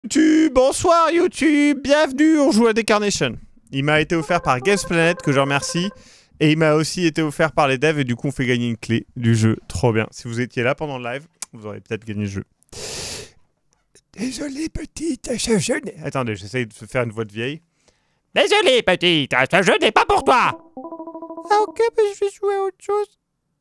YouTube, bonsoir YouTube, bienvenue, on joue à Decarnation. Il m'a été offert par Games Planet, que je remercie, et il m'a aussi été offert par les devs, et du coup on fait gagner une clé du jeu, trop bien. Si vous étiez là pendant le live, vous aurez peut-être gagné le jeu. Désolé petite, ce jeu n'est... Attendez, j'essaye de faire une voix de vieille. Désolé petite, ce jeu n'est pas pour toi. Ah ok, bah, je vais jouer à autre chose.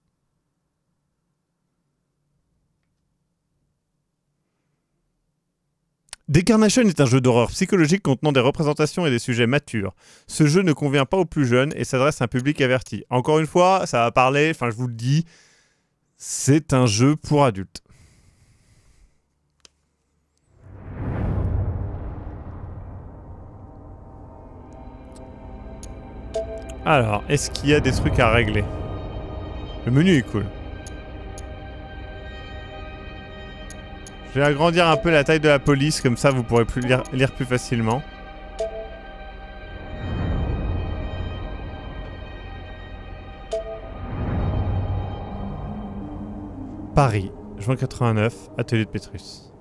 Decarnation est un jeu d'horreur psychologique contenant des représentations et des sujets matures. Ce jeu ne convient pas aux plus jeunes et s'adresse à un public averti. Encore une fois, ça va parler, enfin je vous le dis, c'est un jeu pour adultes. Alors, est-ce qu'il y a des trucs à régler? Le menu est cool. Je vais agrandir un peu la taille de la police, comme ça vous pourrez plus lire plus facilement. Paris, juin 89, atelier de Pétrus.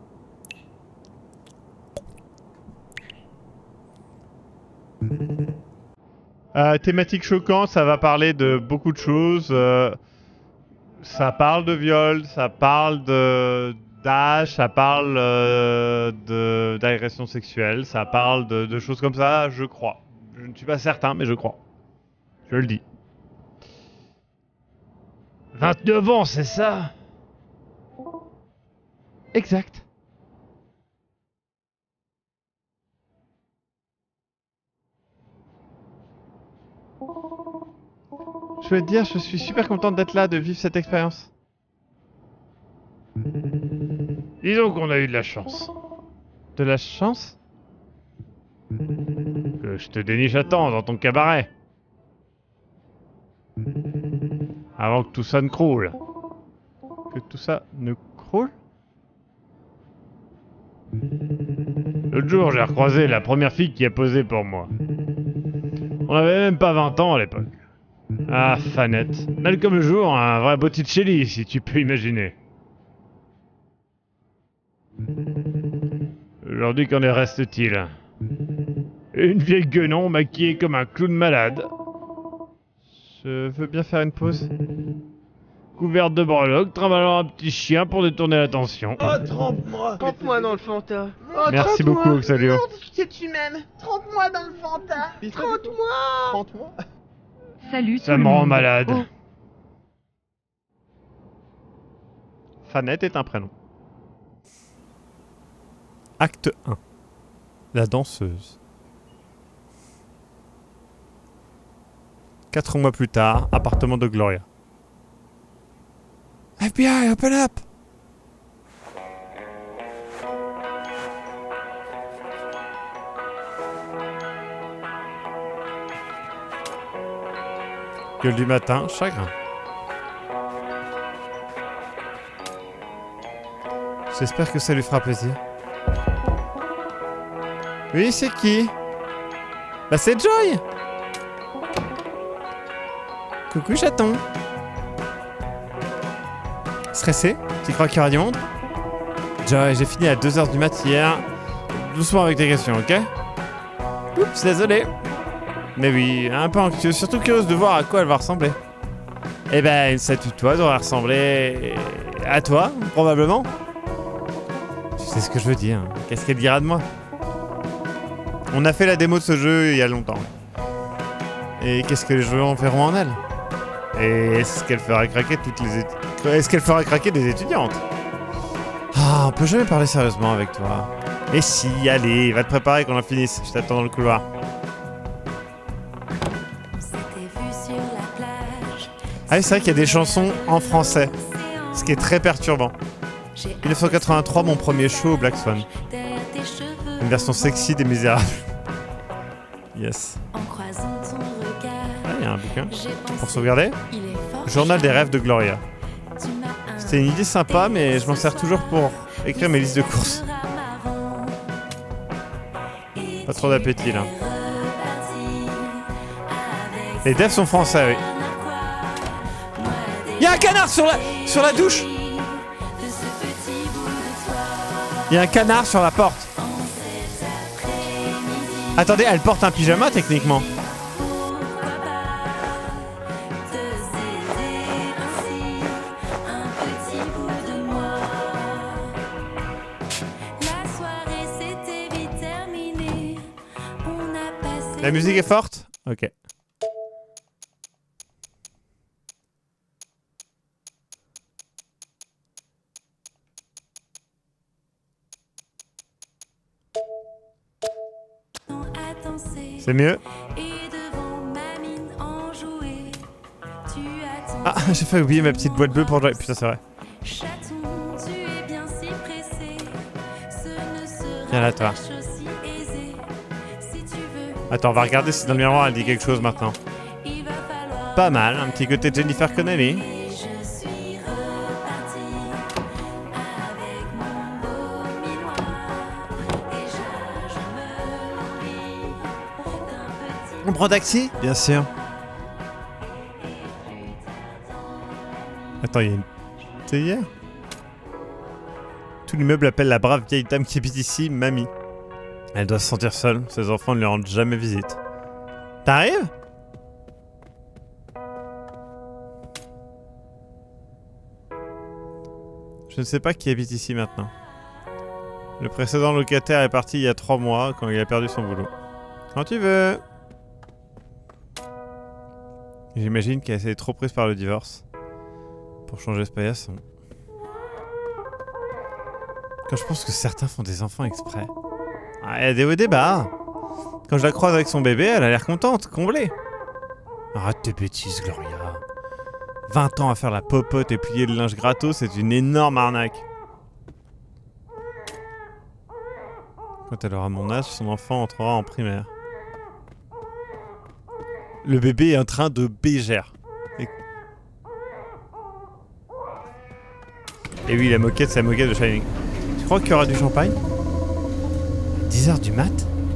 Thématique choquante, ça va parler de beaucoup de choses. Ça parle de viol, ça parle d'âge, ça parle d'agression sexuelle, ça parle de choses comme ça, je crois. Je ne suis pas certain, mais je crois. Je le dis. 29 ans, c'est ça? Exact. Je veux te dire, je suis super contente d'être là, de vivre cette expérience. Disons qu'on a eu de la chance. De la chance? Que je te déniche à temps dans ton cabaret. Avant que tout ça ne croule. Que tout ça ne croule? L'autre jour, j'ai recroisé la première fille qui a posé pour moi. On avait même pas 20 ans à l'époque. Ah, Fanette. Belle comme le jour, un vrai Botticelli, si tu peux imaginer. Aujourd'hui, qu'en reste-t-il? Une vieille guenon maquillée comme un clown malade. Je veux bien faire une pause. Couverte de breloques, travaillant un petit chien pour détourner l'attention. Oh, trempe-moi! Trempe-moi dans le Fanta! Oh, merci beaucoup, Oxalio. Que tu m'aimes! Trempe-moi dans le Fanta! Trempe-moi! Trempe-moi! Salut Ça me rend malade. Oh. Fanette est un prénom. Acte 1. La danseuse. 4 mois plus tard, appartement de Gloria. FBI, open up! Gueule du matin, chagrin. J'espère que ça lui fera plaisir. Oui, c'est qui? Bah c'est Joy! Coucou chaton! Stressé? Tu crois qu'il y aura du monde? Joy, j'ai fini à 2h du mat hier. Doucement avec tes questions, ok? Oups, désolé. Mais oui, un peu anxieux, surtout curieuse de voir à quoi elle va ressembler. Eh ben, une statue de toi devrait ressembler... à toi, probablement. Tu sais ce que je veux dire. Qu'est-ce qu'elle dira de moi? On a fait la démo de ce jeu il y a longtemps. Et qu'est-ce que les joueurs en feront en elle? Et est-ce qu'elle fera craquer toutes les Est-ce qu'elle fera craquer des étudiantes? Ah, on peut jamais parler sérieusement avec toi. Mais si, allez, va te préparer qu'on en finisse. Je t'attends dans le couloir. Ah oui, c'est vrai qu'il y a des chansons en français. Ce qui est très perturbant. 1983, mon premier show au Black Swan. Une version sexy des Misérables. Yes. Ah, il y a un bouquin. Pour sauvegarder. Journal des rêves de Gloria. C'était une idée sympa, mais je m'en sers toujours pour écrire mes listes de courses. Pas trop d'appétit, là. Les devs sont français, oui. Il y a un canard sur la douche. Il y a un canard sur la porte. Attendez, elle porte un pyjama techniquement. La musique est forte? Ok. C'est mieux. Ah, j'ai failli oublier ma petite boîte bleue pour jouer. Putain, c'est vrai. Viens là, toi. Attends, on va regarder si dans le miroir elle dit quelque chose maintenant. Pas mal, un petit côté Jennifer Connelly. On prend taxi? Bien sûr. Attends, il y a une théière? Tout l'immeuble appelle la brave vieille dame qui habite ici Mamie. Elle doit se sentir seule, ses enfants ne lui rendent jamais visite. T'arrives? Je ne sais pas qui habite ici maintenant. Le précédent locataire est parti il y a 3 mois quand il a perdu son boulot. Quand tu veux. J'imagine qu'elle s'est trop prise par le divorce. Pour changer ce paillasson. Quand je pense que certains font des enfants exprès. Ah, il y a des hauts et des bas. Quand je la croise avec son bébé, elle a l'air contente, comblée. Arrête tes bêtises, Gloria. 20 ans à faire la popote et plier le linge gratos, c'est une énorme arnaque. Quand elle aura mon âge, son enfant entrera en primaire. Le bébé est en train de bégère. Et oui, la moquette, c'est la moquette de Shining. Tu crois qu'il y aura du champagne? 10h du mat?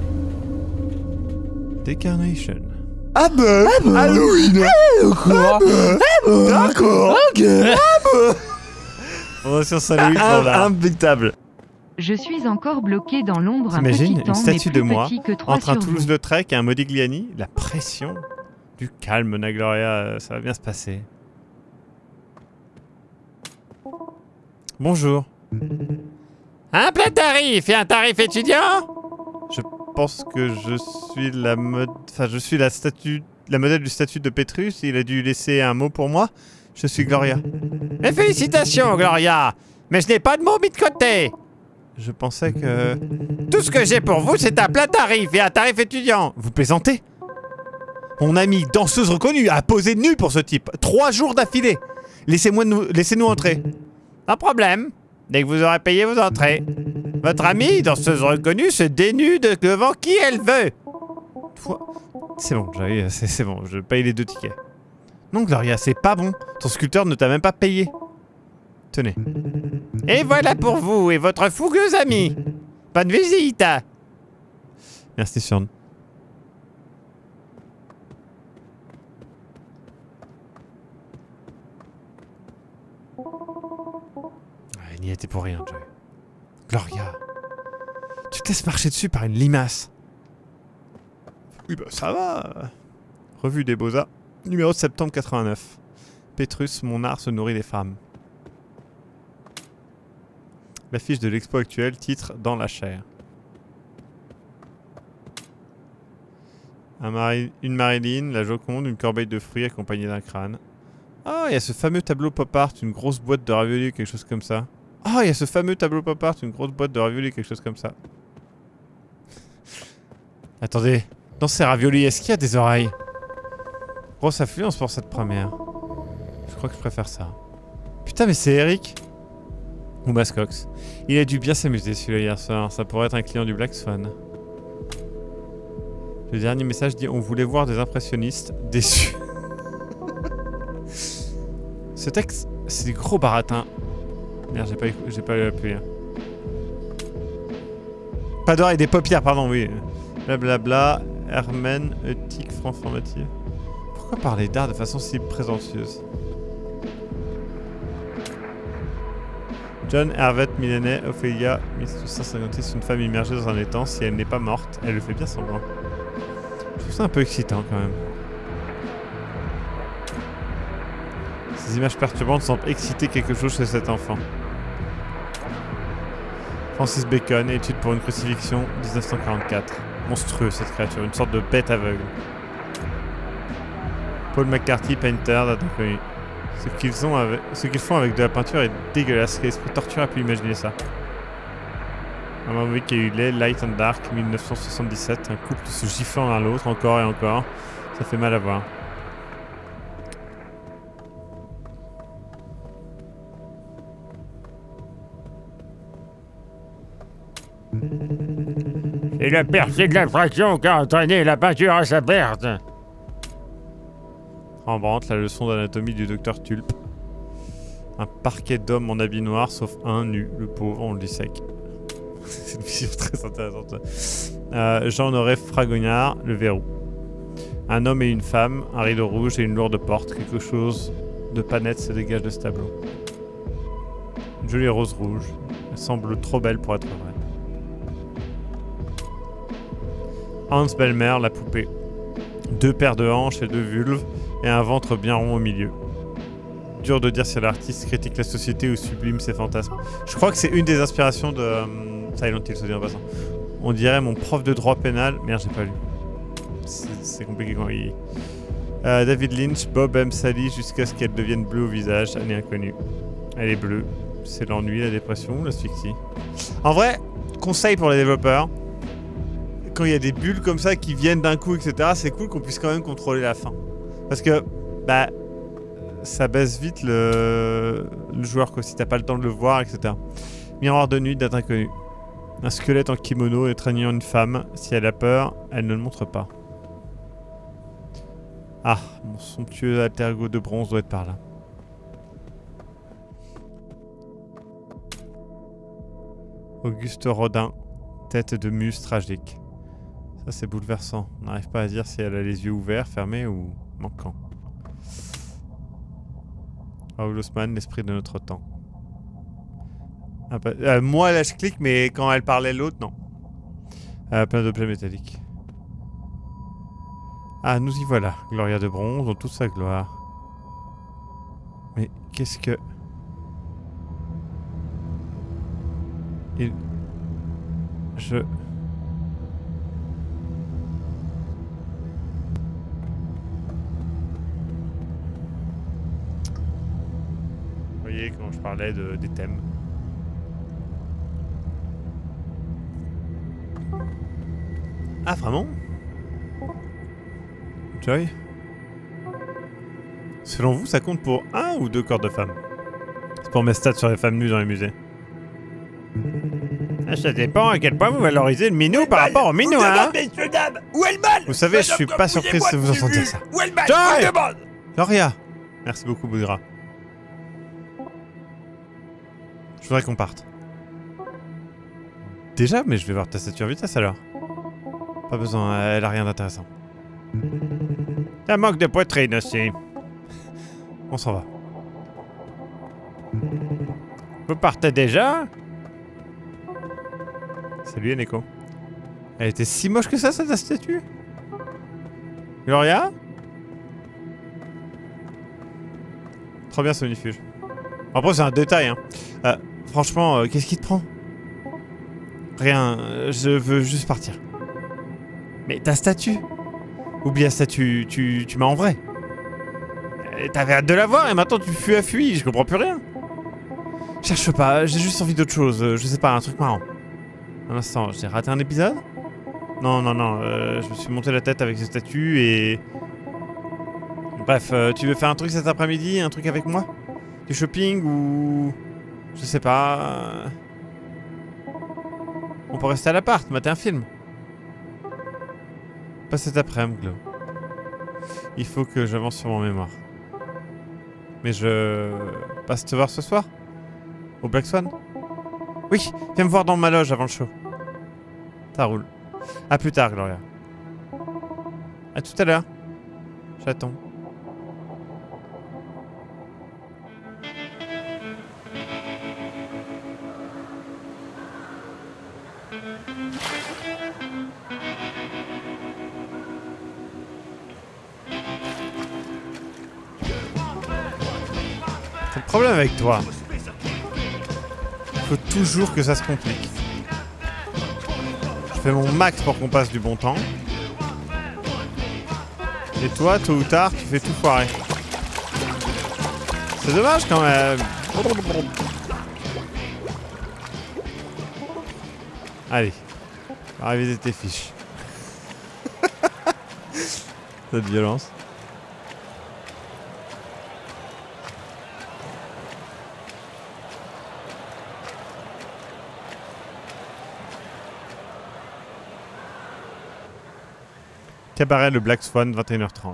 Decarnation. Ah bah, Halloween. D'accord. D'accord. Ok. On va sur Saint-Louis, imbitable. Je suis encore bloqué dans l'ombre un petit T'imagines temps, une statue mais de plus moi petit que 3 entre un sur Toulouse-Lautrec et un Modigliani? La pression. Du calme, Mona Gloria, ça va bien se passer. Bonjour. Un plat tarif et un tarif étudiant? Je pense que je suis la modèle du statut de Pétrus. Il a dû laisser un mot pour moi. Je suis Gloria. Mais félicitations, Gloria. Mais je n'ai pas de mots mis de côté. Je pensais que... Tout ce que j'ai pour vous, c'est un plat tarif et un tarif étudiant. Vous plaisantez? Mon amie, danseuse reconnue, a posé nue pour ce type. 3 jours d'affilée. Laissez-nous entrer. Pas de problème. Dès que vous aurez payé, vous entrez. Votre amie, danseuse reconnue, se dénude devant qui elle veut. C'est bon, c'est bon, je paye les 2 tickets. Non, Gloria, c'est pas bon. Ton sculpteur ne t'a même pas payé. Tenez. Et voilà pour vous et votre fougueuse amie. Bonne visite. Merci, Sean. Elle n'y était pour rien, Joy. Gloria. Tu te laisses marcher dessus par une limace. Oui, bah ça va. Revue des Beaux-Arts, numéro de septembre 89. Pétrus, mon art se nourrit des femmes. L'affiche de l'expo actuelle, titre « Dans la chair ». Une Marilyn, la Joconde, une corbeille de fruits accompagnée d'un crâne. Ah, il y a ce fameux tableau pop art, une grosse boîte de raviolis, quelque chose comme ça. Ah, il y a ce fameux tableau pop art, une grosse boîte de raviolis, quelque chose comme ça. Attendez, dans ces raviolis, est-ce qu'il y a des oreilles? Grosse affluence pour cette première. Je crois que je préfère ça. Putain, mais c'est Eric. Ou Mascox. Il a dû bien s'amuser celui-là hier soir. Ça pourrait être un client du Black Swan. Le dernier message dit: on voulait voir des impressionnistes déçus. Ce texte, c'est du gros baratin. Merde, j'ai pas appuyé. Pas d'oreilles, des paupières, pardon, oui. Blablabla, Hermen, éthique, formative. Pourquoi parler d'art de façon si présomptueuse? John Hervet Millenay, Ophélia, 1856, une femme immergée dans un étang. Si elle n'est pas morte, elle le fait bien semblant. Je trouve ça un peu excitant quand même. Ces images perturbantes semblent exciter quelque chose chez cet enfant. Francis Bacon, étude pour une crucifixion, 1944. Monstrueux cette créature, une sorte de bête aveugle. Paul McCarthy, painter, date inconnue. Ce qu'ils font avec de la peinture est dégueulasse. Quel esprit torturé a pu imaginer ça? Un moment qui a eu les Light and Dark, 1977. Un couple se giflant l'un l'autre, encore et encore. Ça fait mal à voir. Et la percée de l'infraction qui a entraîné la peinture à sa perte. Rembrandt, la leçon d'anatomie du docteur Tulpe. Un parquet d'hommes en habit noir, sauf un nu, le pauvre, on le dit sec. C'est une vision très intéressante. Jean-Honoré Fragonard, le verrou. Un homme et une femme, un rideau rouge et une lourde porte. Quelque chose de pas net se dégage de ce tableau. Une jolie rose rouge. Elle semble trop belle pour être vraie. Hans Belmer, la poupée. 2 paires de hanches et 2 vulves, et un ventre bien rond au milieu. Dur de dire si l'artiste critique la société ou sublime ses fantasmes. Je crois que c'est une des inspirations de Silent Hill, se dit en passant. On dirait mon prof de droit pénal. Merde, j'ai pas lu. C'est compliqué quand il... David Lynch, Bob aime Sally jusqu'à ce qu'elle devienne bleue au visage. Elle est inconnue. Elle est bleue. C'est l'ennui, la dépression, l'asphyxie. En vrai, conseil pour les développeurs. Quand il y a des bulles comme ça qui viennent d'un coup, etc., c'est cool qu'on puisse quand même contrôler la fin. Parce que, bah, ça baisse vite le joueur, quoi, si t'as pas le temps de le voir, etc. Miroir de nuit, date inconnue. Un squelette en kimono étreignant une femme. Si elle a peur, elle ne le montre pas. Ah, mon somptueux alter ego de bronze doit être par là. Auguste Rodin, tête de muse tragique. Ça, c'est bouleversant. On n'arrive pas à dire si elle a les yeux ouverts, fermés ou manquants. Raoul Haussmann, l'esprit de notre temps. Moi, là, je clique, mais quand elle parlait l'autre, non. Plein d'objets métalliques. Ah, nous y voilà. Gloria de bronze dans toute sa gloire. Mais qu'est-ce que... Je... Vous voyez, quand je parlais des thèmes. Ah, vraiment? Joy? Selon vous, ça compte pour 1 ou 2 corps de femmes? C'est pour mes stats sur les femmes nues dans les musées. Ça dépend à quel point vous valorisez le minou par rapport au minou, hein? Messieurs, dames, où est le mal? Vous savez, je suis pas surprise de vous entendre dire ça. Où est le mal? Joy! Demande. Gloria! Merci beaucoup, Boudra. Je voudrais qu'on parte. Déjà, mais je vais voir ta statue en vitesse alors. Pas besoin, elle a rien d'intéressant. Ça manque de poitrine aussi. On s'en va. Vous partez déjà? Salut Eneko. Elle était si moche que ça, ta statue? Gloria? Trop bien ce minifuge. Après c'est un détail, hein. Franchement, qu'est-ce qui te prend? Rien, je veux juste partir. Mais ta statue? Oublie la statue, tu m'as en vrai. T'avais hâte de la voir et maintenant tu fuis à fuir, je comprends plus rien. Cherche pas, j'ai juste envie d'autre chose, je sais pas, un truc marrant. Un instant, j'ai raté un épisode? Non, je me suis monté la tête avec cette statue et... Bref, tu veux faire un truc cet après-midi, un truc avec moi? Du shopping ou... Je sais pas... On peut rester à l'appart, mater un film. Pas cet après-midi, Glo. Il faut que j'avance sur mon mémoire. Mais je... passe te voir ce soir? Au Black Swan? Oui, viens me voir dans ma loge avant le show. Ça roule. À plus tard, Gloria. À tout à l'heure. J'attends. C'est le problème avec toi. Faut toujours que ça se complique. Je fais mon max pour qu'on passe du bon temps. Et toi, tôt ou tard, tu fais tout foirer. C'est dommage quand même. Allez, on va réviser tes fiches. Cette violence. Cabaret le Black Swan, 21h30.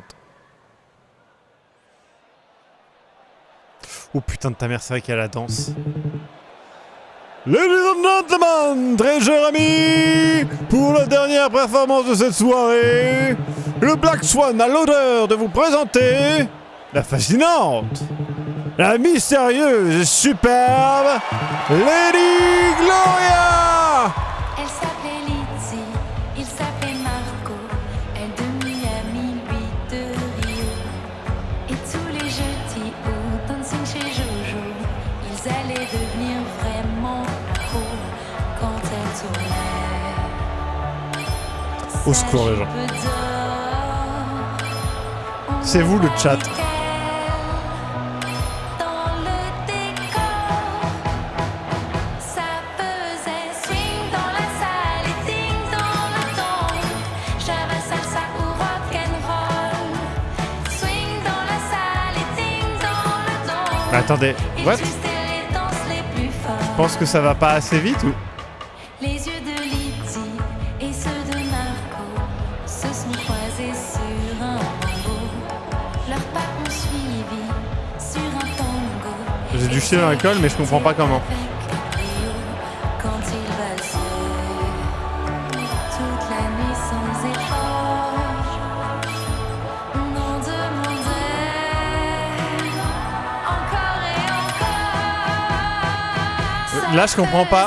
Oh putain de ta mère, c'est vrai qu'il y a la danse. Ladies and gentlemen, très chers amis, pour la dernière performance de cette soirée, le Black Swan a l'honneur de vous présenter la fascinante, la mystérieuse et superbe Lady Gloria. Elle s'appelait Lizzie, il s'appelait Marco, elle de Miami, lui de Rio. Et tous les jeudis au dancing chez Jojo, ils allaient devenir vraiment accros quand elle tournait. Au secours les gens. C'est vous le chat. Mais attendez, what? Je pense que ça va pas assez vite ou? Les yeux de Lydie et ceux de Marco se sont croisés sur un tango. Leurs pas ont suivi sur un tango. J'ai dû chier dans l'alcool mais je comprends pas comment. Quand il valsait toute la nuit sans échange, on en demandait encore et encore. Là je comprends pas.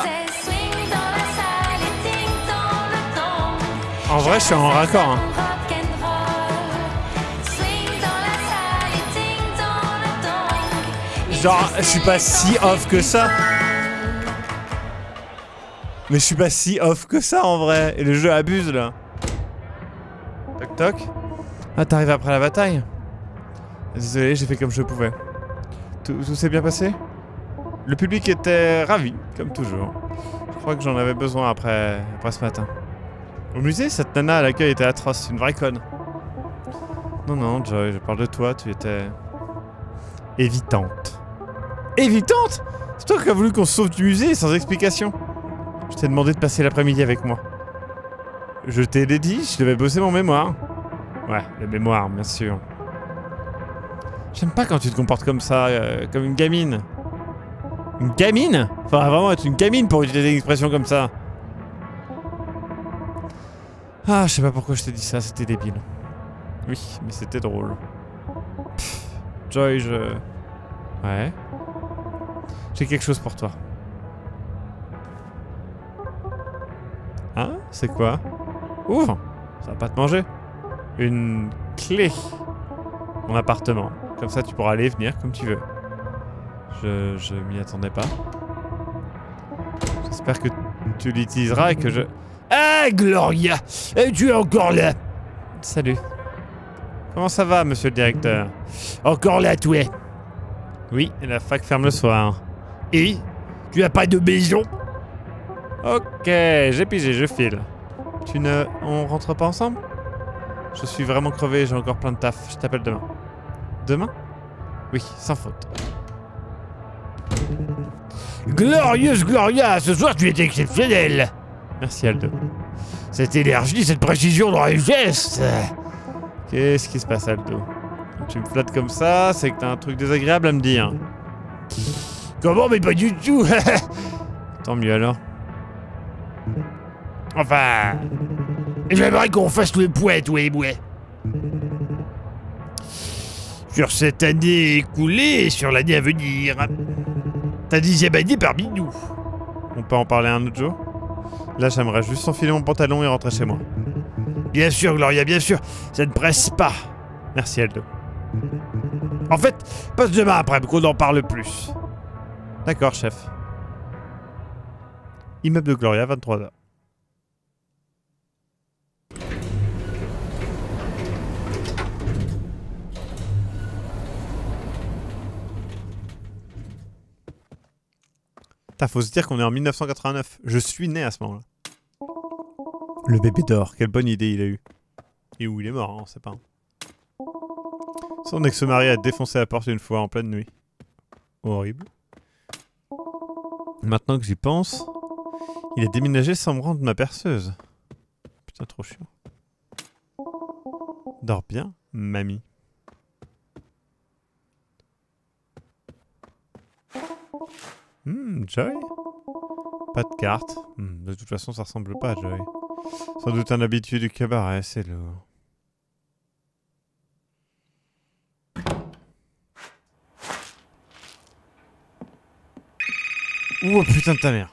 En vrai je suis en raccord hein. Genre je suis pas si off que ça. Mais je suis pas si off que ça en vrai. Et le jeu abuse là. Toc toc. Ah t'arrives après la bataille. Désolé j'ai fait comme je pouvais. Tout s'est bien passé? Le public était ravi, comme toujours. Je crois que j'en avais besoin après ce matin. Au musée, cette nana à l'accueil était atroce, une vraie conne. Non, non, Joy, je parle de toi, tu étais... évitante. Évitante? C'est toi qui as voulu qu'on se sauve du musée sans explication. Je t'ai demandé de passer l'après-midi avec moi. Je t'ai dit, je devais bosser mon mémoire. Ouais, le mémoire, bien sûr. J'aime pas quand tu te comportes comme ça, comme une gamine. Une gamine? Faudrait vraiment être une gamine pour utiliser une expression comme ça. Ah, je sais pas pourquoi je t'ai dit ça, c'était débile. Oui, mais c'était drôle. Pff, Joy, Ouais. J'ai quelque chose pour toi. Hein? C'est quoi? Ouvre! Ça va pas te manger. Une clé. Mon appartement. Comme ça, tu pourras aller et venir comme tu veux. Je m'y attendais pas. J'espère que tu l'utiliseras et que je... Ah, Gloria! Tu es encore là! Salut. Comment ça va, monsieur le directeur? Encore là, toi? Oui, et la fac ferme le soir. Et? Tu as pas de maison? Ok, j'ai pigé, je file. On rentre pas ensemble? Je suis vraiment crevé, j'ai encore plein de taf. Je t'appelle demain. Demain? Oui, sans faute. Glorieuse Gloria, ce soir tu es exceptionnelle. Merci Aldo. Cette énergie, cette précision dans les gestes. Qu'est-ce qui se passe Aldo? Quand tu me flattes comme ça, c'est que t'as un truc désagréable à me dire. Comment? Mais pas du tout. Tant mieux alors. Enfin... J'aimerais qu'on fasse le point, toi et moi. Sur cette année écoulée et sur l'année à venir. Ta 10e année parmi nous. On peut en parler un autre jour? Là, j'aimerais juste enfiler mon pantalon et rentrer chez moi. Bien sûr, Gloria, bien sûr. Ça ne presse pas. Merci, Aldo. En fait, passe demain après, qu'on en parle plus. D'accord, chef. Immeuble de Gloria, 23h. Putain, faut se dire qu'on est en 1989. Je suis né à ce moment-là. Le bébé d'or, quelle bonne idée il a eu. Et où il est mort, hein, on sait pas. Son ex-mari a défoncé la porte une fois en pleine nuit. Horrible. Maintenant que j'y pense, il a déménagé sans me rendre ma perceuse. Putain, trop chiant. Dors bien, mamie. Joy? Pas de carte. De toute façon, ça ressemble pas à Joy. Sans doute un habitué du cabaret, c'est lourd. Oh putain de ta mère.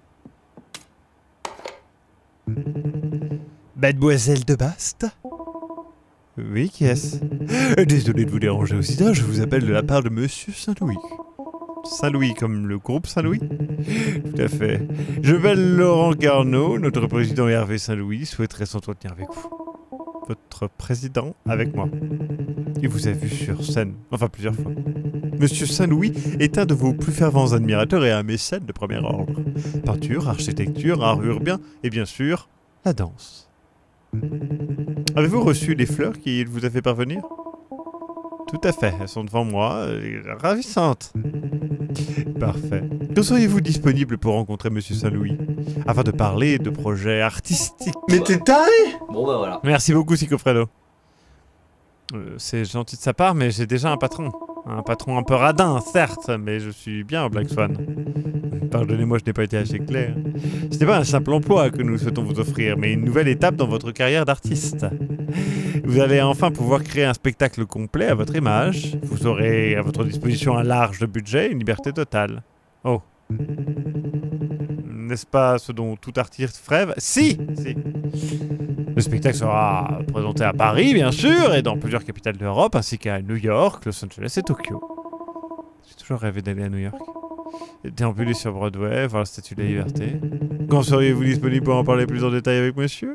Mademoiselle de Bast? Oui, qui est-ce? Désolé de vous déranger aussi tard, je vous appelle de la part de Monsieur Saint-Louis. Saint-Louis comme le groupe Saint-Louis? Tout à fait. Je m'appelle Laurent Garneau, notre président Hervé Saint-Louis souhaiterait s'entretenir avec vous. Votre président avec moi. Il vous a vu sur scène, enfin plusieurs fois. Monsieur Saint-Louis est un de vos plus fervents admirateurs et un mécène de premier ordre. Peinture, architecture, art urbain et bien sûr, la danse. Avez-vous reçu les fleurs qu'il vous a fait parvenir? Tout à fait, elles sont devant moi, ravissantes. Parfait. Quand seriez-vous disponible pour rencontrer Monsieur Saint-Louis afin de parler de projets artistiques? Mais t'es taré! Bon bah voilà. Merci beaucoup, Sicofredo. C'est gentil de sa part, mais j'ai déjà un patron. Un patron un peu radin, certes, mais je suis bien au Black Swan. Pardonnez-moi, je n'ai pas été assez clair. Ce n'est pas un simple emploi que nous souhaitons vous offrir, mais une nouvelle étape dans votre carrière d'artiste. Vous allez enfin pouvoir créer un spectacle complet à votre image. Vous aurez à votre disposition un large budget et une liberté totale. Oh. N'est-ce pas ce dont tout artiste rêve? Si! Si. Le spectacle sera présenté à Paris, bien sûr, et dans plusieurs capitales d'Europe, ainsi qu'à New York, Los Angeles et Tokyo. J'ai toujours rêvé d'aller à New York. Déambuler sur Broadway, voir la Statue de la Liberté. Quand seriez-vous disponible pour en parler plus en détail avec monsieur?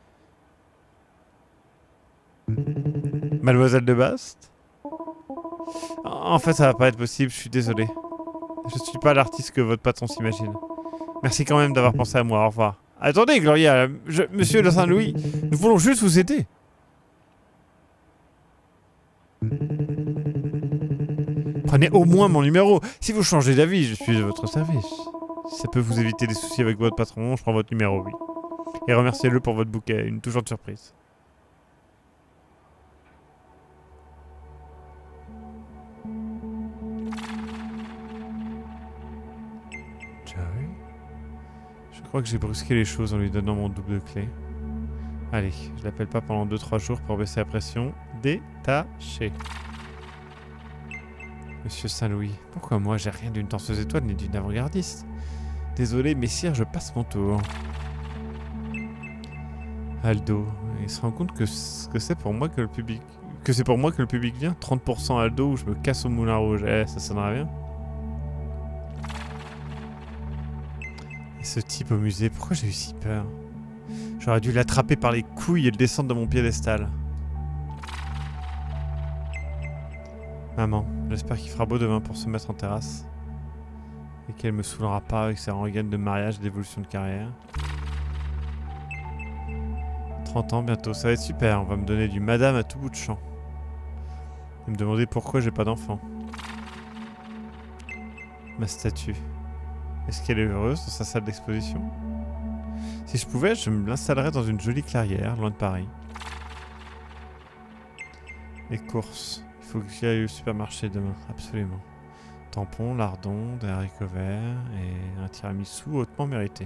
Mademoiselle de Bast? En fait, ça va pas être possible, je suis désolé. Je suis pas l'artiste que votre patron s'imagine. Merci quand même d'avoir pensé à moi, au revoir. Attendez, Gloria, monsieur de Saint-Louis, nous voulons juste vous aider. Prenez au moins mon numéro. Si vous changez d'avis, je suis à votre service. Si ça peut vous éviter des soucis avec votre patron, je prends votre numéro, oui. Et remerciez-le pour votre bouquet, une touchante surprise. Je crois que j'ai brusqué les choses en lui donnant mon double clé. Allez, je l'appelle pas pendant 2-3 jours pour baisser la pression. Détaché. Monsieur Saint-Louis, pourquoi moi j'ai rien d'une danseuse étoile ni d'une avant-gardiste? Désolé, messire, je passe mon tour. Aldo, il se rend compte que c'est pour moi que le public... Que c'est pour moi que le public vient? 30% Aldo ou je me casse au moulin rouge. Eh, ça sonnerait bien. Et ce type au musée, pourquoi j'ai eu si peur? J'aurais dû l'attraper par les couilles et le descendre de mon piédestal. Maman, j'espère qu'il fera beau demain pour se mettre en terrasse. Et qu'elle me saoulera pas avec ses rengaines de mariage et d'évolution de carrière. 30 ans bientôt, ça va être super, on va me donner du madame à tout bout de champ. Et me demander pourquoi j'ai pas d'enfant. Ma statue. Est-ce qu'elle est heureuse dans sa salle d'exposition? Si je pouvais, je me l'installerais dans une jolie clairière, loin de Paris. Les courses. Il faut que j'y aille au supermarché demain, absolument. Tampon, lardons, des haricots verts et un tiramisu hautement mérité.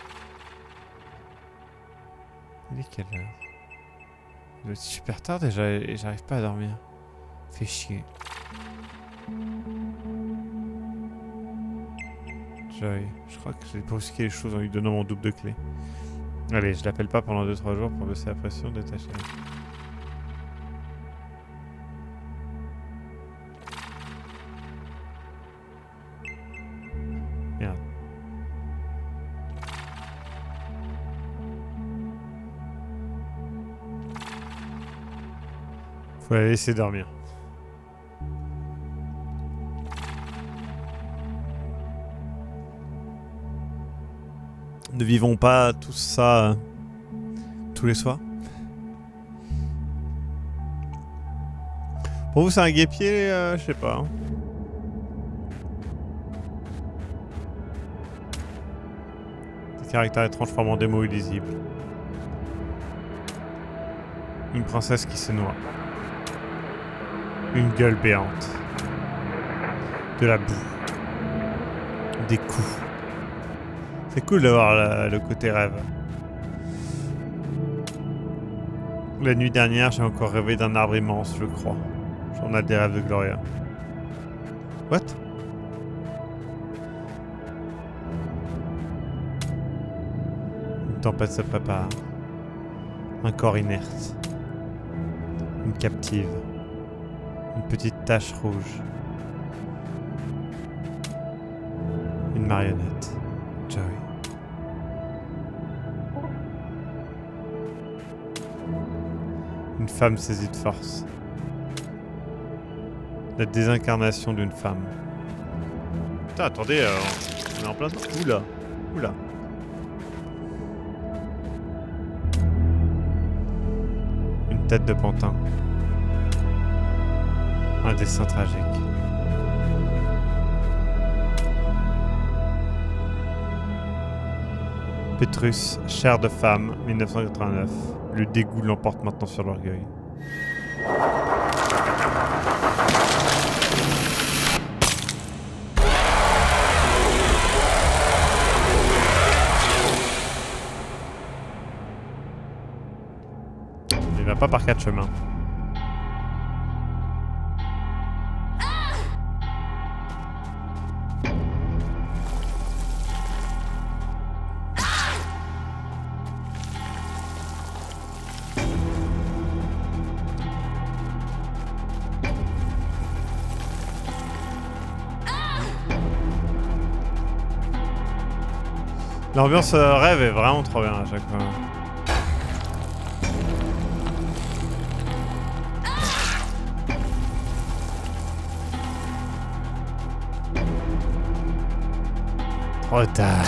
Il est quelle heure? Il doit être super tard déjà et j'arrive pas à dormir. Fait chier. Joy. Je crois que j'ai brusqué les choses en lui donnant mon double de clé. Allez, je l'appelle pas pendant 2-3 jours pour baisser la pression, détacher. Merde. Faut la laisser dormir. Ne vivons pas tout ça tous les soirs. Pour vous, c'est un guêpier, je sais pas. Des caractères étranges formant des mots illisibles. Une princesse qui se noie. Une gueule béante. De la boue. Des coups. C'est cool d'avoir le côté rêve. La nuit dernière, j'ai encore rêvé d'un arbre immense, je crois. J'en ai des rêves de Gloria. What? Une tempête se prépare. Un corps inerte. Une captive. Une petite tache rouge. Une marionnette. Joy. Une femme saisie de force. La désincarnation d'une femme. Putain, attendez, on est en plein temps. Oula, oula. Une tête de pantin. Un dessin tragique. Pétrus, chair de femme, 1989. Le dégoût l'emporte maintenant sur l'orgueil. Il va pas par 4 chemins. L'ambiance rêve est vraiment trop bien à chaque fois. Trop tard.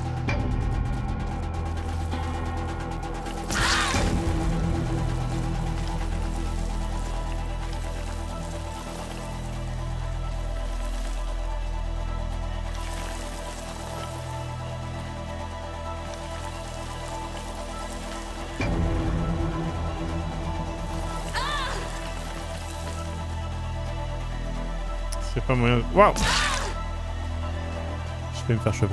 C'est pas moyen de... Waouh! Je vais me faire choper.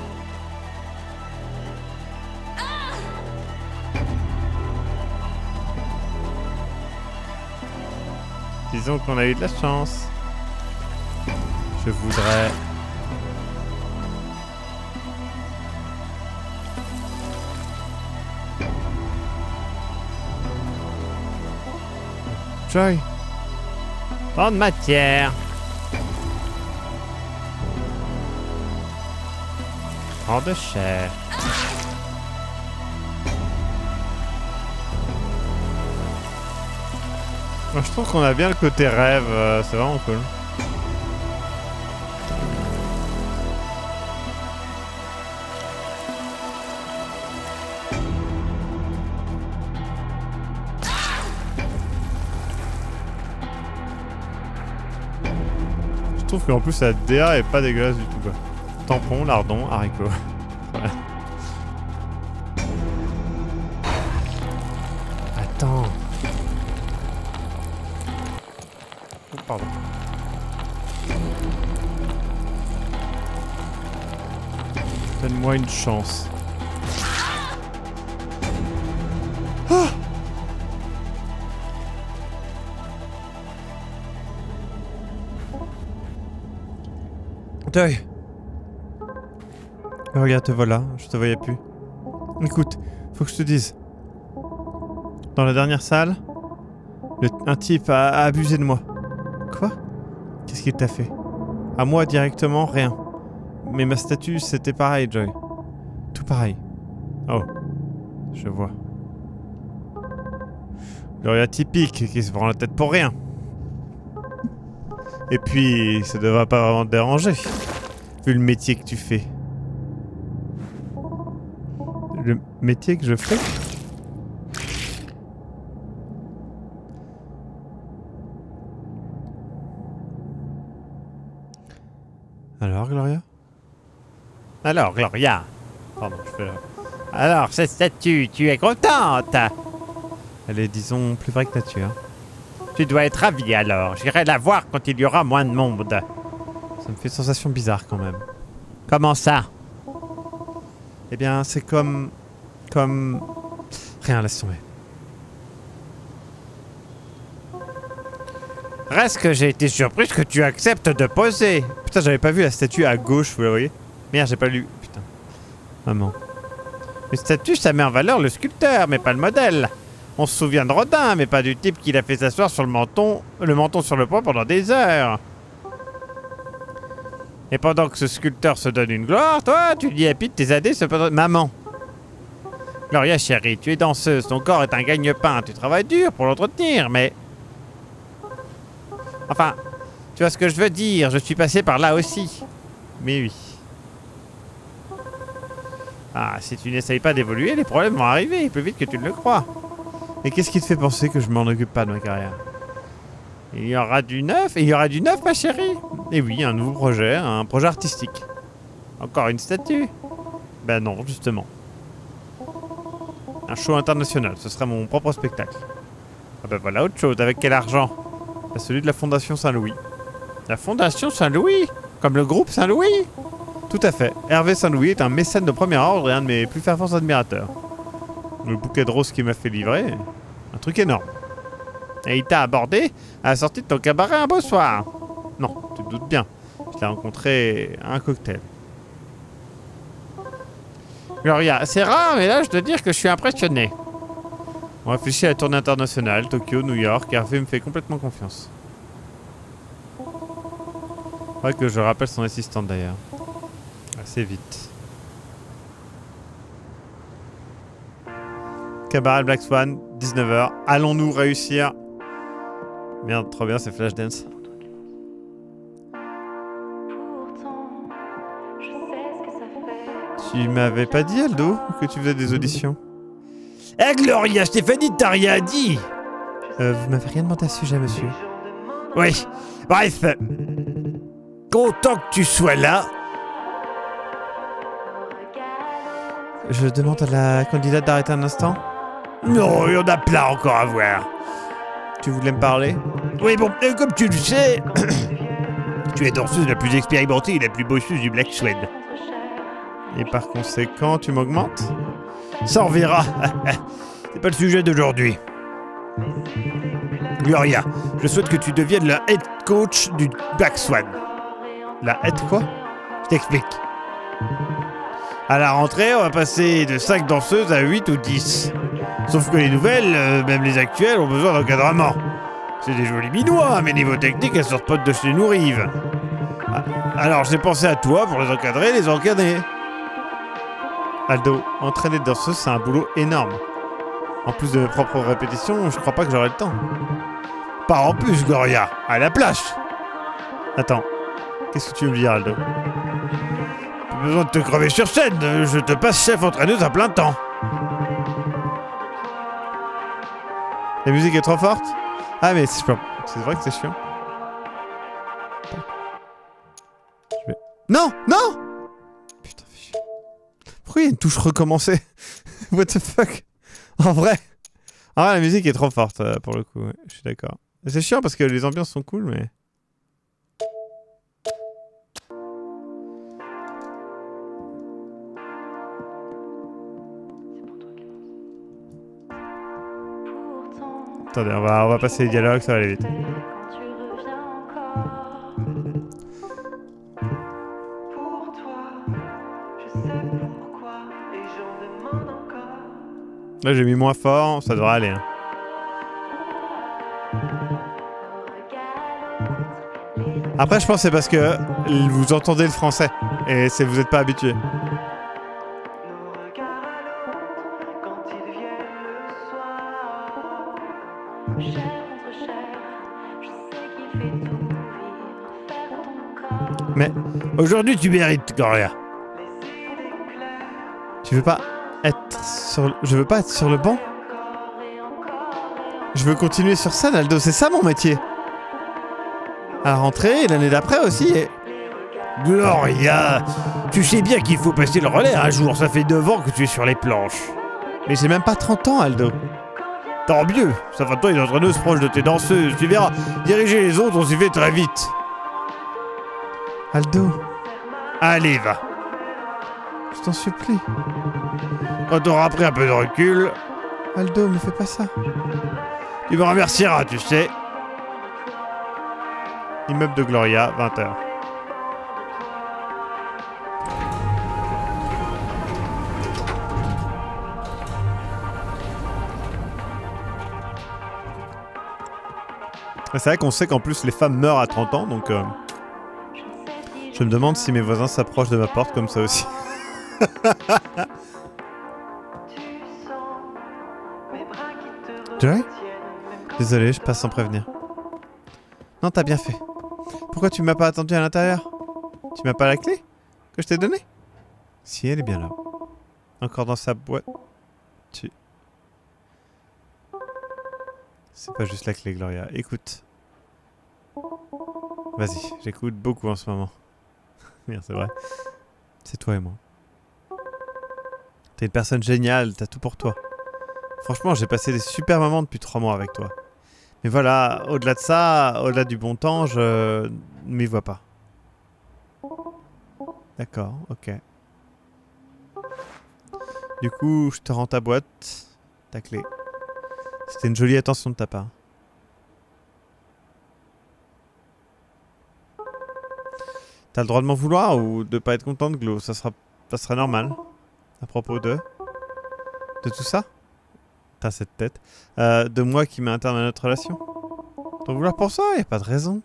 Disons qu'on a eu de la chance. Je voudrais... Joy. Tant de matière. Tant de chair. Moi, je trouve qu'on a bien le côté rêve, c'est vraiment cool. Je trouve qu'en plus la DA est pas dégueulasse du tout quoi. Tampon, lardon, haricot. Voilà. Attends. Oh, pardon. Donne-moi une chance. Ah! Deuil. Regarde, te voilà, je te voyais plus. Écoute, faut que je te dise. Dans la dernière salle, un type a abusé de moi. Quoi? Qu'est-ce qu'il t'a fait? À moi directement, rien. Mais ma statue, c'était pareil, Joy. Tout pareil. Oh, je vois. Gloria typique, qui se prend la tête pour rien. Et puis, ça devrait pas vraiment te déranger, vu le métier que tu fais. Le métier que je fais? Alors, Gloria? Alors, Gloria. Pardon, je fais... Alors, cette statue, tu es contente? Elle est, disons, plus vraie que nature. Tu dois être ravie alors. J'irai la voir quand il y aura moins de monde. Ça me fait une sensation bizarre quand même. Comment ça? Eh bien, c'est comme... Rien, laisse tomber. Reste que j'ai été surprise que tu acceptes de poser. Putain, j'avais pas vu la statue à gauche, vous la voyez? Merde, j'ai pas lu. Putain. Maman. Une statue, ça met en valeur le sculpteur, mais pas le modèle. On se souvient de Rodin, mais pas du type qui l'a fait s'asseoir sur le menton sur le poing pendant des heures. Et pendant que ce sculpteur se donne une gloire, toi, tu dilapides tes années se... Maman. Gloria, chérie, tu es danseuse, ton corps est un gagne-pain, tu travailles dur pour l'entretenir, mais... Enfin, tu vois ce que je veux dire, je suis passé par là aussi. Mais oui. Ah, si tu n'essayes pas d'évoluer, les problèmes vont arriver plus vite que tu ne le crois. Et qu'est-ce qui te fait penser que je m'en occupe pas de ma carrière? Il y aura du neuf, et il y aura du neuf, ma chérie. Et oui, un nouveau projet, un projet artistique. Encore une statue? Ben non, justement. Un show international, ce sera mon propre spectacle. Ah ben voilà autre chose, avec quel argent? Ben celui de la Fondation Saint-Louis. La Fondation Saint-Louis? Comme le groupe Saint-Louis? Tout à fait. Hervé Saint-Louis est un mécène de premier ordre et un de mes plus fervents admirateurs. Le bouquet de roses qu'il m'a fait livrer, un truc énorme. Et il t'a abordé à la sortie de ton cabaret un beau soir? Non, tu te doutes bien. Je l'ai rencontré à un cocktail. Gloria, c'est rare, mais là je dois dire que je suis impressionné. On réfléchit à la tournée internationale, Tokyo, New York, Hervé me fait complètement confiance. Faudrait que je rappelle son assistante d'ailleurs. Assez vite. Cabaret Black Swan, 19h. Allons-nous réussir? Merde, trop bien, c'est Flashdance. Tu m'avais pas dit, Aldo, que tu faisais des auditions? Eh Gloria, Stéphanie, t'as rien dit? Vous m'avez rien demandé à ce sujet, monsieur. Oui, bref. Content que tu sois là. Je demande à la candidate d'arrêter un instant. Non, il y en a plein encore à voir. Tu voulais me parler? Oui, bon, comme tu le sais, tu es danseuse la plus expérimentée et la plus bosseuse du Black Swan. Et par conséquent, tu m'augmentes? Ça on verra. C'est pas le sujet d'aujourd'hui. Gloria, je souhaite que tu deviennes la head coach du Black Swan. La head quoi? Je t'explique. À la rentrée, on va passer de 5 danseuses à 8 ou 10. Sauf que les nouvelles, même les actuelles, ont besoin d'encadrement. C'est des jolis minois, mais niveau technique, elles sortent pas de chez nous rives. Alors j'ai pensé à toi pour les encadrer et les encadrer. Aldo, entraîner des danseuses, c'est un boulot énorme. En plus de mes propres répétitions, je crois pas que j'aurai le temps. Pas en plus, Gloria, à la plage. Attends, qu'est-ce que tu veux me dire, Aldo? Pas besoin de te crever sur scène, je te passe chef entraîneuse à plein temps. La musique est trop forte? Ah mais c'est vrai que c'est chiant. Non! Non! Putain, fais chier. Pourquoi il y a une touche recommencer? What the fuck? En vrai? Ah la musique est trop forte pour le coup, ouais, je suis d'accord. C'est chiant parce que les ambiances sont cool mais... Attendez, on va passer les dialogues, ça va aller vite. Pour toi, je sais Là, j'ai mis moins fort, ça devrait aller. Hein. Après, je pense que c'est parce que vous entendez le français et vous n'êtes pas habitué. Mais aujourd'hui, tu mérites, Gloria. Tu veux pas être sur... Je veux pas être sur le banc. Je veux continuer sur scène, Aldo. C'est ça mon métier. À la rentrée et l'année d'après aussi. Et... Gloria, tu sais bien qu'il faut passer le relais un jour. Ça fait 9 ans que tu es sur les planches. Mais j'ai même pas 30 ans, Aldo. Tant mieux. Ça va toi une entraîneuse proche de tes danseuses. Tu verras. Diriger les autres, on s'y fait très vite. Aldo. Allez, va. Je t'en supplie. Quand t'auras pris un peu de recul... Aldo, me fais pas ça. Tu me remercieras, tu sais. Immeuble de Gloria, 20h. C'est vrai qu'on sait qu'en plus les femmes meurent à 30 ans, donc... Je me demande si mes voisins s'approchent de ma porte comme ça aussi. Joey ? Désolé, je passe sans prévenir. Non, t'as bien fait. Pourquoi tu m'as pas attendu à l'intérieur? Tu m'as pas la clé que je t'ai donnée? Si, elle est bien là. Encore dans sa boîte. C'est pas juste la clé, Gloria. Écoute. Vas-y, j'écoute beaucoup en ce moment. Merde, c'est vrai. C'est toi et moi. T'es une personne géniale, t'as tout pour toi. Franchement, j'ai passé des super moments depuis 3 mois avec toi. Mais voilà, au-delà de ça, au-delà du bon temps, je ne m'y vois pas. D'accord, ok. Du coup, je te rends ta boîte, ta clé. C'était une jolie attention de ta part. T'as le droit de m'en vouloir ou de pas être contente, Glo, ça sera normal. À propos de tout ça? T'as cette tête. De moi qui m'interne à notre relation. T'en vouloir pour ça? Y a pas de raison.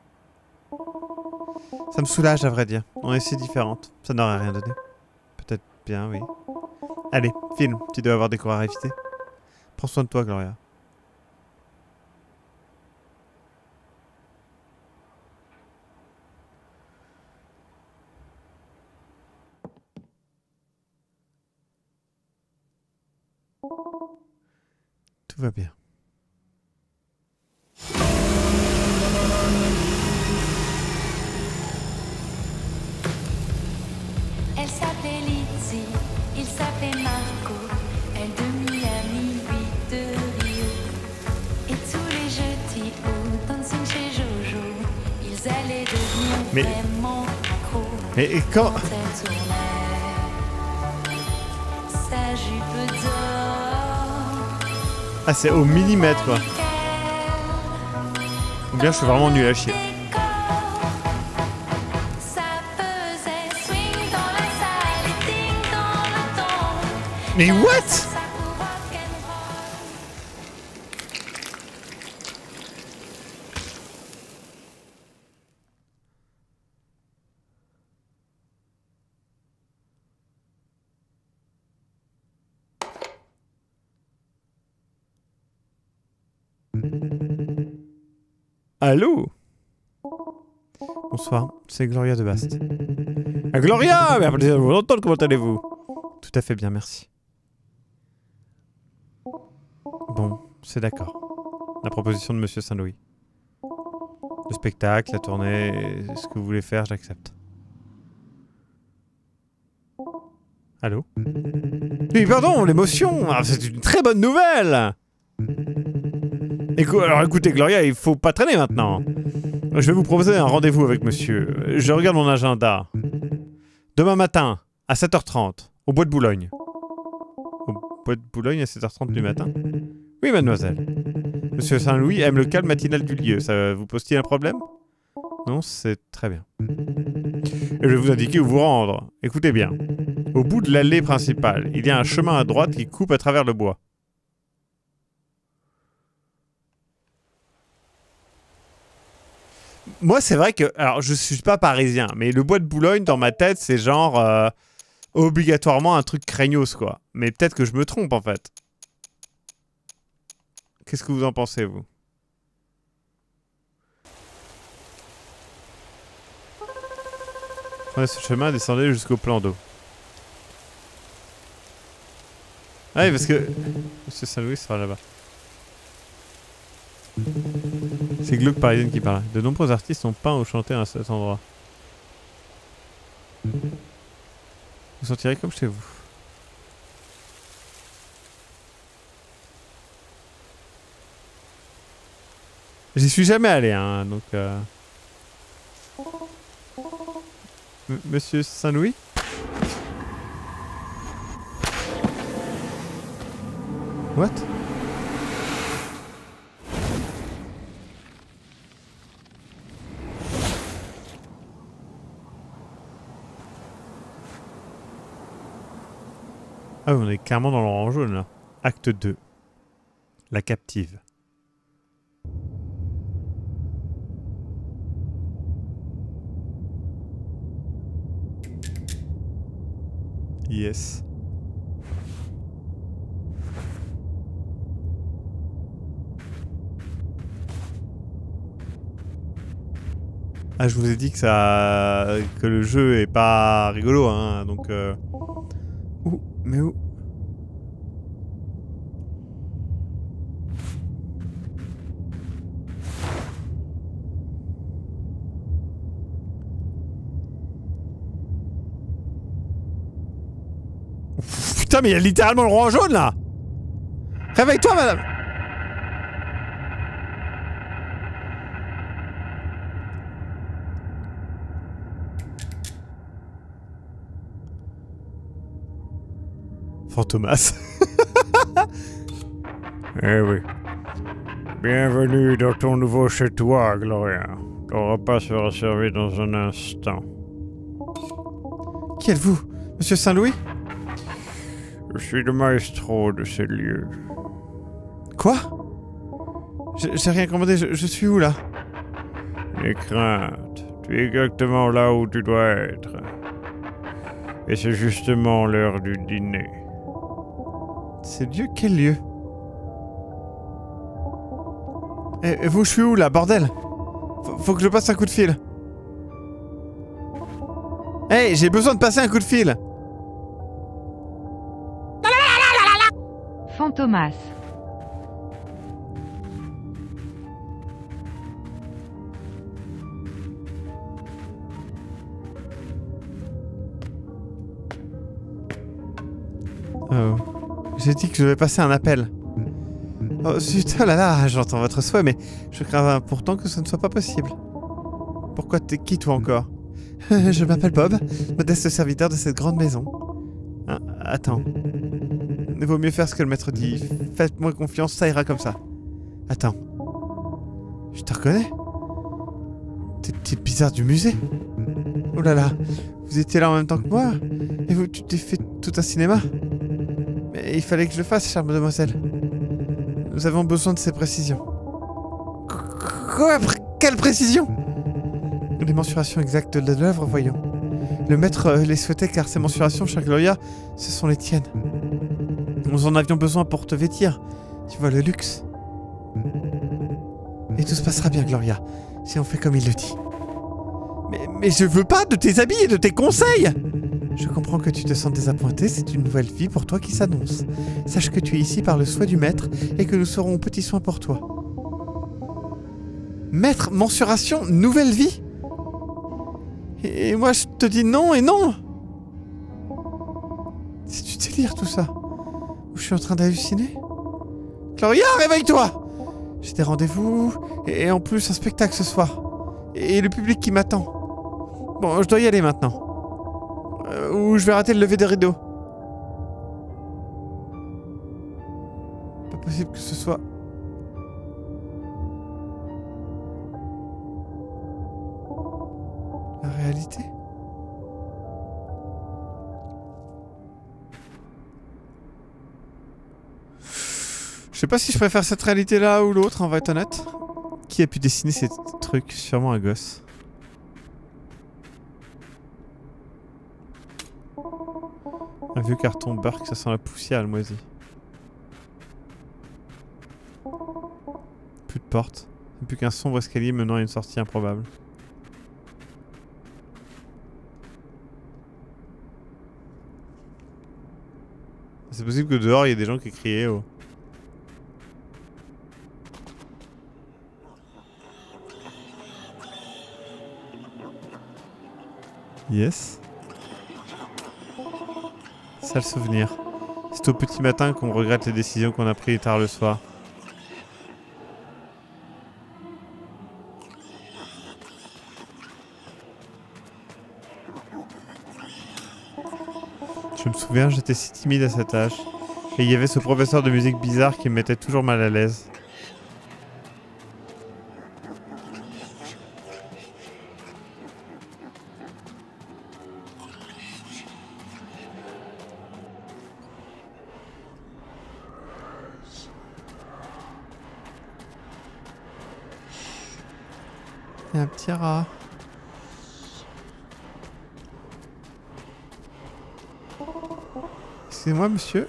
Ça me soulage à vrai dire. On est si différentes. Ça n'aurait rien donné. Peut-être bien, oui. Allez, filme. Tu dois avoir des cours à réviser. Prends soin de toi, Gloria. Tout va bien. Elle s'appelait Lizzie, il s'appelait Marco. Elle de Miami, lui de Rio. Et tous les jeudis au dancing chez Jojo, ils allaient devenir vraiment accros. Mais quand elle tournait sa jupe d'or. Ah, c'est au millimètre, quoi. Ou bien je suis vraiment nul à chier. Mais what? Allô? Bonsoir, c'est Gloria de Bast. Ah, Gloria! Mais plaisir de vous entendre, comment allez-vous? Tout à fait bien, merci. Bon, c'est d'accord. La proposition de Monsieur Saint-Louis. Le spectacle, la tournée, ce que vous voulez faire, j'accepte. Allô? Oui, pardon, l'émotion! Ah, c'est une très bonne nouvelle! Alors écoutez, Gloria, il faut pas traîner maintenant. Je vais vous proposer un rendez-vous avec monsieur. Je regarde mon agenda. Demain matin, à 7h30, au Bois de Boulogne. Au Bois de Boulogne à 7h30 du matin? Oui, mademoiselle. Monsieur Saint-Louis aime le calme matinal du lieu. Ça vous pose-t-il un problème? Non, c'est très bien. Et je vais vous indiquer où vous rendre. Écoutez bien. Au bout de l'allée principale, il y a un chemin à droite qui coupe à travers le bois. Moi, c'est vrai que... Alors, je suis pas parisien, mais le bois de Boulogne, dans ma tête, c'est genre... obligatoirement un truc craignos, quoi. Mais peut-être que je me trompe, en fait. Qu'est-ce que vous en pensez, vous? Prenez ce chemin, descendez jusqu'au plan d'eau. Ah oui, parce que... Monsieur Saint-Louis sera là-bas. C'est Glauque Parisienne qui parle. De nombreux artistes ont peint ou chanté à cet endroit. Vous sentirez comme chez vous. J'y suis jamais allé, hein, donc... Monsieur Saint-Louis? What? Ah, on est clairement dans l'orange jaune, là. Acte 2. La captive. Yes. Ah, je vous ai dit que que le jeu est pas rigolo, hein, donc... Où? Mais où? Putain, mais il y a littéralement le roi en jaune, là! Réveille-toi, madame! Fantomas. Eh oui. Bienvenue dans ton nouveau chez toi, Gloria. Ton repas sera servi dans un instant. Qui êtes-vous, Monsieur Saint-Louis? Je suis le maestro de ces lieux. Quoi? J'ai rien commandé, je suis où, là? N'aie crainte. Tu es exactement là où tu dois être. Et c'est justement l'heure du dîner. C'est Dieu, quel lieu? Et vous, je suis où là, bordel? Faut que je passe un coup de fil. Hey, j'ai besoin de passer un coup de fil. Fantomas. Oh. J'ai dit que je devais passer un appel. Oh zut, oh là là, j'entends votre souhait, mais je crains pourtant que ce ne soit pas possible. Pourquoi t'es qui toi encore? Je m'appelle Bob, modeste serviteur de cette grande maison. Hein, attends. Il vaut mieux faire ce que le maître dit. Faites-moi confiance, ça ira comme ça. Attends. Je te reconnais? T'es le type bizarre du musée? Oh là là, vous étiez là en même temps que moi? Et vous, tu t'es fait tout un cinéma? Mais il fallait que je le fasse, chère mademoiselle. Nous avons besoin de ces précisions. Quoi? Quelle précision? Les mensurations exactes de l'œuvre, voyons. Le maître les souhaitait car ces mensurations, chère Gloria, ce sont les tiennes. Nous en avions besoin pour te vêtir. Tu vois le luxe. Et tout se passera bien, Gloria, si on fait comme il le dit. Mais je veux pas de tes habits et de tes conseils! Je comprends que tu te sens désappointé, c'est une nouvelle vie pour toi qui s'annonce. Sache que tu es ici par le souhait du maître et que nous serons aux petits soins pour toi. Maître, mensuration, nouvelle vie? Et moi je te dis non et non! C'est du délire tout ça. Ou je suis en train d'halluciner? Gloria, réveille-toi! J'ai des rendez-vous et en plus un spectacle ce soir. Et le public qui m'attend. Bon, je dois y aller maintenant. Ou je vais rater le lever des rideaux. Pas possible que ce soit... la réalité? Je sais pas si je préfère cette réalité-là ou l'autre, on va être honnête. Qui a pu dessiner ces trucs? Sûrement un gosse. Un vieux carton Burke, ça sent la poussière, le moisi. Plus de porte. Plus qu'un sombre escalier menant à une sortie improbable. C'est possible que dehors il y ait des gens qui crient oh. Yes. Sale souvenir. C'est au petit matin qu'on regrette les décisions qu'on a prises tard le soir. Je me souviens, j'étais si timide à cet âge. Et il y avait ce professeur de musique bizarre qui me mettait toujours mal à l'aise. Il y a un petit rat. Excusez-moi, monsieur.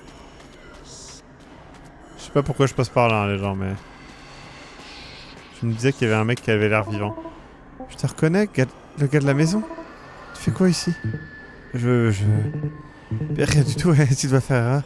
Je sais pas pourquoi je passe par là, hein, les gens, mais... Je me disais qu'il y avait un mec qui avait l'air vivant. Je te reconnais, le gars de la maison? Tu fais quoi ici? Rien du tout, ouais, tu dois faire erreur.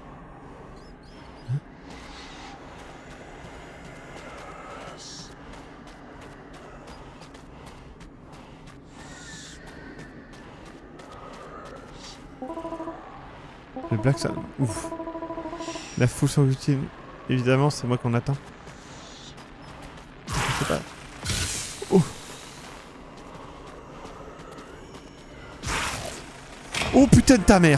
Le Black Sun. Ouf. La foule s'engloutine. Évidemment, c'est moi qu'on attend. Je sais pas. Oh. Oh putain de ta mère.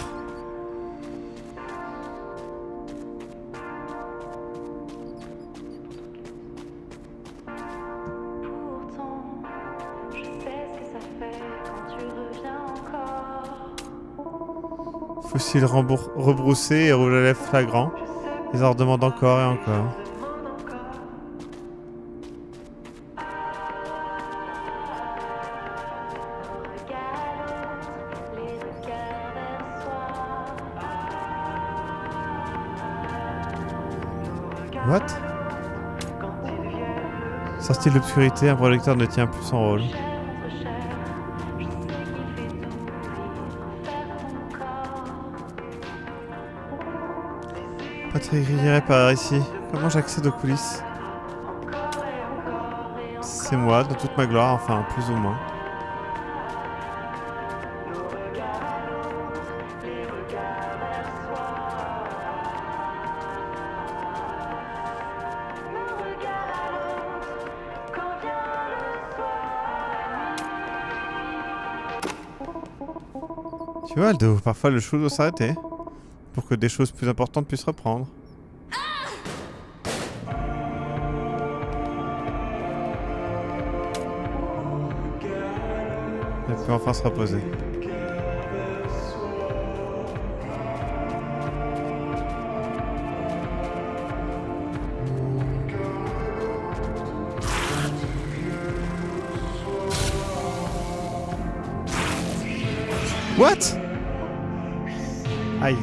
Fossiles rebroussés et rouge à lèvres flagrant. Ils en redemandent encore et encore. What? Sorti de l'obscurité, un projecteur ne tient plus son rôle. Patrick irait par ici. Comment j'accède aux coulisses? C'est moi, de toute ma gloire, enfin, plus ou moins. Tu vois, Aldo, parfois le show doit s'arrêter. Pour que des choses plus importantes puissent reprendre. Elle peut enfin se reposer. What? Aïe.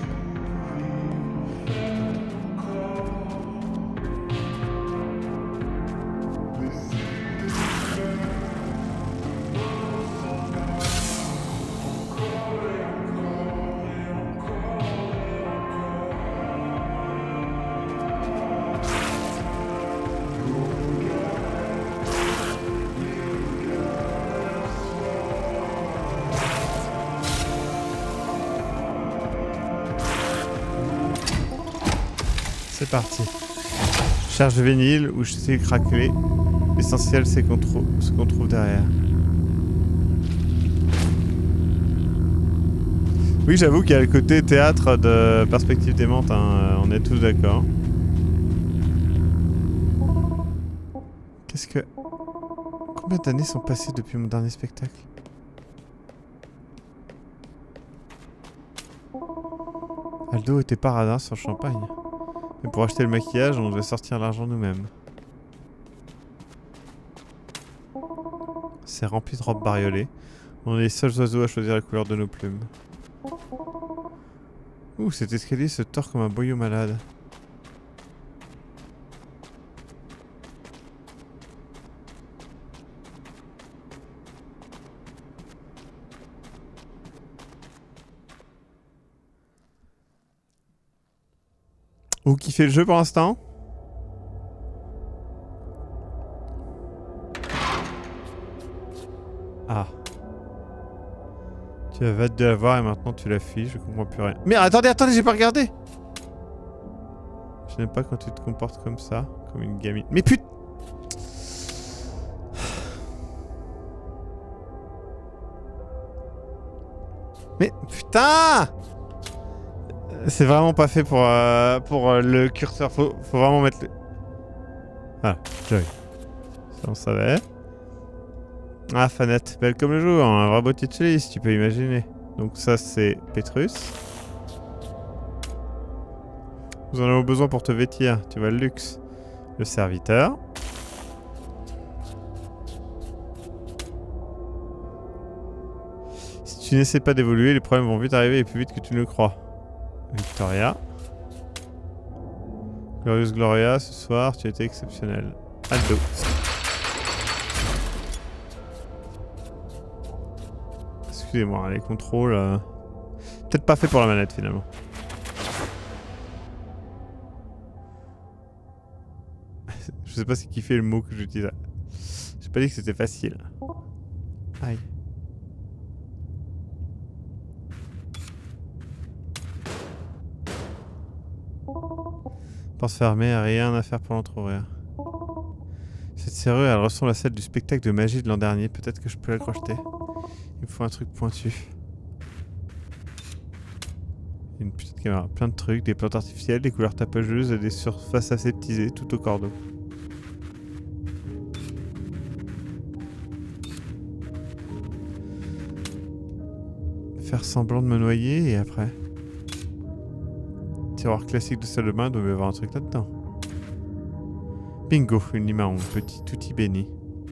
C'est parti. Charge de vinyle ou je sais craquer. L'essentiel c'est ce qu'on trouve derrière. Oui, j'avoue qu'il y a le côté théâtre de perspective démente, hein. On est tous d'accord. Qu'est-ce que... Combien d'années sont passées depuis mon dernier spectacle? Aldo était paradin sur le champagne. Mais pour acheter le maquillage, on devait sortir l'argent nous-mêmes. c'est rempli de robes bariolées. On est les seuls oiseaux à choisir la couleur de nos plumes. Ouh, cet escalier se tord comme un boyau malade. Vous kiffez le jeu pour l'instant? Ah. Tu avais hâte de la voir et maintenant tu la fuis, je comprends plus rien. Mais attendez, j'ai pas regardé! Je n'aime pas quand tu te comportes comme ça, comme une gamine. Mais putain! Mais putain! C'est vraiment pas fait pour le curseur. Faut vraiment mettre le... Ah, Joy. Ça on savait. Ah, Fanette, belle comme le jour, un vrai Botticelli si tu peux imaginer. Donc ça c'est Petrus. Nous en avons besoin pour te vêtir, tu vois le luxe. Le serviteur. Si tu n'essaies pas d'évoluer, les problèmes vont vite arriver et plus vite que tu ne le crois. Victoria. Glorieuse Gloria, ce soir, tu as été exceptionnel. Aldo. Excusez-moi, les contrôles... Peut-être pas fait pour la manette, finalement. Je sais pas si kiffé le mot que j'utilise. J'ai pas dit que c'était facile. Aïe. Porte fermée, rien à faire pour l'entrouvrir. Cette serrure, elle ressemble à celle du spectacle de magie de l'an dernier. Peut-être que je peux la crocheter. Il me faut un truc pointu. Une petite caméra, plein de trucs, des plantes artificielles, des couleurs tapageuses et des surfaces aseptisées, tout au cordeau. Faire semblant de me noyer et après... Tiroir classique de salle de bain, doit y avoir un truc là-dedans. Bingo, une limaron, petit outil béni.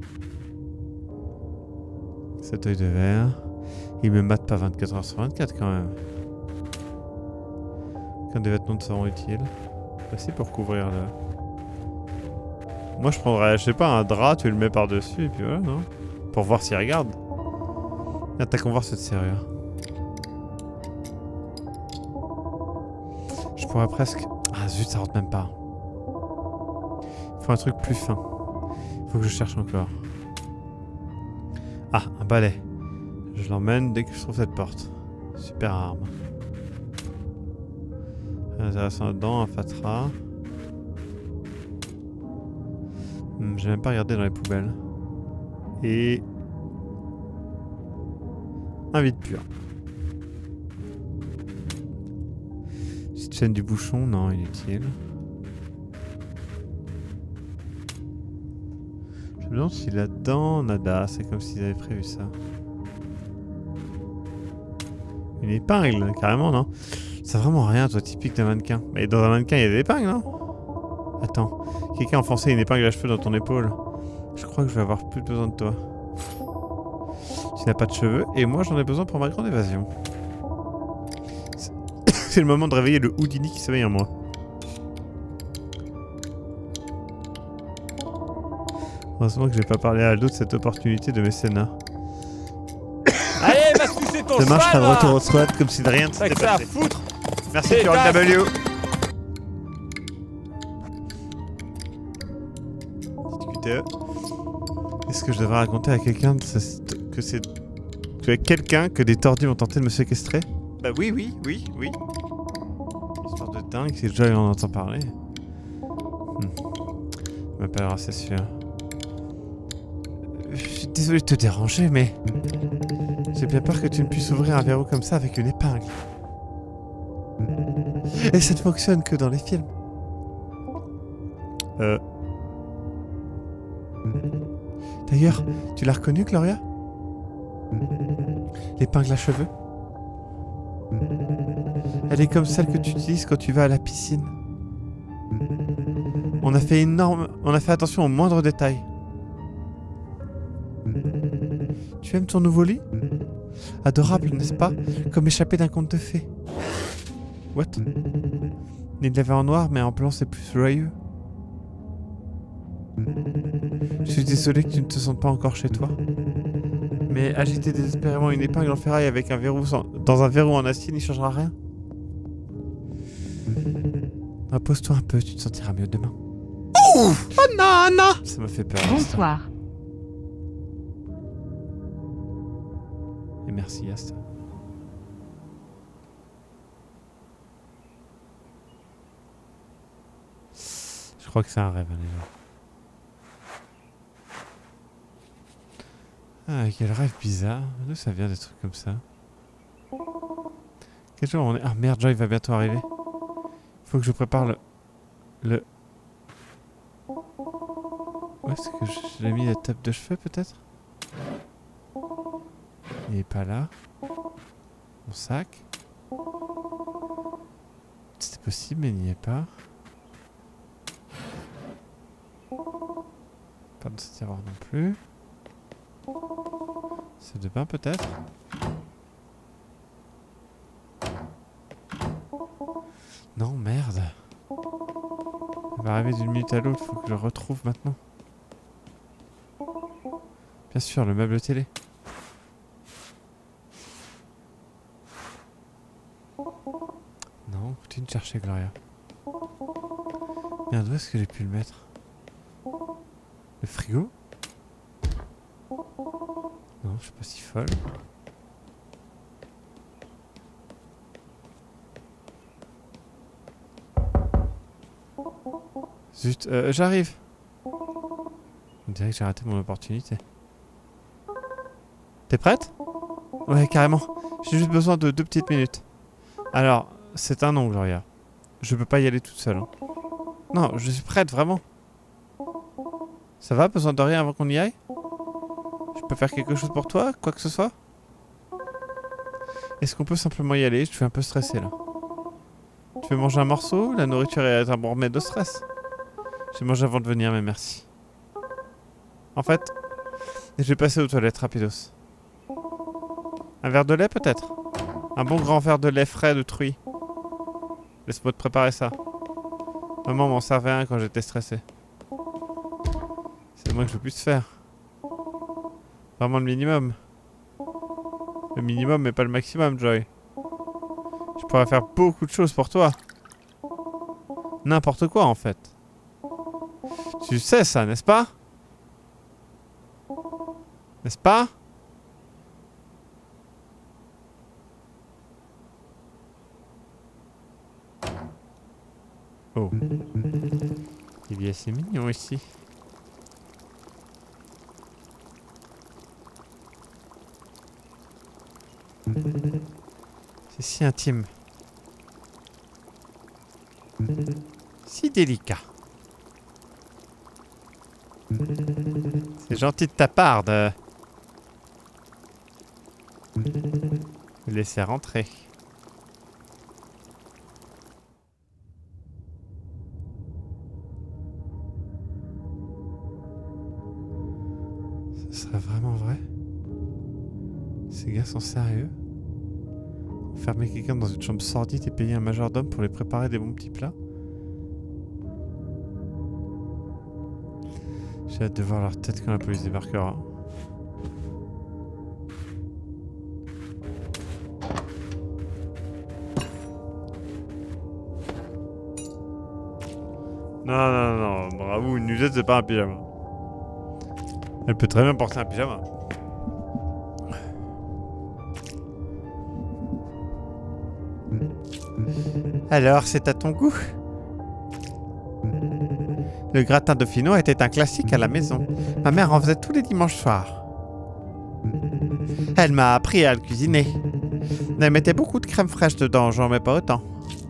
Cet œil de verre. Il me mate pas 24 h sur 24 quand même. Quand des vêtements te seront utiles. Merci pour couvrir le... Moi je prendrais, je sais pas, un drap, tu le mets par-dessus et puis voilà, non? Pour voir s'il regarde. Attaquons voir cette serrure. Je pourrais presque... Ah zut, ça rentre même pas. Il faut un truc plus fin. Il faut que je cherche encore. Ah, un balai. Je l'emmène dès que je trouve cette porte. Super arme. Intéressant là-dedans, un fatras. J'ai même pas regardé dans les poubelles. Et... un vide pur. Petite chaîne du bouchon, non, inutile. Je me demande si là-dedans, nada, c'est comme s'ils avaient prévu ça. Une épingle, carrément, non? C'est vraiment rien, toi, typique d'un mannequin. Mais dans un mannequin, il y a des épingles, non? Attends, quelqu'un a enfoncé une épingle à cheveux dans ton épaule. Je crois que je vais avoir plus besoin de toi. Tu n'as pas de cheveux, et moi j'en ai besoin pour ma grande évasion. C'est le moment de réveiller le Houdini qui sommeille en moi. Heureusement que j'ai pas parlé à Aldo de cette opportunité de mécénat. Allez, va sucer ton Demain je serai de cheval, retour au SWAT comme si de rien ne s'était ça à passé. foutre. Merci Florent W. Discuter. Est-ce que je devrais raconter à quelqu'un que c'est... quelqu'un que des tordus ont tenté de me séquestrer? Bah oui. Histoire de dingue, si déjà on en entend parler. Il m'appellera, c'est sûr. Je suis désolé de te déranger, mais... j'ai bien peur que tu ne puisses ouvrir un verrou comme ça avec une épingle. Et ça ne fonctionne que dans les films. D'ailleurs, tu l'as reconnue, Gloria? L'épingle à cheveux? Elle est comme celle que tu utilises quand tu vas à la piscine. On a fait attention aux moindres détails. Tu aimes ton nouveau lit? Adorable, n'est-ce pas? Comme échappé d'un conte de fées. What? Il l'avait en noir, mais en blanc c'est plus joyeux. Je suis désolé que tu ne te sentes pas encore chez toi. Mais agiter désespérément une épingle en ferraille avec un verrou dans un verrou en acier n'y changera rien. Repose-toi un peu, tu te sentiras mieux demain. Oh non, non! Ça m'a fait peur. Bonsoir. Et merci, Asta. Je crois que c'est un rêve, les gens. Ah, quel rêve bizarre. D'où ça vient des trucs comme ça? Quel jour on est? Ah merde, Joy va bientôt arriver. Faut que je prépare le... Où est-ce que j'ai mis la table de cheveux peut-être? Il est pas là. Mon sac. C'est possible mais il n'y est pas. Pas dans ce tiroir non plus. C'est de bain peut-être? Non, merde. Elle va arriver d'une minute à l'autre, faut que je le retrouve maintenant. Bien sûr, le meuble télé. Non, continue de chercher Gloria. Merde, où est-ce que j'ai pu le mettre? Le frigo? Non, je suis pas si folle. Zut, j'arrive. On dirait que j'ai raté mon opportunité. T'es prête? Ouais, carrément. J'ai juste besoin de 2 petites minutes. Alors, c'est un non, Gloria. Je peux pas y aller toute seule. Hein. Non, je suis prête, vraiment. Ça va? Besoin de rien avant qu'on y aille? Je peux faire quelque chose pour toi? Quoi que ce soit? Est-ce qu'on peut simplement y aller? Je suis un peu stressé là. Tu veux manger un morceau? La nourriture est un bon remède au stress. J'ai mangé avant de venir, mais merci. En fait, je vais passer aux toilettes rapidos. Un verre de lait peut-être? Un bon grand verre de lait frais de truie. Laisse-moi te préparer ça. Maman m'en servait un quand j'étais stressé. C'est le moins que je puisse faire. Vraiment le minimum. Le minimum mais pas le maximum, Joy. Je pourrais faire beaucoup de choses pour toi. N'importe quoi en fait. Tu sais ça, n'est-ce pas? N'est-ce pas? Oh. Il est assez mignon ici. C'est si intime. Si délicat. C'est gentil de ta part de... me laisser rentrer. Ce serait vraiment vrai? Ces gars sont sérieux? Enfermer quelqu'un dans une chambre sordide et payer un majordome pour lui préparer des bons petits plats? J'ai hâte de voir leur tête quand la police débarquera. Non, bravo, une nuisette c'est pas un pyjama. Elle peut très bien porter un pyjama. Alors, c'est à ton goût? Le gratin dauphinois était un classique à la maison. Ma mère en faisait tous les dimanches soirs. Elle m'a appris à le cuisiner. Elle mettait beaucoup de crème fraîche dedans, j'en mets pas autant.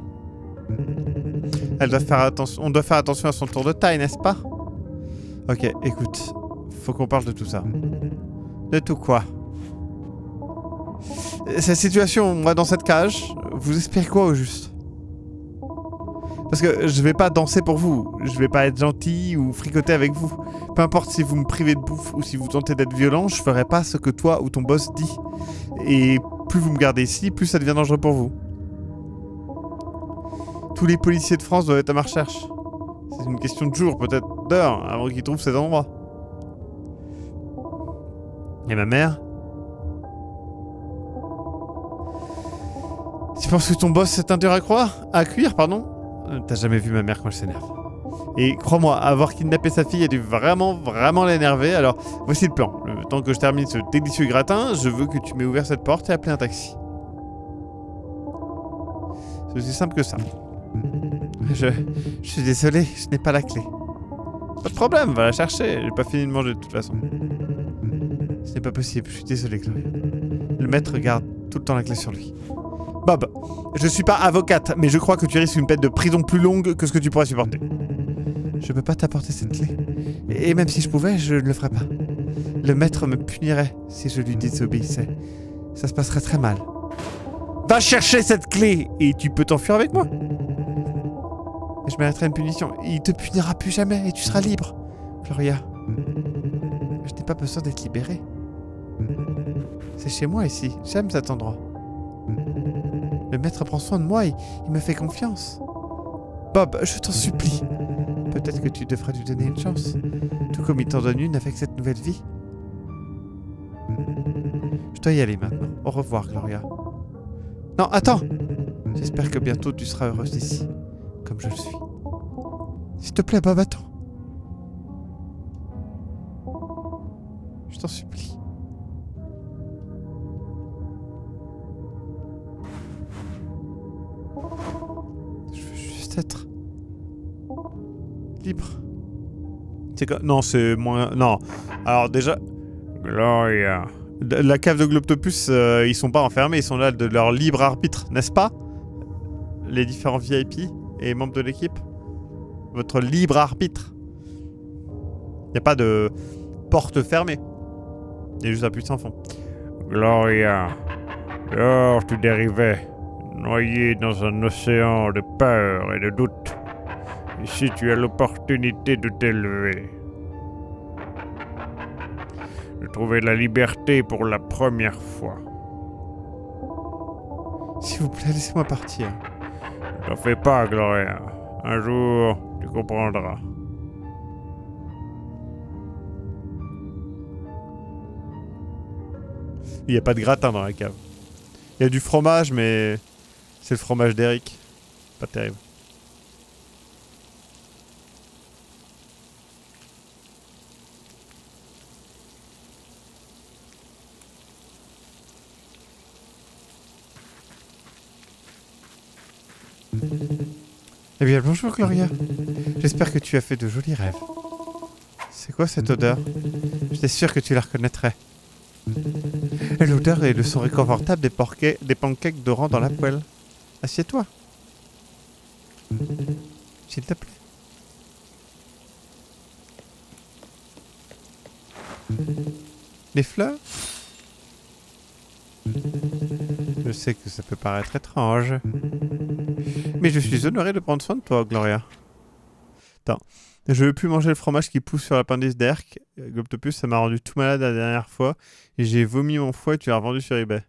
On doit faire attention à son tour de taille, n'est-ce pas? Ok, écoute, faut qu'on parle de tout ça. De tout quoi? Cette situation, moi dans cette cage, vous espérez quoi au juste? Parce que je vais pas danser pour vous, je vais pas être gentil ou fricoter avec vous. Peu importe si vous me privez de bouffe ou si vous tentez d'être violent, je ferai pas ce que toi ou ton boss dit. Et plus vous me gardez ici, plus ça devient dangereux pour vous. Tous les policiers de France doivent être à ma recherche. C'est une question de jours, peut-être d'heures, avant qu'ils trouvent cet endroit. Et ma mère? Tu penses que ton boss est un dur à croire? À cuire, pardon? T'as jamais vu ma mère quand elle s'énerve. Et crois-moi, avoir kidnappé sa fille a dû vraiment l'énerver, alors voici le plan. Le temps que je termine ce délicieux gratin, je veux que tu m'aies ouvert cette porte et appelé un taxi. C'est aussi simple que ça. Je suis désolé, je n'ai pas la clé. Pas de problème, va la chercher, j'ai pas fini de manger de toute façon. Ce n'est pas possible, je suis désolé, Chloé. Le maître garde tout le temps la clé sur lui. Bob, je suis pas avocate, mais je crois que tu risques une peine de prison plus longue que ce que tu pourrais supporter. Je peux pas t'apporter cette clé. Et même si je pouvais, je ne le ferais pas. Le maître me punirait si je lui désobéissais. Ça se passerait très mal. Va chercher cette clé et tu peux t'enfuir avec moi. Et je mériterai une punition. Il te punira plus jamais et tu seras libre. Gloria, je n'ai pas besoin d'être libéré. C'est chez moi ici. J'aime cet endroit. Le maître prend soin de moi, il me fait confiance. Bob, je t'en supplie. Peut-être que tu devrais lui donner une chance. Tout comme il t'en donne une avec cette nouvelle vie. Je dois y aller maintenant. Au revoir, Gloria. Non, attends! J'espère que bientôt tu seras heureuse ici, comme je le suis. S'il te plaît, Bob, attends. Je t'en supplie. Je veux juste être libre. C'est quoi? Non, c'est moins... Non. Alors déjà... Gloria... La cave de Globtopus, ils sont pas enfermés, ils sont là de leur libre arbitre, n'est-ce pas? Les différents VIP et membres de l'équipe. Votre libre arbitre. Il n'y a pas de porte fermée. Il y a juste un puissant fond. Gloria, alors tu dérivais, noyé dans un océan de peur et de doute. Ici tu as l'opportunité de t'élever. De trouver la liberté pour la première fois. S'il vous plaît, laissez-moi partir. Ne t'en fais pas, Gloria. Un jour, tu comprendras. Il n'y a pas de gratin dans la cave. Il y a du fromage, mais c'est le fromage d'Eric. Pas terrible. Eh bien, bonjour Gloria. J'espère que tu as fait de jolis rêves. C'est quoi cette odeur? J'étais sûr que tu la reconnaîtrais. L'odeur et le son réconfortable des pancakes dorants dans la poêle. Assieds-toi. S'il te plaît. Les fleurs? Je sais que ça peut paraître étrange. Mais je suis honoré de prendre soin de toi, Gloria. Attends. Je veux plus manger le fromage qui pousse sur l'appendice d'Erc. Globtopus, ça m'a rendu tout malade la dernière fois. Et j'ai vomi mon foie et tu l'as revendu sur eBay.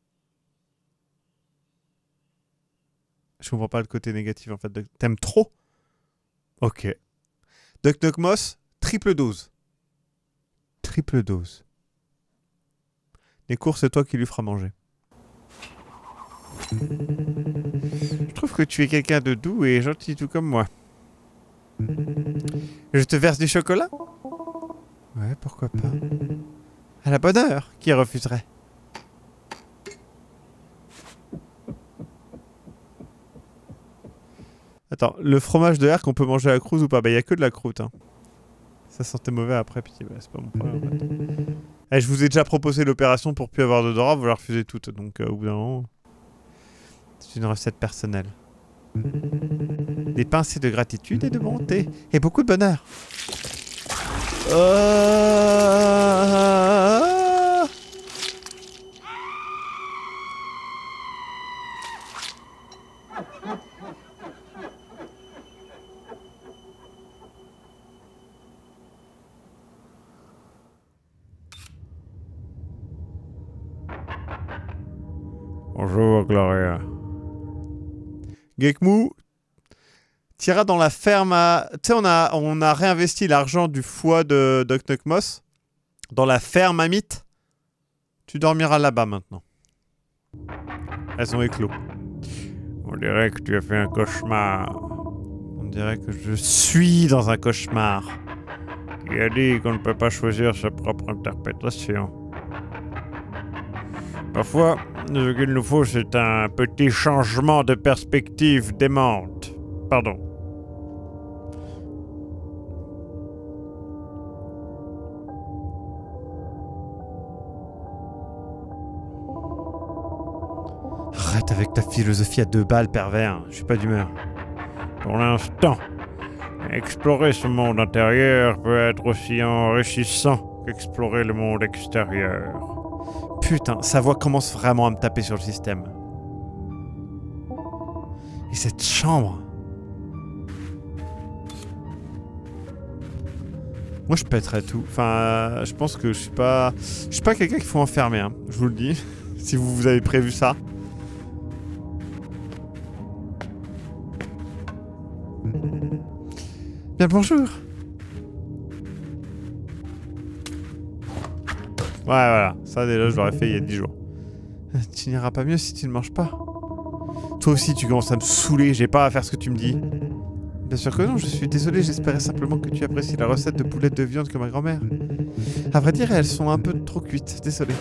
Je comprends pas le côté négatif en fait. T'aimes trop? Ok. Duck Duck Moss, triple dose. Triple dose. Les courses, c'est toi qui lui feras manger. Je trouve que tu es quelqu'un de doux et gentil tout comme moi. Je te verse du chocolat? Ouais, pourquoi pas. À la bonne heure, qui refuserait? Attends, le fromage de Herc, on peut manger à la croûte ou pas? Bah, il n'y a que de la croûte. Hein. Ça sentait mauvais après, puis bah, c'est pas mon problème en fait. Eh, je vous ai déjà proposé l'opération pour plus avoir d'odorat, vous la refusez toutes, donc au bout d'un moment... C'est une recette personnelle. Des pincées de gratitude et de bonté. Et beaucoup de bonheur. Bonjour, Gloria. Gekmou, t'iras dans la ferme à... Tu sais, on a réinvesti l'argent du foie de Doc Nuck Moss dans la ferme à mythes. Tu dormiras là-bas maintenant. Elles ont éclos. On dirait que tu as fait un cauchemar. On dirait que je suis dans un cauchemar. Qui a dit qu'on ne peut pas choisir sa propre interprétation. Parfois, ce qu'il nous faut, c'est un petit changement de perspective démente. Pardon. Arrête avec ta philosophie à 2 balles, pervers. Je suis pas d'humeur. Pour l'instant, explorer ce monde intérieur peut être aussi enrichissant qu'explorer le monde extérieur. Putain, sa voix commence vraiment à me taper sur le système. Et cette chambre. Moi, je pèterais tout. Enfin, je pense que je suis pas quelqu'un qu'il faut enfermer, hein. Je vous le dis. Si vous avez prévu ça. Bien, bonjour. Ouais, voilà. Ça, déjà, je l'aurais fait il y a 10 jours. Tu n'iras pas mieux si tu ne manges pas. Toi aussi, tu commences à me saouler. J'ai pas à faire ce que tu me dis. Bien sûr que non, je suis désolé. J'espérais simplement que tu apprécies la recette de boulettes de viande que ma grand-mère. À vrai dire, elles sont un peu trop cuites. Désolé.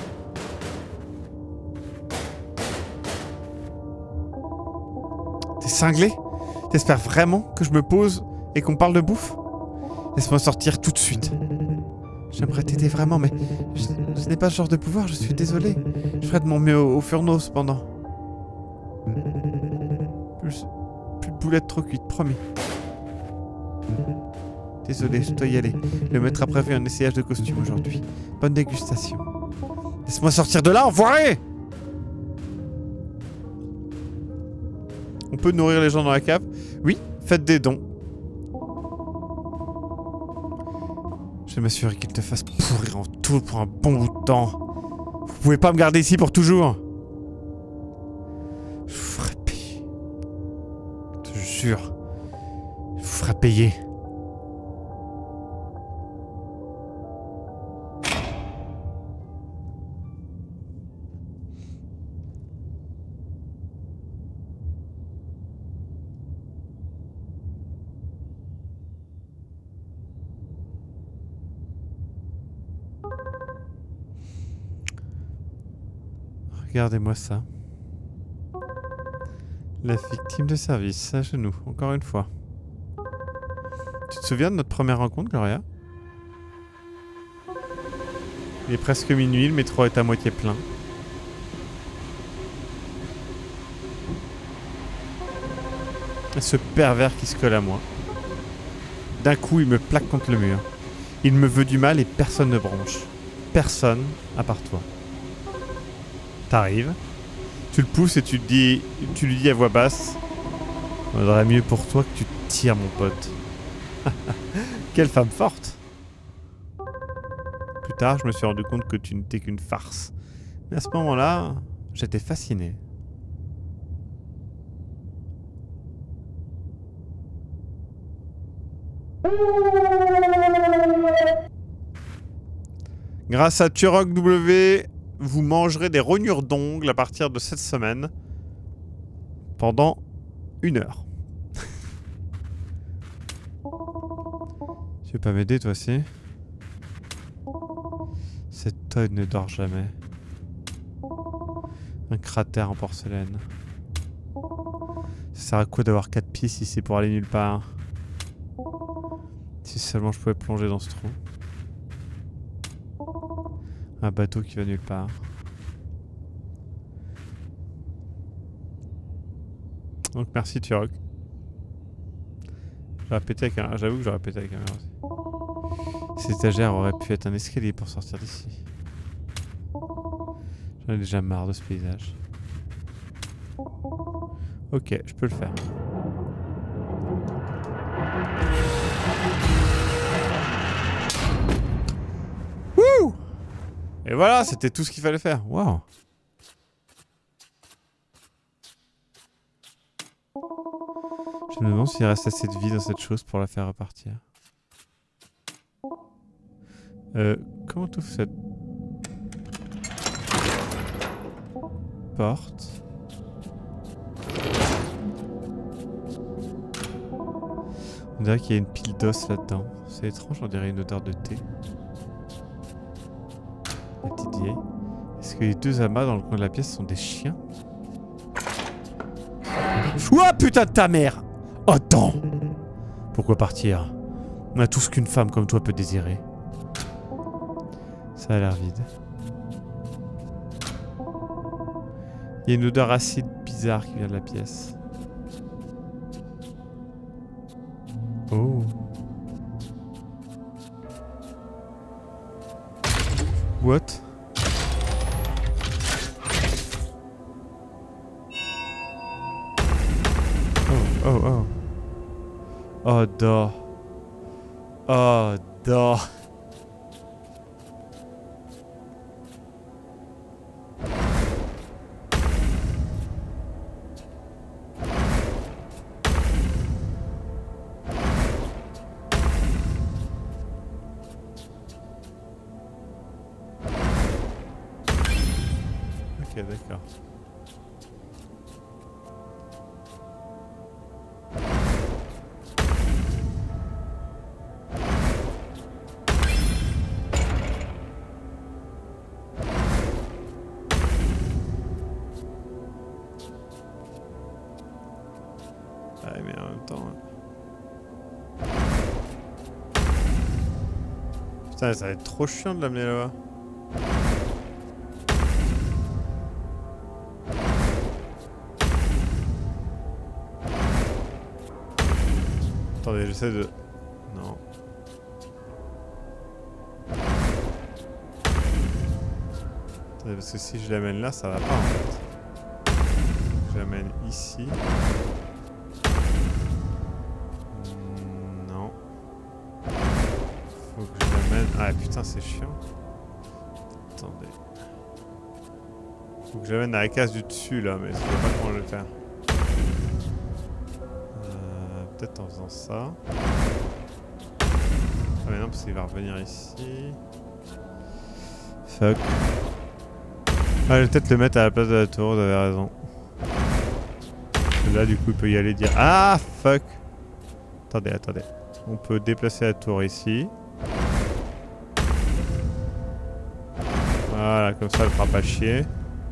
T'es cinglé? T'espères vraiment que je me pose et qu'on parle de bouffe? Laisse-moi sortir tout de suite. J'aimerais t'aider vraiment, mais je n'ai pas ce genre de pouvoir, je suis désolé. Je ferai de mon mieux au furneau, cependant. Plus de boulettes trop cuites, promis. Désolé, je dois y aller. Le maître a prévu un essayage de costume aujourd'hui. Bonne dégustation. Laisse-moi sortir de là, enfoiré! On peut nourrir les gens dans la cave? Oui, faites des dons. Je vais m'assurer qu'il te fasse pourrir en tout pour un bon bout de temps. Vous pouvez pas me garder ici pour toujours. Je vous ferai payer. Je te jure. Je vous ferai payer. Regardez-moi ça. La victime de service, à genoux, encore une fois. Tu te souviens de notre première rencontre, Gloria? Il est presque minuit, le métro est à moitié plein. Et ce pervers qui se colle à moi. D'un coup, il me plaque contre le mur. Il me veut du mal et personne ne bronche. Personne à part toi. T'arrives, tu le pousses et tu lui dis à voix basse: « Vaudrait mieux pour toi que tu te tires, mon pote. » Quelle femme forte! Plus tard, je me suis rendu compte que tu n'étais qu'une farce. Mais à ce moment-là, j'étais fasciné. Grâce à Turok W, vous mangerez des rognures d'ongles à partir de cette semaine pendant 1 heure. Tu veux pas m'aider toi aussi? Cette Todd ne dort jamais. Un cratère en porcelaine. Ça sert à quoi d'avoir 4 pieds si c'est pour aller nulle part? Si seulement je pouvais plonger dans ce trou. Un bateau qui va nulle part. Donc merci Turok. J'aurais pété la caméra. J'avoue que j'aurais pété la caméra aussi. Cette étagère aurait pu être un escalier pour sortir d'ici. J'en ai déjà marre de ce paysage. Ok, je peux le faire. Wouh! Et voilà, c'était tout ce qu'il fallait faire. Waouh! Je me demande s'il reste assez de vie dans cette chose pour la faire repartir. Comment t'ouvres cette porte? On dirait qu'il y a une pile d'os là-dedans. C'est étrange, on dirait une odeur de thé. La petite vieille. Est-ce que les deux amas dans le coin de la pièce sont des chiens? Ouah, putain de ta mère! Attends! Pourquoi partir? On a tout ce qu'une femme comme toi peut désirer. Ça a l'air vide. Il y a une odeur acide bizarre qui vient de la pièce. Oh. What? Oh. Oh, da. Oh, da. Ok, d'accord. Ouais, mais en même temps... Putain, ça va être trop chiant de l'amener là-bas. Attendez, j'essaie de... Non. Attendez, parce que si je l'amène là, ça va pas en fait. Je l'amène ici. Non. Faut que je l'amène... Ah putain, c'est chiant. Attendez. Faut que je l'amène à la case du dessus là, mais je sais pas comment je vais le faire. Peut-être en faisant ça. Ah mais non, parce qu'il va revenir ici. Fuck. Ah, je vais peut-être le mettre à la place de la tour, vous avez raison. Là, du coup, il peut y aller dire... Ah, fuck. Attendez. On peut déplacer la tour ici. Voilà, comme ça, elle fera pas chier.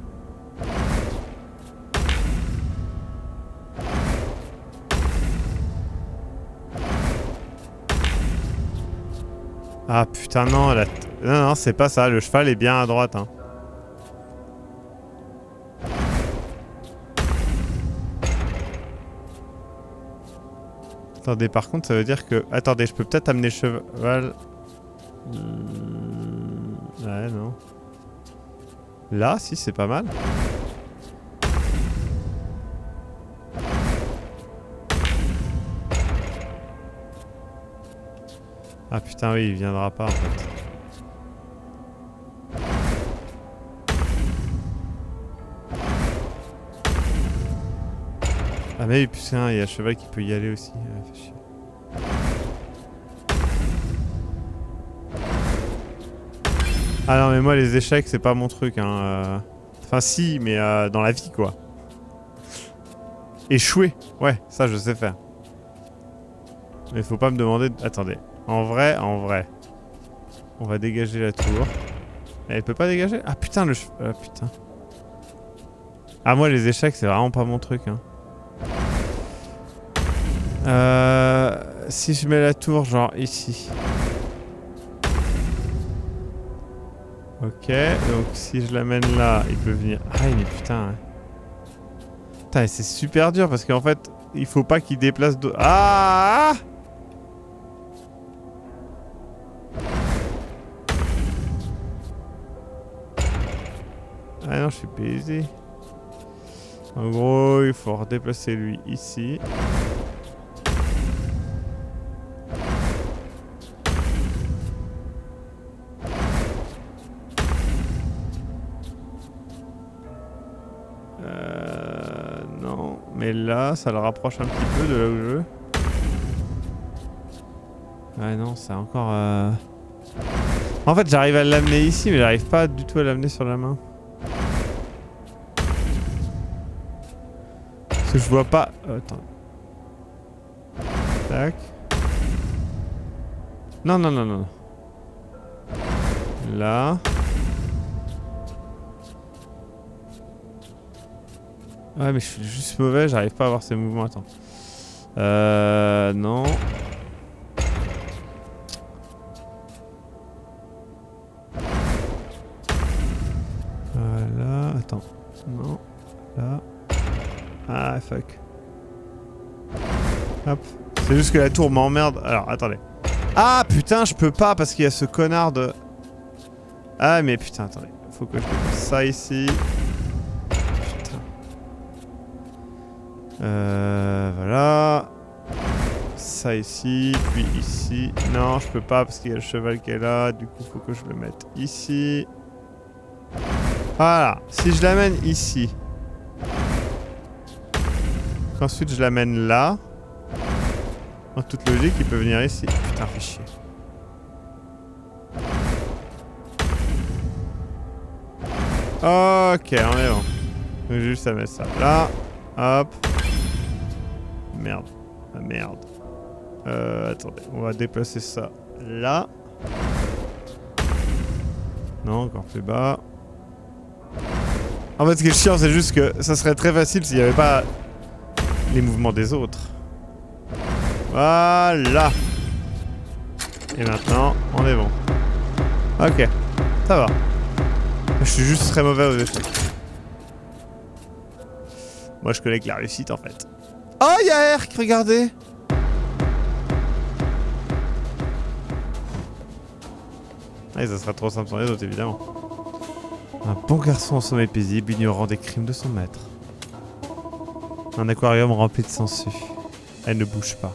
Ah putain non, non, c'est pas ça, le cheval est bien à droite. Hein. Attendez, par contre ça veut dire que... Attendez, je peux peut-être amener le cheval... Ouais, non. Là, si, c'est pas mal. Ah putain oui, il viendra pas en fait. Ah mais putain, il y a le cheval qui peut y aller aussi. Ah, fait chier. Ah non mais moi les échecs c'est pas mon truc hein. Enfin si, mais dans la vie quoi. Échouer, ouais, ça je sais faire. Mais faut pas me demander... Attendez. En vrai. On va dégager la tour. Elle peut pas dégager? Ah putain, le... Ah putain. Ah moi les échecs c'est vraiment pas mon truc hein. Si je mets la tour genre ici. Ok, donc si je l'amène là, il peut venir... Ah mais putain. Ouais. Putain, c'est super dur parce qu'en fait, il faut pas qu'il déplace... Ah! Ah non, je suis baisé. En gros, il faut redéplacer lui ici. Non, mais Et là, ça le rapproche un petit peu de là où je veux. Ouais, non, c'est encore... En fait, j'arrive à l'amener ici, mais j'arrive pas du tout à l'amener sur la main. Parce que je vois pas... attends. Tac. Non, non, non, non. Là. Ouais, mais je suis juste mauvais, j'arrive pas à voir ces mouvements. Attends. Non. Voilà, attends. Non. Là. Ah, fuck. Hop. C'est juste que la tour m'emmerde. Alors, attendez. Ah, putain, je peux pas parce qu'il y a ce connard de... Ah, mais putain, attendez. Faut que je fasse ça ici. Putain. Voilà. Ça ici, puis ici. Non, je peux pas parce qu'il y a le cheval qui est là. Du coup, faut que je le mette ici. Voilà. Si je l'amène ici. Ensuite, je l'amène là. En toute logique, il peut venir ici. Putain, fais chier. Ok, on est bon. Donc, j'ai juste à mettre ça là. Hop. Merde. Ah, merde. Attendez, on va déplacer ça là. Non, encore plus bas. En fait, ce qui est chiant, c'est juste que ça serait très facile s'il n'y avait pas les mouvements des autres. Voilà. Et maintenant, on est bon. Ok, ça va. Je suis juste très mauvais aux échecs. Moi, je connais que la réussite, en fait. Oh, il y a Herc, regardez. Ah, ça sera trop simple sans les autres, évidemment. Un bon garçon en sommeil paisible, ignorant des crimes de son maître. Un aquarium rempli de sangsues. Elle ne bouge pas.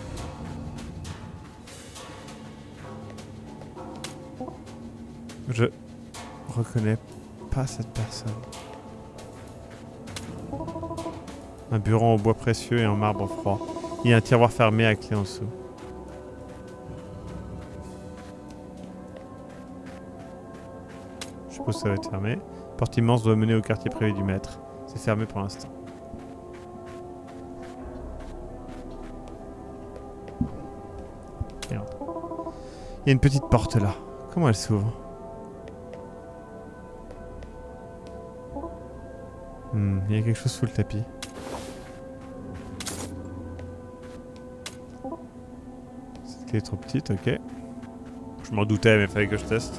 Je reconnais pas cette personne. Un bureau en bois précieux et en marbre froid. Il y a un tiroir fermé à clé en dessous. Je suppose que ça va être fermé. Porte immense doit mener au quartier privé du maître. C'est fermé pour l'instant. Merde. Il y a une petite porte là. Comment elle s'ouvre? Il y a quelque chose sous le tapis. Cette clé est trop petite, ok. Je m'en doutais, mais il fallait que je teste.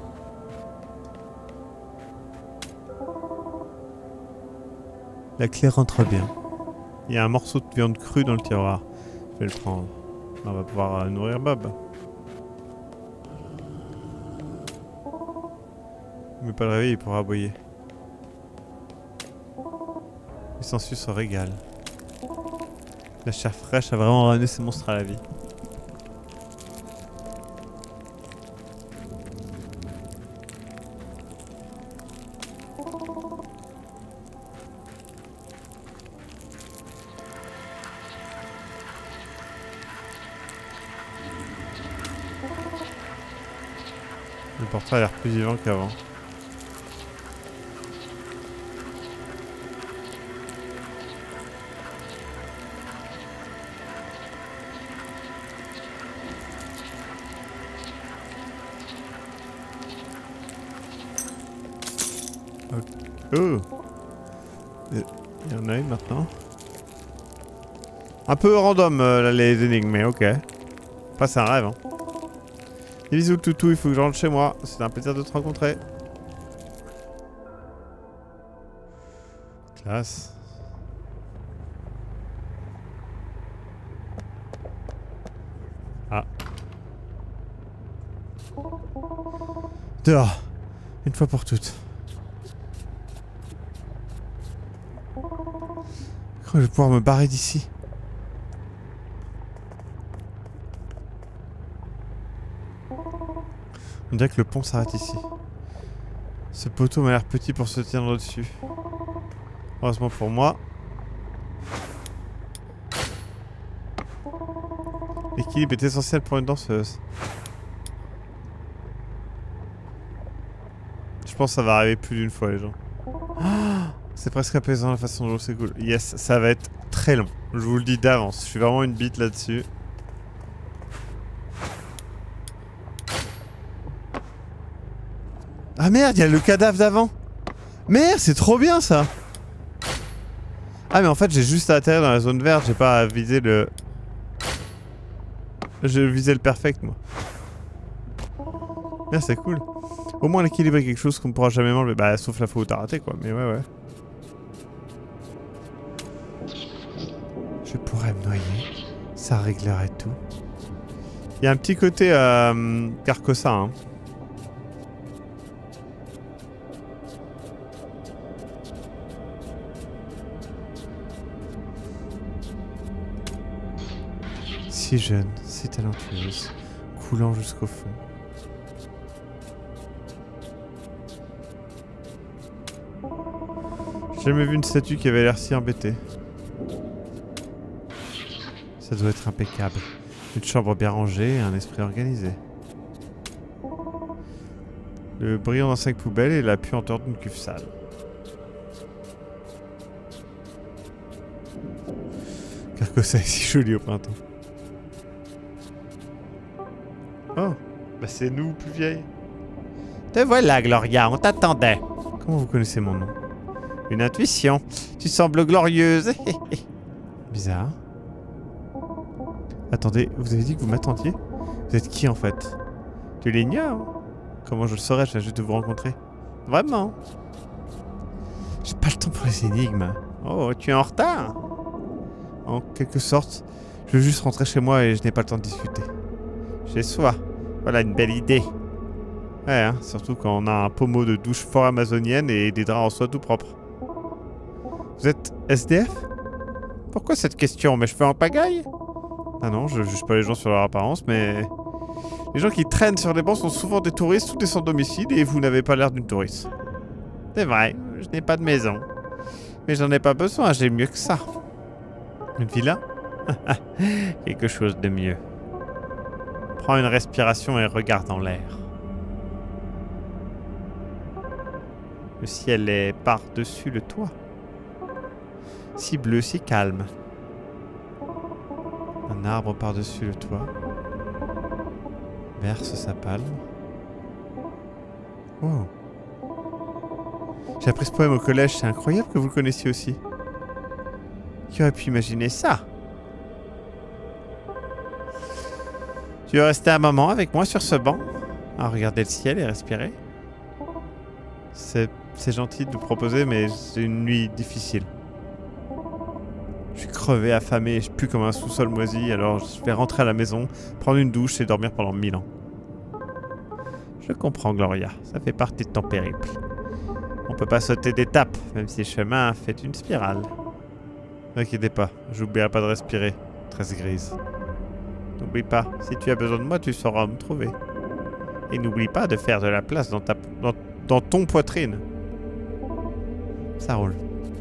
La clé rentre bien. Il y a un morceau de viande crue dans le tiroir. Je vais le prendre. On va pouvoir nourrir Bob. Mais pas le réveiller, il pourra aboyer. Les sangsues se régalent. La chair fraîche a vraiment ramené ces monstres à la vie. Le portrait a l'air plus vivant qu'avant. Oh. Il y en a une maintenant. Un peu random là, les énigmes, mais ok. Enfin, c'est un rêve. Hein. Des bisous toutou, il faut que je rentre chez moi. C'est un plaisir de te rencontrer. Classe. Ah. Dehors. Une fois pour toutes. Je vais pouvoir me barrer d'ici. On dirait que le pont s'arrête ici. Ce poteau m'a l'air petit pour se tenir au-dessus. Heureusement pour moi. L'équilibre est essentiel pour une danseuse. Je pense que ça va arriver plus d'une fois, les gens. C'est presque apaisant la façon dont c'est cool. Yes, ça va être très long. Je vous le dis d'avance. Je suis vraiment une bite là-dessus. Ah merde, il y a le cadavre d'avant. Merde, c'est trop bien ça. Ah mais en fait j'ai juste à atterrir dans la zone verte, j'ai pas à viser le... Je visais le perfect moi. Merde, c'est cool. Au moins l'équilibre est quelque chose qu'on pourra jamais m'enlever. Bah sauf la fois où t'as raté quoi, mais ouais ouais. Je pourrais me noyer, ça réglerait tout. Il y a un petit côté Carcosa hein. Si jeune, si talentueuse, coulant jusqu'au fond. J'ai jamais vu une statue qui avait l'air si embêtée. Ça doit être impeccable. Une chambre bien rangée et un esprit organisé. Le brillant d'un sac poubelle et la puanteur d'une cuve sale. Carcosa est si joli au printemps. Oh, bah c'est nous, plus vieilles. Te voilà, Gloria, on t'attendait. Comment vous connaissez mon nom? Une intuition. Tu sembles glorieuse. Bizarre. Attendez, vous avez dit que vous m'attendiez? Vous êtes qui en fait? Tu l'ignores? Comment je le saurais? Je viens juste de vous rencontrer. Vraiment? J'ai pas le temps pour les énigmes. Oh, tu es en retard? En quelque sorte, je veux juste rentrer chez moi et je n'ai pas le temps de discuter. Chez soi. Voilà une belle idée. Ouais, hein, surtout quand on a un pommeau de douche fort amazonienne et des draps en soie tout propres. Vous êtes SDF? Pourquoi cette question? Mes cheveux en pagaille? Ah non, je juge pas les gens sur leur apparence, mais... Les gens qui traînent sur les bancs sont souvent des touristes ou des sans domicile et vous n'avez pas l'air d'une touriste. C'est vrai, je n'ai pas de maison. Mais j'en ai pas besoin, j'ai mieux que ça. Une villa? Quelque chose de mieux. Prends une respiration et regarde en l'air. Le ciel est par-dessus le toit. Si bleu, si calme. Un arbre par-dessus le toit. Verse sa palme. Wow. J'ai appris ce poème au collège, c'est incroyable que vous le connaissiez aussi. Qui aurait pu imaginer ça? Tu veux rester un moment avec moi sur ce banc, à regarder le ciel et respirer? C'est gentil de vous proposer, mais c'est une nuit difficile. Je suis crevé, affamé, je pue comme un sous-sol moisi, alors je vais rentrer à la maison, prendre une douche et dormir pendant 1000 ans. Je comprends, Gloria, ça fait partie de ton périple. On peut pas sauter d'étapes, même si le chemin fait une spirale. N'inquiétez pas, j'oublierai pas de respirer, tresse grise. N'oublie pas, si tu as besoin de moi, tu sauras me trouver. Et n'oublie pas de faire de la place dans ton poitrine. Ça roule.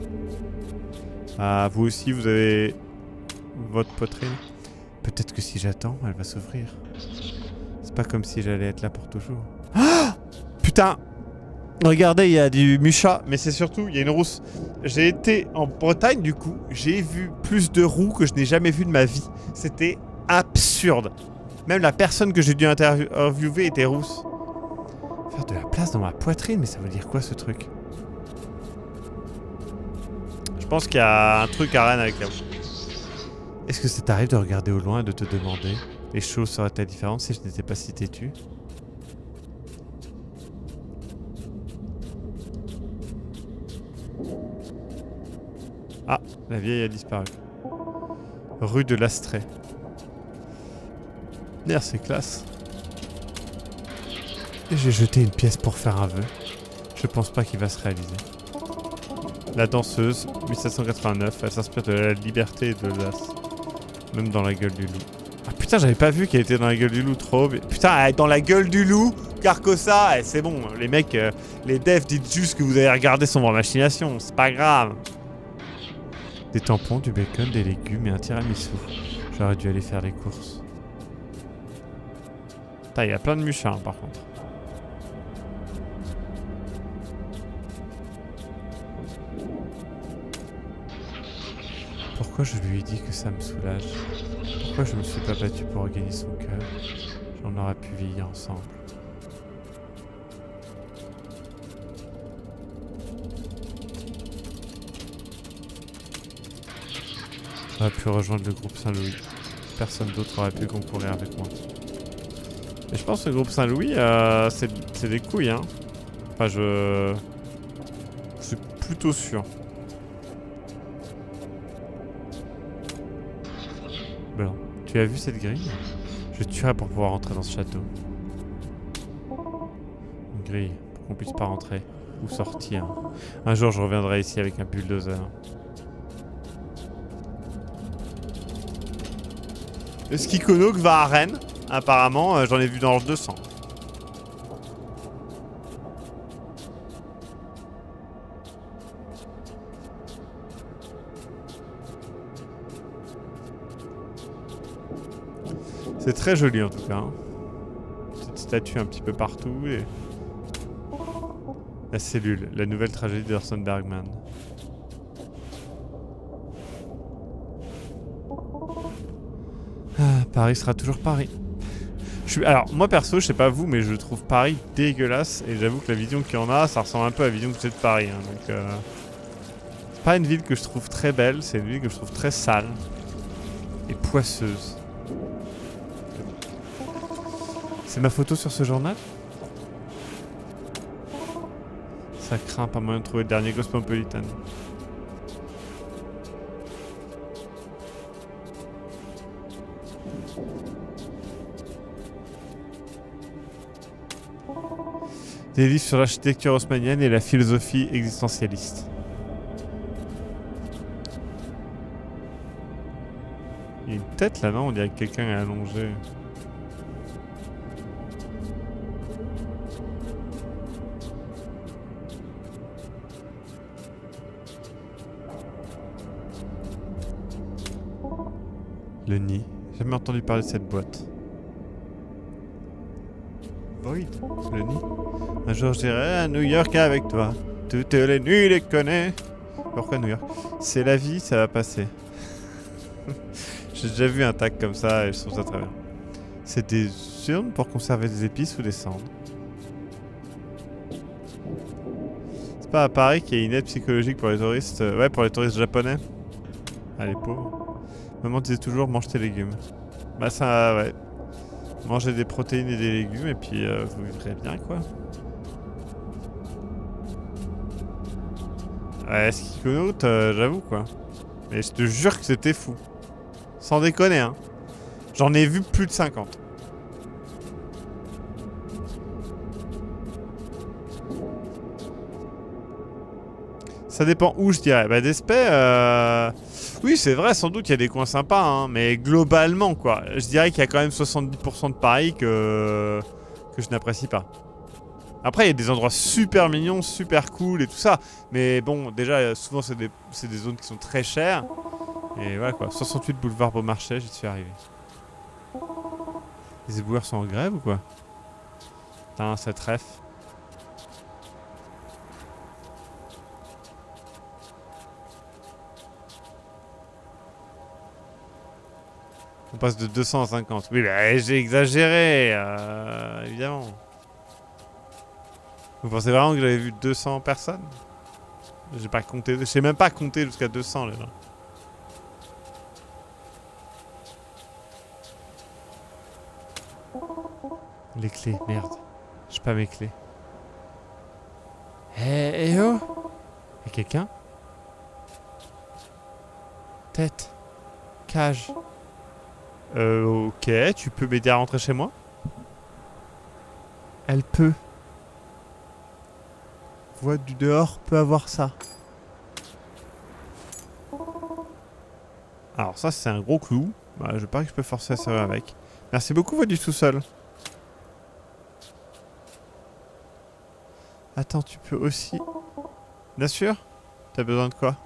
Ah, vous aussi, vous avez votre poitrine. Peut-être que si j'attends, elle va s'ouvrir. C'est pas comme si j'allais être là pour toujours. Ah, putain! Regardez, il y a du mucha, mais c'est surtout, il y a une rousse. J'ai été en Bretagne, du coup, j'ai vu plus de roux que je n'ai jamais vu de ma vie. C'était absurde. Même la personne que j'ai dû interviewer était rousse. Faire de la place dans ma poitrine, mais ça veut dire quoi ce truc? Je pense qu'il y a un truc à Rennes avec la roue. Est-ce que ça t'arrive de regarder au loin et de te demander les choses seraient-elles différentes si je n'étais pas si têtu? Ah, la vieille a disparu. Rue de l'Astrée. Merde, c'est classe. Et j'ai jeté une pièce pour faire un vœu. Je pense pas qu'il va se réaliser. La danseuse, 1789, elle s'inspire de la liberté et de l'audace. Même dans la gueule du loup. Ah putain, j'avais pas vu qu'elle était dans la gueule du loup, trop bien. Putain, elle est dans la gueule du loup, Carcosa, c'est bon. Les mecs, les devs, dites juste que vous avez regardé son machination, c'est pas grave. Des tampons, du bacon, des légumes et un tiramisu. J'aurais dû aller faire les courses. Putain, il y a plein de muchas, par contre. Pourquoi je lui ai dit que ça me soulage? Pourquoi je me suis pas battu pour regagner son cœur? On aurait pu vieillir ensemble. J'aurais pu rejoindre le groupe Saint-Louis. Personne d'autre aurait pu concourir avec moi. Et je pense que le groupe Saint-Louis, c'est des couilles, hein. Enfin, je suis plutôt sûr. Blanc, tu as vu cette grille? Je tuerai pour pouvoir rentrer dans ce château. Une grille, pour qu'on puisse pas rentrer ou sortir. Un jour, je reviendrai ici avec un bulldozer. Le Skikonok va à Rennes. Apparemment, j'en ai vu dans le 200. C'est très joli en tout cas. Hein. Petite statue un petit peu partout. Et... La cellule, la nouvelle tragédie d'Orson Bergman. Ah, Paris sera toujours Paris. Alors, moi perso, je sais pas vous, mais je trouve Paris dégueulasse. Et j'avoue que la vision qu'il y en a, ça ressemble un peu à la vision que j'ai de Paris. Hein, donc, c'est pas une ville que je trouve très belle, c'est une ville que je trouve très sale. Et poisseuse. C'est ma photo sur ce journal? Ça craint, pas moyen de trouver le dernier Cosmopolitan. Des livres sur l'architecture haussmannienne et la philosophie existentialiste. Il y a une tête là, non? On dirait que quelqu'un est allongé. Le nid. J'ai jamais entendu parler de cette boîte. Void, le nid. Un jour j'irai à New York avec toi. Toutes les nuits les connais. Pourquoi New York? C'est la vie, ça va passer. J'ai déjà vu un tag comme ça et je trouve ça très bien. C'est des urnes pour conserver des épices ou des cendres. C'est pas à Paris qu'il y a une aide psychologique pour les touristes. Ouais, pour les touristes japonais. Ah, les pauvres. Maman disait toujours mange tes légumes. Bah ça, ouais. Mangez des protéines et des légumes et puis vous vivrez bien quoi. Ouais, Skikonok, j'avoue quoi. Mais je te jure que c'était fou. Sans déconner hein. J'en ai vu plus de 50. Ça dépend où je dirais. Bah d'Espet, oui c'est vrai, sans doute il y a des coins sympas, hein, mais globalement quoi. Je dirais qu'il y a quand même 70% de Paris que je n'apprécie pas. Après il y a des endroits super mignons, super cool et tout ça. Mais bon, déjà souvent c'est des zones qui sont très chères. Et voilà quoi, 68 boulevard Beaumarchais, j'y suis arrivé. Les éboueurs sont en grève ou quoi? Putain, cette ref. On passe de 200 à 50. Oui, bah, j'ai exagéré, évidemment. Vous pensez vraiment que j'avais vu 200 personnes? J'ai pas compté, je sais même pas compter jusqu'à 200 les gens. Les clés, merde. J'ai pas mes clés. Eh oh! Y'a quelqu'un? Tête. Cage. Ok, tu peux m'aider à rentrer chez moi? Elle peut. Voix du dehors peut avoir ça. Alors ça c'est un gros clou. Bah, je parie que je peux forcer la serrure avec. Merci beaucoup, voix du sous-sol. Attends, tu peux aussi... Bien sûr? T'as besoin de quoi?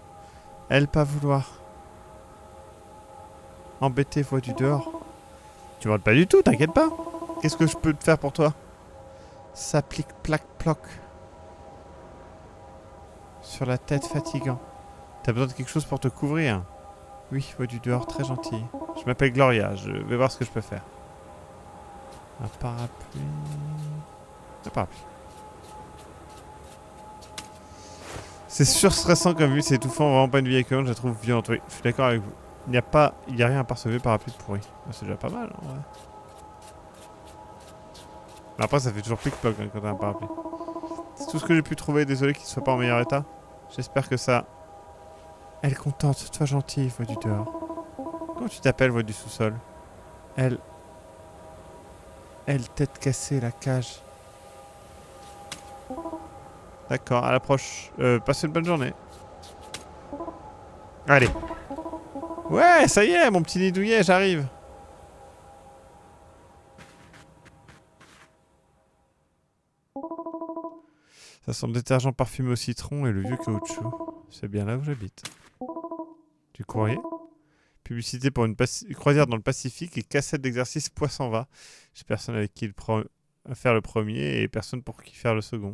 Elle pas vouloir. Embêter, voix du dehors. Tu me pas du tout, t'inquiète pas. Qu'est-ce que je peux te faire pour toi? Ça plique, plaque, ploque. Sur la tête, fatigant. T'as besoin de quelque chose pour te couvrir? Oui, voix du dehors, très gentil. Je m'appelle Gloria, je vais voir ce que je peux faire. Un parapluie... Un parapluie. C'est surstressant comme vue, c'est étouffant, vraiment pas une vie écœurante, je la trouve violente. Oui, je suis d'accord avec vous. Il n'y a rien à part ce vieux parapluie de pourri. C'est déjà pas mal, en vrai. Mais après, ça fait toujours plic-ploc hein, quand t'as un parapluie. C'est tout ce que j'ai pu trouver, désolé qu'il ne soit pas en meilleur état. J'espère que ça... Elle est contente, toi gentille, voix du dehors. Comment tu t'appelles, voix du sous-sol? Elle, tête cassée, la cage. D'accord, à l'approche. Passez une bonne journée. Allez. Ouais, ça y est, mon petit nid douillet, j'arrive. Ça sent le détergent parfumé au citron et le vieux caoutchouc. C'est bien là où j'habite. Du courrier. Publicité pour une croisière dans le Pacifique et cassette d'exercice poisson va. J'ai personne avec qui faire le premier et personne pour qui faire le second.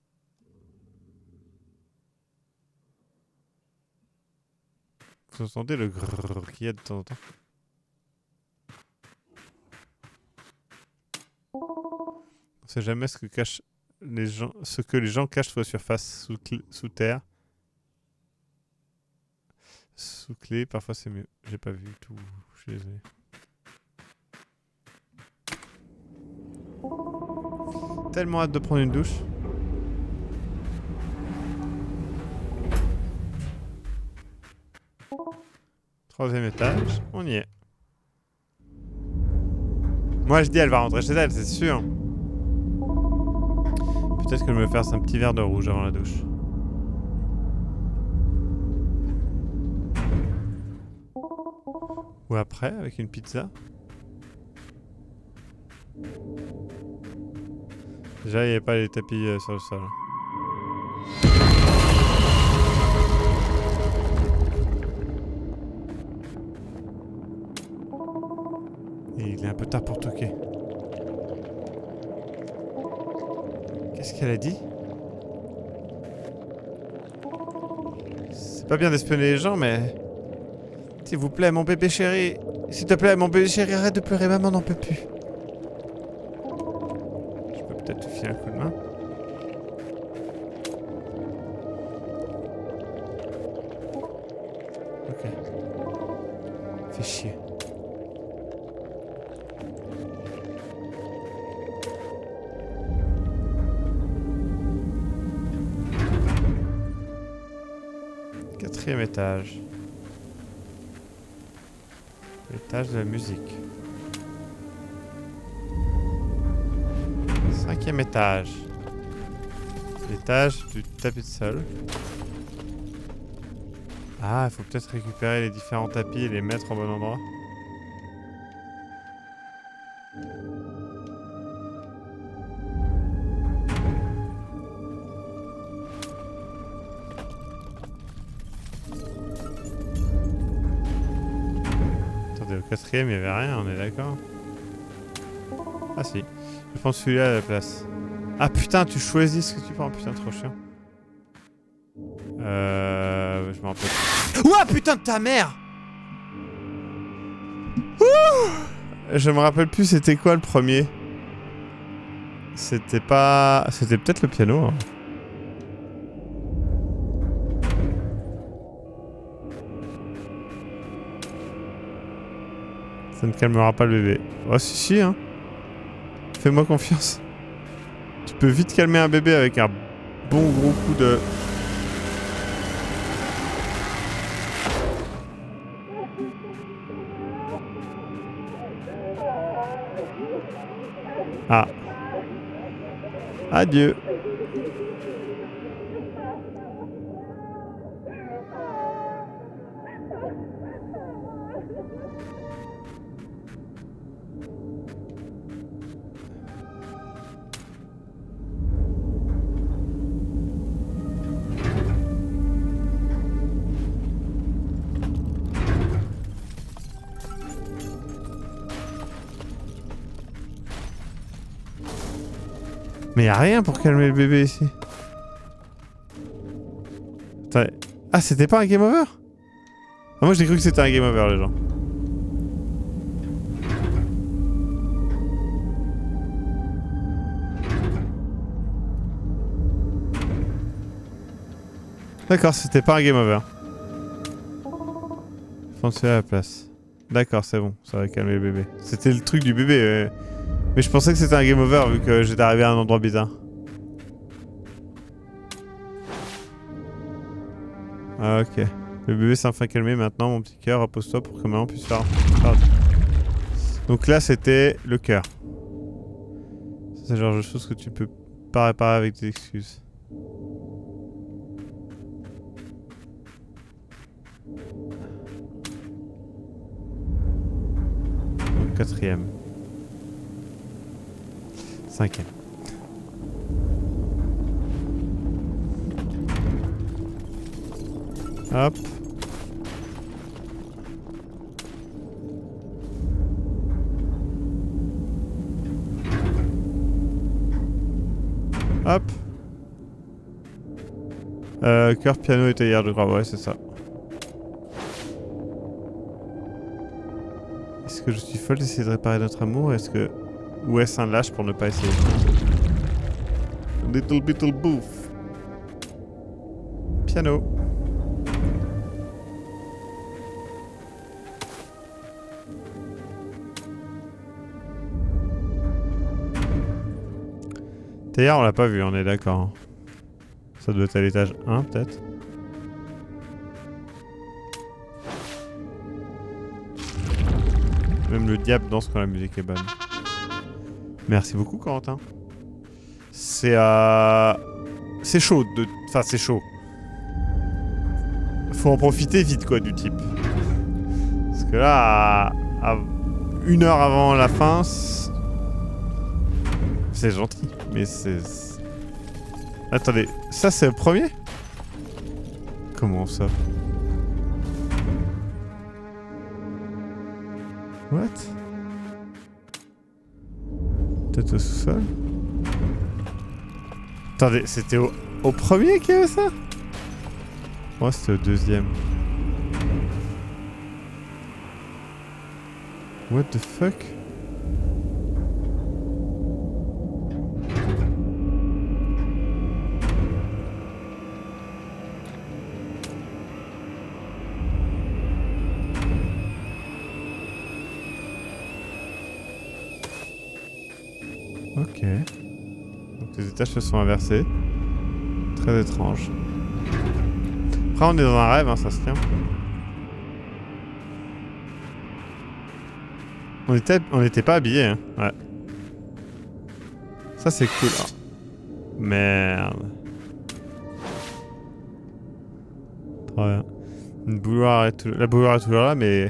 Vous entendez le grrrr qu'il y a de temps en temps? On sait jamais ce que cachent les gens, ce que les gens cachent sous la surface, sous terre. Sous clé, parfois c'est mieux. J'ai pas vu tout, je suis désolé. Tellement hâte de prendre une douche. Troisième étage, on y est. Moi je dis elle va rentrer chez elle, c'est sûr. Peut-être que je me fasse un petit verre de rouge avant la douche. Ou après, avec une pizza. Déjà, il n'y avait pas les tapis sur le sol. Et il est un peu tard pour toquer. Qu'est-ce qu'elle a dit? C'est pas bien d'espionner les gens, mais... S'il vous plaît, mon bébé chéri. S'il te plaît, mon bébé chéri, arrête de pleurer, maman n'en peut plus. Je peux peut-être te filer un coup de main. Ok. Fais chier. Quatrième étage. L'étage de la musique. Cinquième étage. L'étage du tapis de sol. Ah, il faut peut-être récupérer les différents tapis et les mettre au bon endroit. Attendez, au quatrième, il n'y avait rien, on est d'accord? Ah si. Je prends celui-là à la place. Ah putain, tu choisis ce que tu prends. Putain, trop chiant. Je me rappelle. Ouah, putain de ta mère! Ouh, je me rappelle plus c'était quoi le premier. C'était pas... C'était peut-être le piano. Hein. Ça ne calmera pas le bébé. Oh si si hein. Fais-moi confiance. Tu peux vite calmer un bébé avec un bon gros coup de... Ah. Adieu. Mais y'a rien pour calmer le bébé ici. Attends. Ah, c'était pas un game over? Ah, moi j'ai cru que c'était un game over, les gens. D'accord, c'était pas un game over. Foncer à la place. D'accord, c'est bon, ça va calmer le bébé. C'était le truc du bébé. Mais je pensais que c'était un game over vu que j'étais arrivé à un endroit bizarre. Ah, ok. Le bébé s'est enfin calmé maintenant, mon petit cœur, repose-toi pour que maman puisse faire... Donc là, c'était le cœur. C'est le genre de choses que tu peux pas réparer avec des excuses. Donc 4e. 5e. Hop. Hop. Cœur, piano et théière, je crois. Ouais, c'est ça. Est-ce que je suis folle d'essayer de réparer notre amour? Est-ce que... Ou est-ce un lâche pour ne pas essayer? Little boof. Piano. Théière, on l'a pas vu, on est d'accord. Ça doit être à l'étage 1, peut-être. Même le diable danse quand la musique est bonne. Merci beaucoup, Corentin. C'est chaud. Enfin, c'est chaud. Faut en profiter vite, quoi, du type. Parce que là, à 1 heure avant la fin, c'est gentil. Mais c'est... Attendez, ça c'est le premier? Comment ça? What? Peut-être au sous-sol? Attendez, c'était au premier qu'il y avait ça? Moi c'était au deuxième. What the fuck? Ok. Donc les étages se sont inversés. Très étrange. Après on est dans un rêve, hein, ça se tient. On était pas habillés, hein. Ouais. Ça c'est cool. Oh. Merde. Trop bien. La bouilloire est toujours là, mais...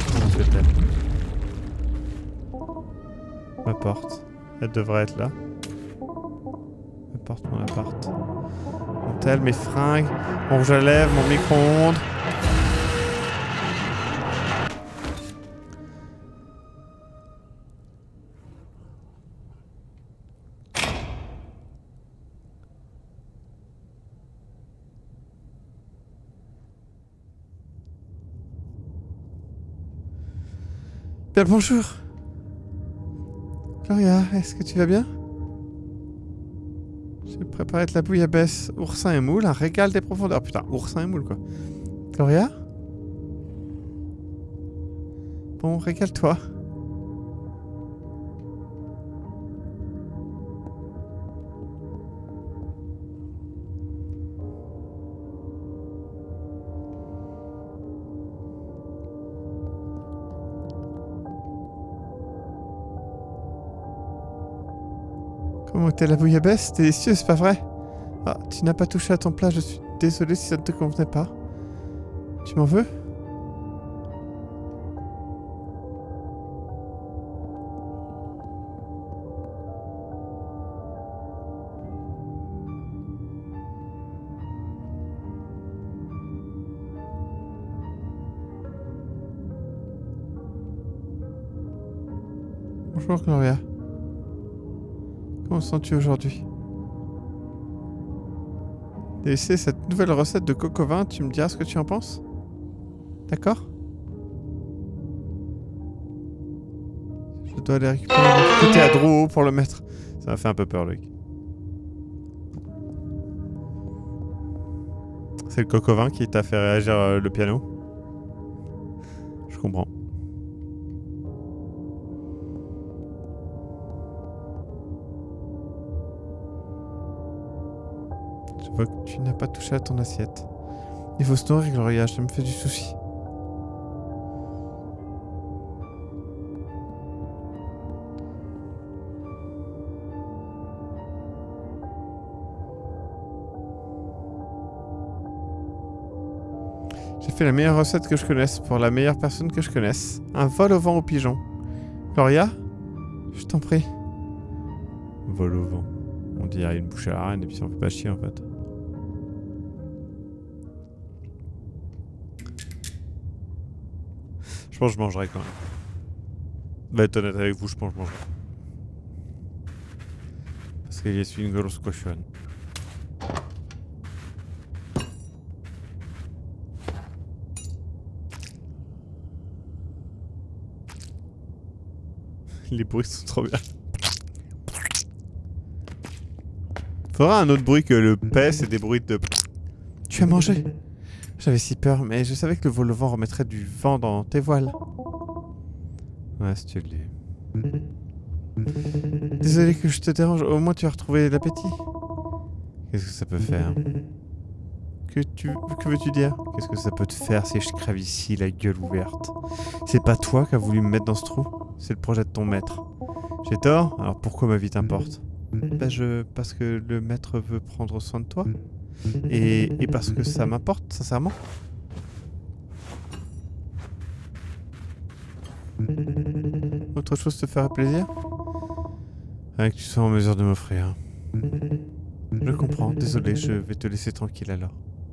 Ma porte. Elle devrait être là. Ma porte, mon appart. Mon tel, mes fringues, mon rouge à lèvres, mon micro-ondes. Bien, bonjour. Gloria, est-ce que tu vas bien? J'ai préparé de la bouillabaisse, oursin et moule, un régal des profondeurs. Putain, oursin et moule, quoi. Gloria? Bon, régale-toi. Comment était la bouillabaisse? C'était délicieux, c'est pas vrai? Ah, tu n'as pas touché à ton plat, je suis désolé si ça ne te convenait pas. Tu m'en veux? Bonjour Gloria. Comment te sens-tu aujourd'hui? Laissez cette nouvelle recette de coq au vin, tu me diras ce que tu en penses? D'accord? Je dois aller récupérer mon côté à Drouot pour le mettre. Ça m'a fait un peu peur, Luc. C'est le coq au vin qui t'a fait réagir le piano? Je comprends. Je vois que tu n'as pas touché à ton assiette. Il faut se nourrir, Gloria, ça me fait du souci. J'ai fait la meilleure recette que je connaisse pour la meilleure personne que je connaisse. Un vol au vent aux pigeons. Gloria, je t'en prie. Vol au vent. On dirait une bouche à la reine et puis ça en fait pas chier en fait. Je pense que je mangerai quand même. Va être honnête avec vous, je pense que je mangerai. Parce que je suis une grosse cochonne. Les bruits sont trop bien. Faudra un autre bruit que le paix, c'est des bruits de... Tu as mangé? J'avais si peur, mais je savais que le vol au vent remettrait du vent dans tes voiles. Ouais, c'est stylé. Désolé que je te dérange, au moins tu as retrouvé l'appétit. Qu'est-ce que ça peut faire? Que veux-tu dire? Qu'est-ce que ça peut te faire si je crève ici, la gueule ouverte? C'est pas toi qui as voulu me mettre dans ce trou? C'est le projet de ton maître. J'ai tort? Alors pourquoi ma vie t'importe? Bah parce que le maître veut prendre soin de toi. Et parce que ça m'importe, sincèrement. Autre chose te ferait plaisir? Rien que tu sois en mesure de m'offrir. Je comprends, désolé, je vais te laisser tranquille alors.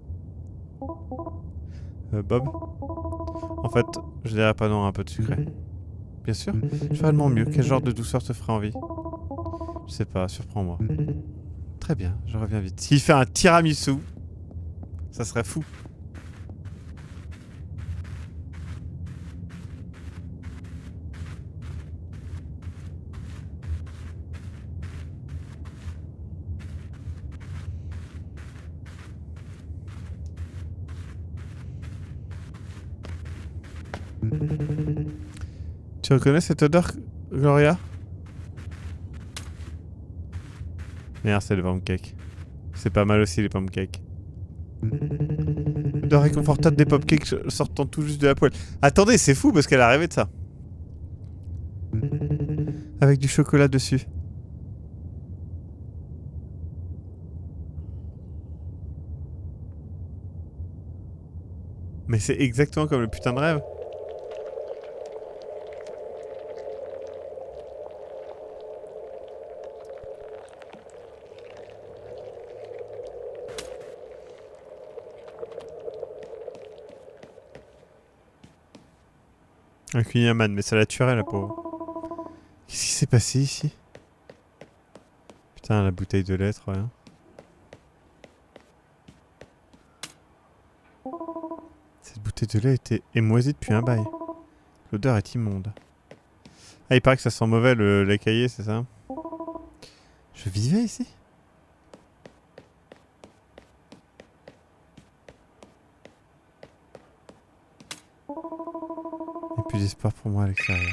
Bob? En fait, je dirais pas non à un peu de sucré. Bien sûr, je ferai de mon mieux. Quel genre de douceur te ferait envie? Je sais pas, surprends-moi. Très bien, je reviens vite. S'il fait un tiramisu, ça serait fou. Tu reconnais cette odeur, Gloria? Merde, c'est le pancake. C'est pas mal aussi les pancakes. L'odeur réconfortable des pancakes sortant tout juste de la poêle. Attendez, c'est fou parce qu'elle a rêvé de ça. Avec du chocolat dessus. Mais c'est exactement comme le putain de rêve. Un Kunyaman, mais ça la tuerait la pauvre. Qu'est-ce qui s'est passé ici? Putain, la bouteille de lait, trop bien. Cette bouteille de lait est moisie depuis un bail. L'odeur est immonde. Ah, il paraît que ça sent mauvais le lait caillé, c'est ça? Je vivais ici? Plus d'espoir pour moi à l'extérieur.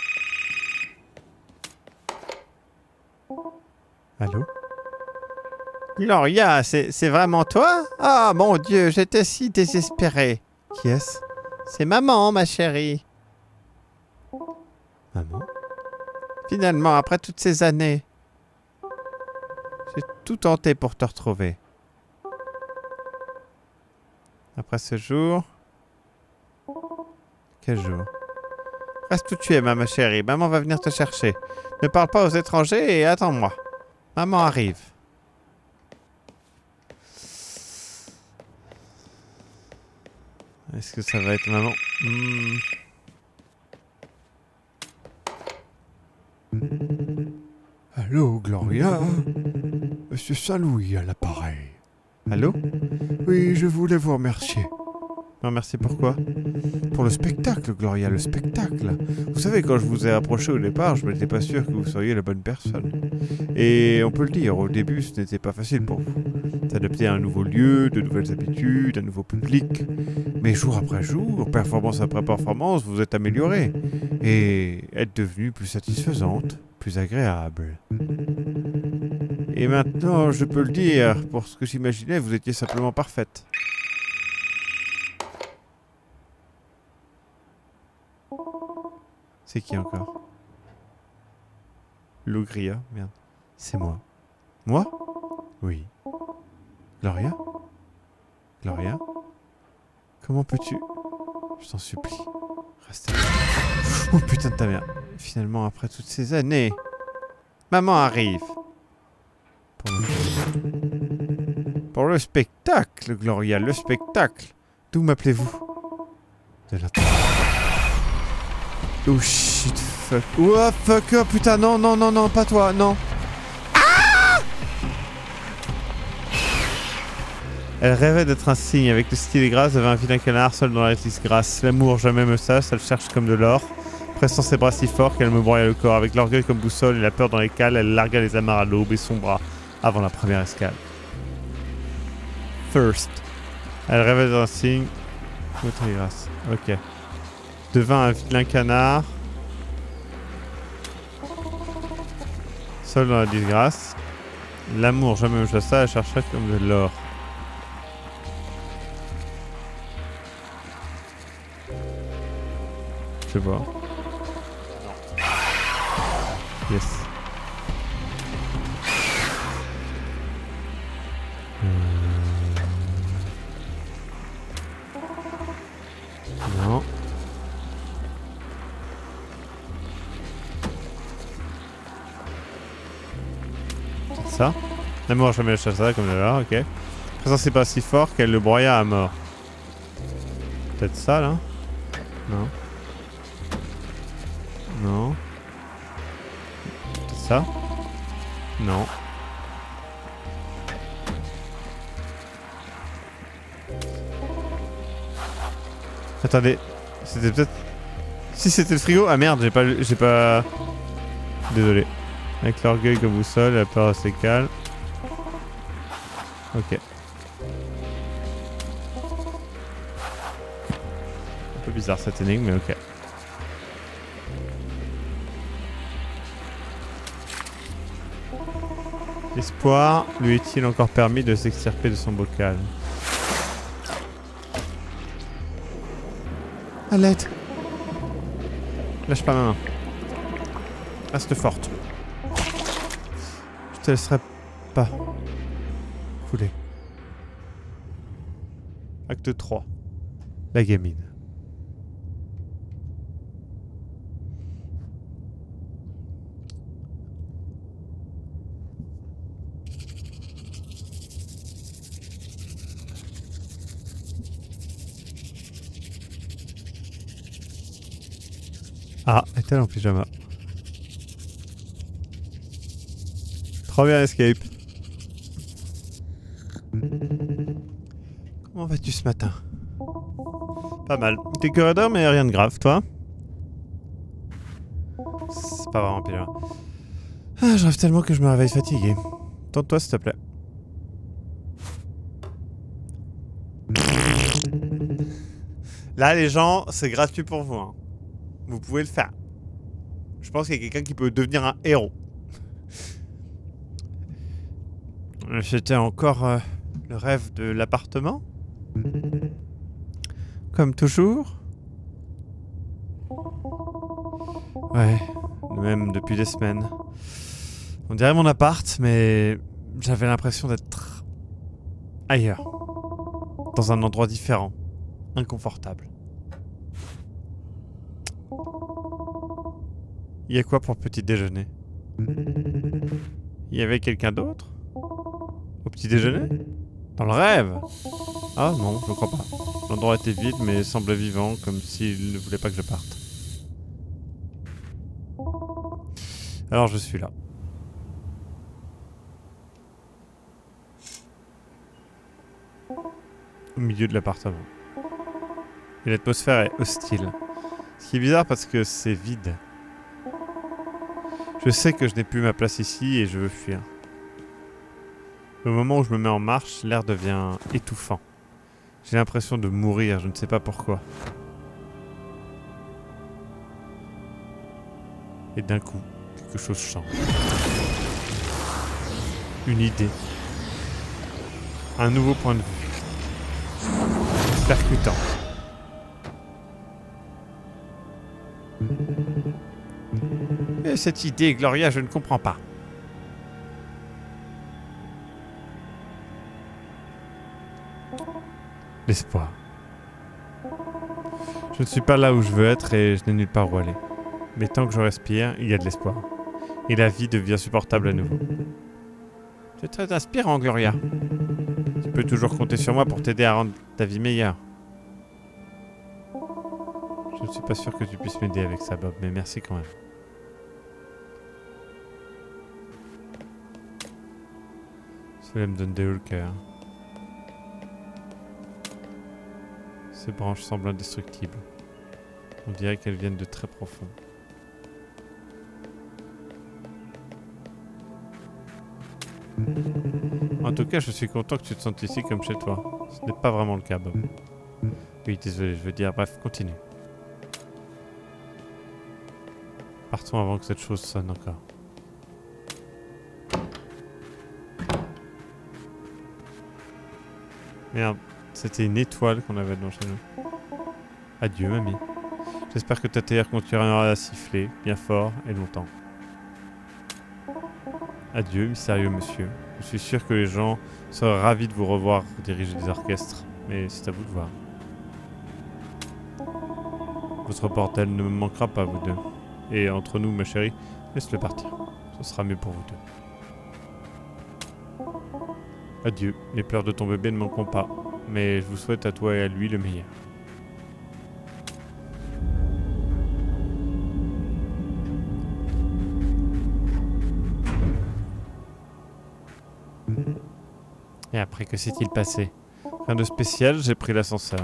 Allô? Gloria, c'est vraiment toi? Ah mon Dieu, j'étais si désespéré. Qui est-ce? C'est maman, ma chérie. Maman? Finalement, après toutes ces années, j'ai tout tenté pour te retrouver. Après ce jour... Quel jour? Reste où tu es, ma chérie. Maman va venir te chercher. Ne parle pas aux étrangers et attends-moi. Maman arrive. Est-ce que ça va être maman? Allô, Gloria? Monsieur Saint-Louis à l'appareil. Allô? Oui, je voulais vous remercier. Merci pourquoi? Pour le spectacle, Gloria, le spectacle. Vous savez, quand je vous ai approché au départ, je n'étais pas sûr que vous seriez la bonne personne. Et on peut le dire, au début, ce n'était pas facile pour vous. S'adapter à un nouveau lieu, de nouvelles habitudes, un nouveau public. Mais jour après jour, performance après performance, vous êtes amélioré. Et êtes devenue plus satisfaisante, plus agréable. Et maintenant, je peux le dire, pour ce que j'imaginais, vous étiez simplement parfaite. C'est qui encore? Logria, merde. C'est moi. Moi? Oui. Gloria? Gloria? Comment peux-tu? Je t'en supplie. Reste là. Oh putain de ta mère. Finalement, après toutes ces années. Maman arrive. Pour le spectacle, Gloria, le spectacle. D'où m'appelez-vous? De la... Oh shit, fuck. Oh fuck, oh putain, non, non, non, non, pas toi, non. Ah! Elle rêvait d'être un cygne, avec le style grâce devant un vilain canard seul dans la rétisse grasse. L'amour jamais me sasse, elle cherche comme de l'or. Pressant ses bras si fort qu'elle me broya le corps. Avec l'orgueil comme boussole et la peur dans les cales, elle largua les amarres à l'aube et son bras avant la première escale. First. Elle rêvait d'un cygne. Votre grâce. Ok. Devint un vilain canard. Seul dans la disgrâce. L'amour jamais me chassa, elle cherchait comme de l'or. Je sais pas. Yes. Non. Ça. L'amour jamais le chassa comme de l'or, ok. Présent c'est pas si fort qu'elle le broya à mort. Peut-être ça là? Non. Non. Peut-être ça? Non. Attendez. C'était peut-être... Si c'était le frigo? Ah merde, j'ai pas... Désolé. Avec l'orgueil comme boussole, la peur assez calme. Ok. Un peu bizarre cette énigme, mais ok. L'espoir lui est-il encore permis de s'extirper de son bocal? À l'aide! Lâche pas ma main. Reste forte. Je te laisserai pas couler. Acte 3. La gamine. Ah, est-elle en pyjama? Trop bien, Escape. Comment vas-tu ce matin? Pas mal. T'es curé d'heure, mais rien de grave, toi? C'est pas vraiment un pyjama. Ah, je rêve tellement que je me réveille fatigué. Tente-toi, s'il te plaît. Là, les gens, c'est gratuit pour vous, hein. Vous pouvez le faire. Je pense qu'il y a quelqu'un qui peut devenir un héros. C'était encore le rêve de l'appartement. Comme toujours. Ouais, même depuis des semaines. On dirait mon appart, mais j'avais l'impression d'être ailleurs. Dans un endroit différent. Inconfortable. Il y a quoi pour petit déjeuner? Il y avait quelqu'un d'autre? Au petit déjeuner? Dans le rêve? Ah non, je crois pas. L'endroit était vide mais semblait vivant, comme s'il ne voulait pas que je parte. Alors je suis là. au milieu de l'appartement. Et l'atmosphère est hostile. Ce qui est bizarre parce que c'est vide. Je sais que je n'ai plus ma place ici et je veux fuir. Au moment où je me mets en marche, l'air devient étouffant. J'ai l'impression de mourir, je ne sais pas pourquoi. Et d'un coup, quelque chose change. Une idée. Un nouveau point de vue. Percutant. Mais cette idée, Gloria, je ne comprends pas. L'espoir. Je ne suis pas là où je veux être et je n'ai nulle part où aller. Mais tant que je respire, il y a de l'espoir. Et la vie devient supportable à nouveau. C'est très inspirant, Gloria. Tu peux toujours compter sur moi pour t'aider à rendre ta vie meilleure. Je ne suis pas sûr que tu puisses m'aider avec ça, Bob, mais merci quand même. Cela me donne des hauts le cœur. Ces branches semblent indestructibles. On dirait qu'elles viennent de très profond. En tout cas, je suis content que tu te sentes ici comme chez toi. Ce n'est pas vraiment le cas, Bob. Oui, désolé, je veux dire, bref, continue. Partons avant que cette chose sonne encore. Merde, c'était une étoile qu'on avait devant chez nous. Adieu, mamie. J'espère que ta théière continuera à siffler, bien fort et longtemps. Adieu, mystérieux monsieur. Je suis sûr que les gens seraient ravis de vous revoir diriger des orchestres, mais c'est à vous de voir. Votre bordel ne me manquera pas, vous deux. Et entre nous, ma chérie, laisse-le partir. Ce sera mieux pour vous deux. Adieu, les pleurs de ton bébé ne manqueront pas, mais je vous souhaite à toi et à lui le meilleur. Et après, que s'est-il passé? Rien de spécial, j'ai pris l'ascenseur.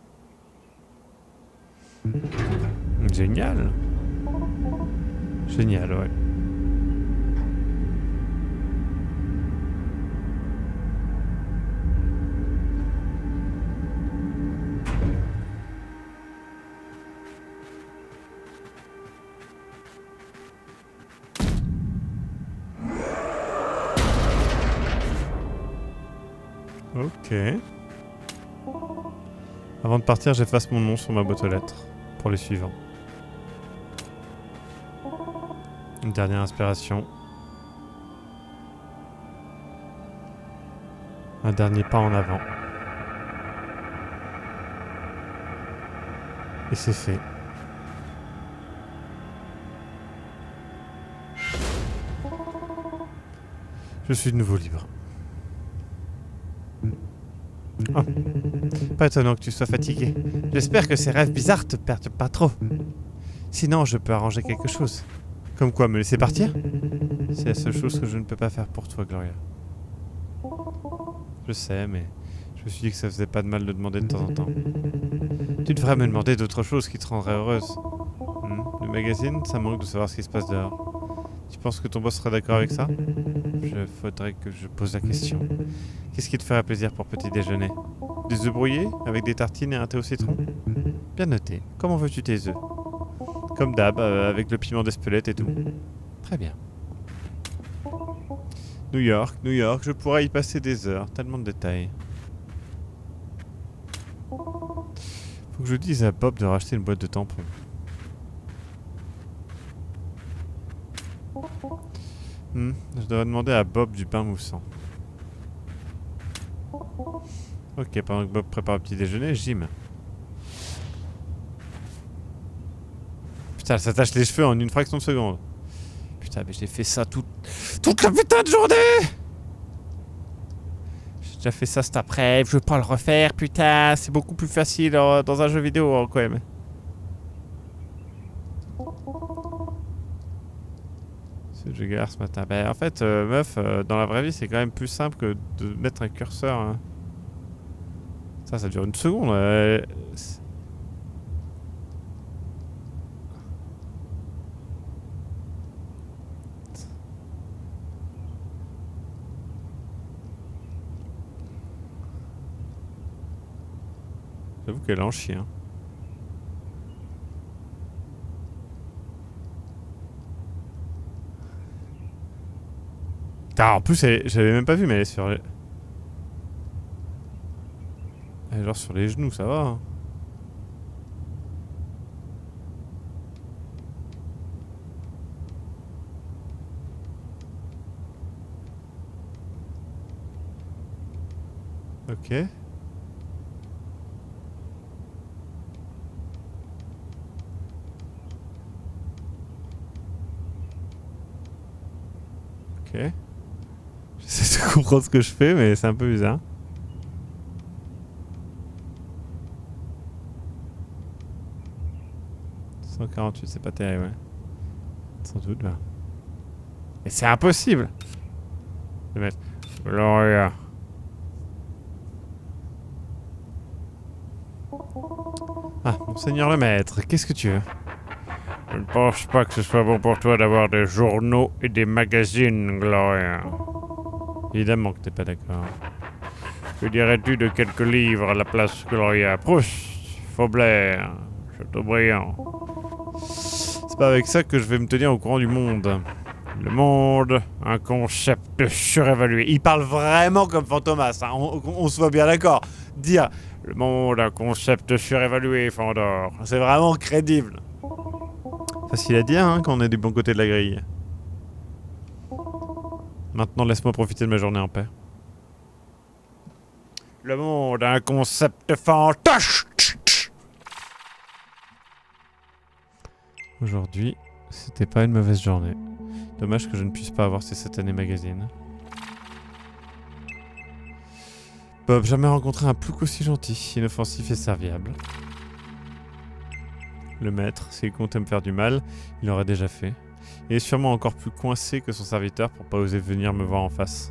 Génial. Génial, ouais. Ok. Avant de partir, j'efface mon nom sur ma boîte aux lettres pour les suivants. Une dernière inspiration. Un dernier pas en avant. Et c'est fait. Je suis de nouveau libre. Oh. Pas étonnant que tu sois fatigué. J'espère que ces rêves bizarres te perdent pas trop. Sinon, je peux arranger quelque chose. Comme quoi, me laisser partir? C'est la seule chose que je ne peux pas faire pour toi, Gloria. Je sais, mais je me suis dit que ça faisait pas de mal de demander de temps en temps. Tu devrais me demander d'autres choses qui te rendraient heureuse. Le magazine, ça manque de savoir ce qui se passe dehors. Tu penses que ton boss serait d'accord avec ça? Faudrait que je pose la question. Qu'est-ce qui te ferait plaisir pour petit déjeuner? Des œufs brouillés avec des tartines et un thé au citron? Bien noté. Comment veux-tu tes œufs? Comme d'hab, avec le piment d'Espelette et tout. Très bien. New York, je pourrais y passer des heures. Tellement de détails. Faut que je dise à Bob de racheter une boîte de tampons. Je devrais demander à Bob du pain moussant. Ok, pendant que Bob prépare le petit déjeuner, gym. Putain, elle s'attache les cheveux en une fraction de seconde. Putain, mais j'ai fait ça toute la putain de journée. J'ai déjà fait ça cet après, je veux pas le refaire, putain, c'est beaucoup plus facile dans un jeu vidéo quand même. Je galère ce matin. Ben, en fait, meuf, dans la vraie vie, c'est quand même plus simple que de mettre un curseur Ça dure une seconde. J'avoue qu'elle en chie, hein. Putain, en plus, j'avais même pas vu, mais elle est sur... Elle est genre sur les genoux, ça va, hein. Ok. Ok. J'essaie de comprendre ce que je fais, mais c'est un peu bizarre. « 148, c'est pas terrible, ouais. Sans doute, là. Mais c'est impossible de mettre... Gloria. Ah, monseigneur le maître, qu'est-ce que tu veux? Je ne pense pas que ce soit bon pour toi d'avoir des journaux et des magazines, Gloria. Évidemment que t'es pas d'accord. Que dirais-tu de quelques livres à la place, Gloria? Proust, Faublaire, Chateaubriand. C'est pas avec ça que je vais me tenir au courant du monde. Le monde, un concept surévalué. Il parle vraiment comme Fantomas, hein. On se voit bien d'accord. Dire le monde, un concept surévalué, Fandor. C'est vraiment crédible. Facile à dire, hein, quand on est du bon côté de la grille. Maintenant, laisse-moi profiter de ma journée en paix. Le monde a un concept fantoche. Aujourd'hui, c'était pas une mauvaise journée. Dommage que je ne puisse pas avoir ces satanés magazines. Bob, jamais rencontré un plouc aussi gentil, inoffensif et serviable. Le maître, s'il comptait me faire du mal, il l'aurait déjà fait. Il est sûrement encore plus coincé que son serviteur pour pas oser venir me voir en face.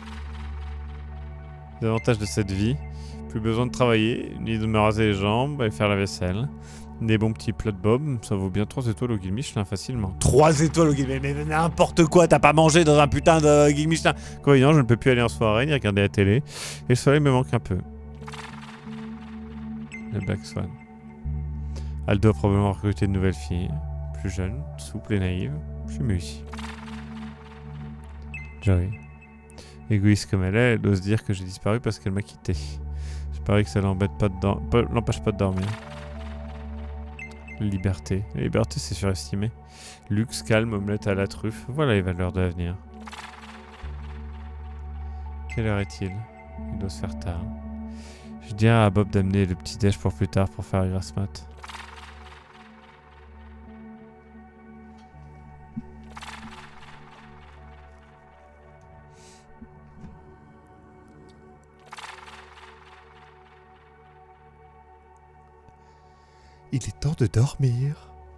Les avantages de cette vie, plus besoin de travailler, ni de me raser les jambes et faire la vaisselle. Des bons petits plats de Bob, ça vaut bien 3 étoiles au guide Michelin facilement. 3 étoiles au guide Michelin, mais n'importe quoi, t'as pas mangé dans un putain de guide Michelin. Quoi, non, je ne peux plus aller en soirée ni regarder la télé. Et le soleil me manque un peu. Le Black Swan. Elle doit probablement recruter de nouvelles filles. Plus jeunes, souples et naïves. Je suis mieux ici. Joey. Égoïste comme elle ose dire que j'ai disparu parce qu'elle m'a quitté. J'espère que ça l'empêche pas de dormir. Liberté. La liberté, c'est surestimé. Luxe, calme, omelette à la truffe. Voilà les valeurs de l'avenir. Quelle heure est-il? Il doit se faire tard. Je dirais à Bob d'amener le petit déj pour plus tard pour faire la grasse mat. Il est temps de dormir.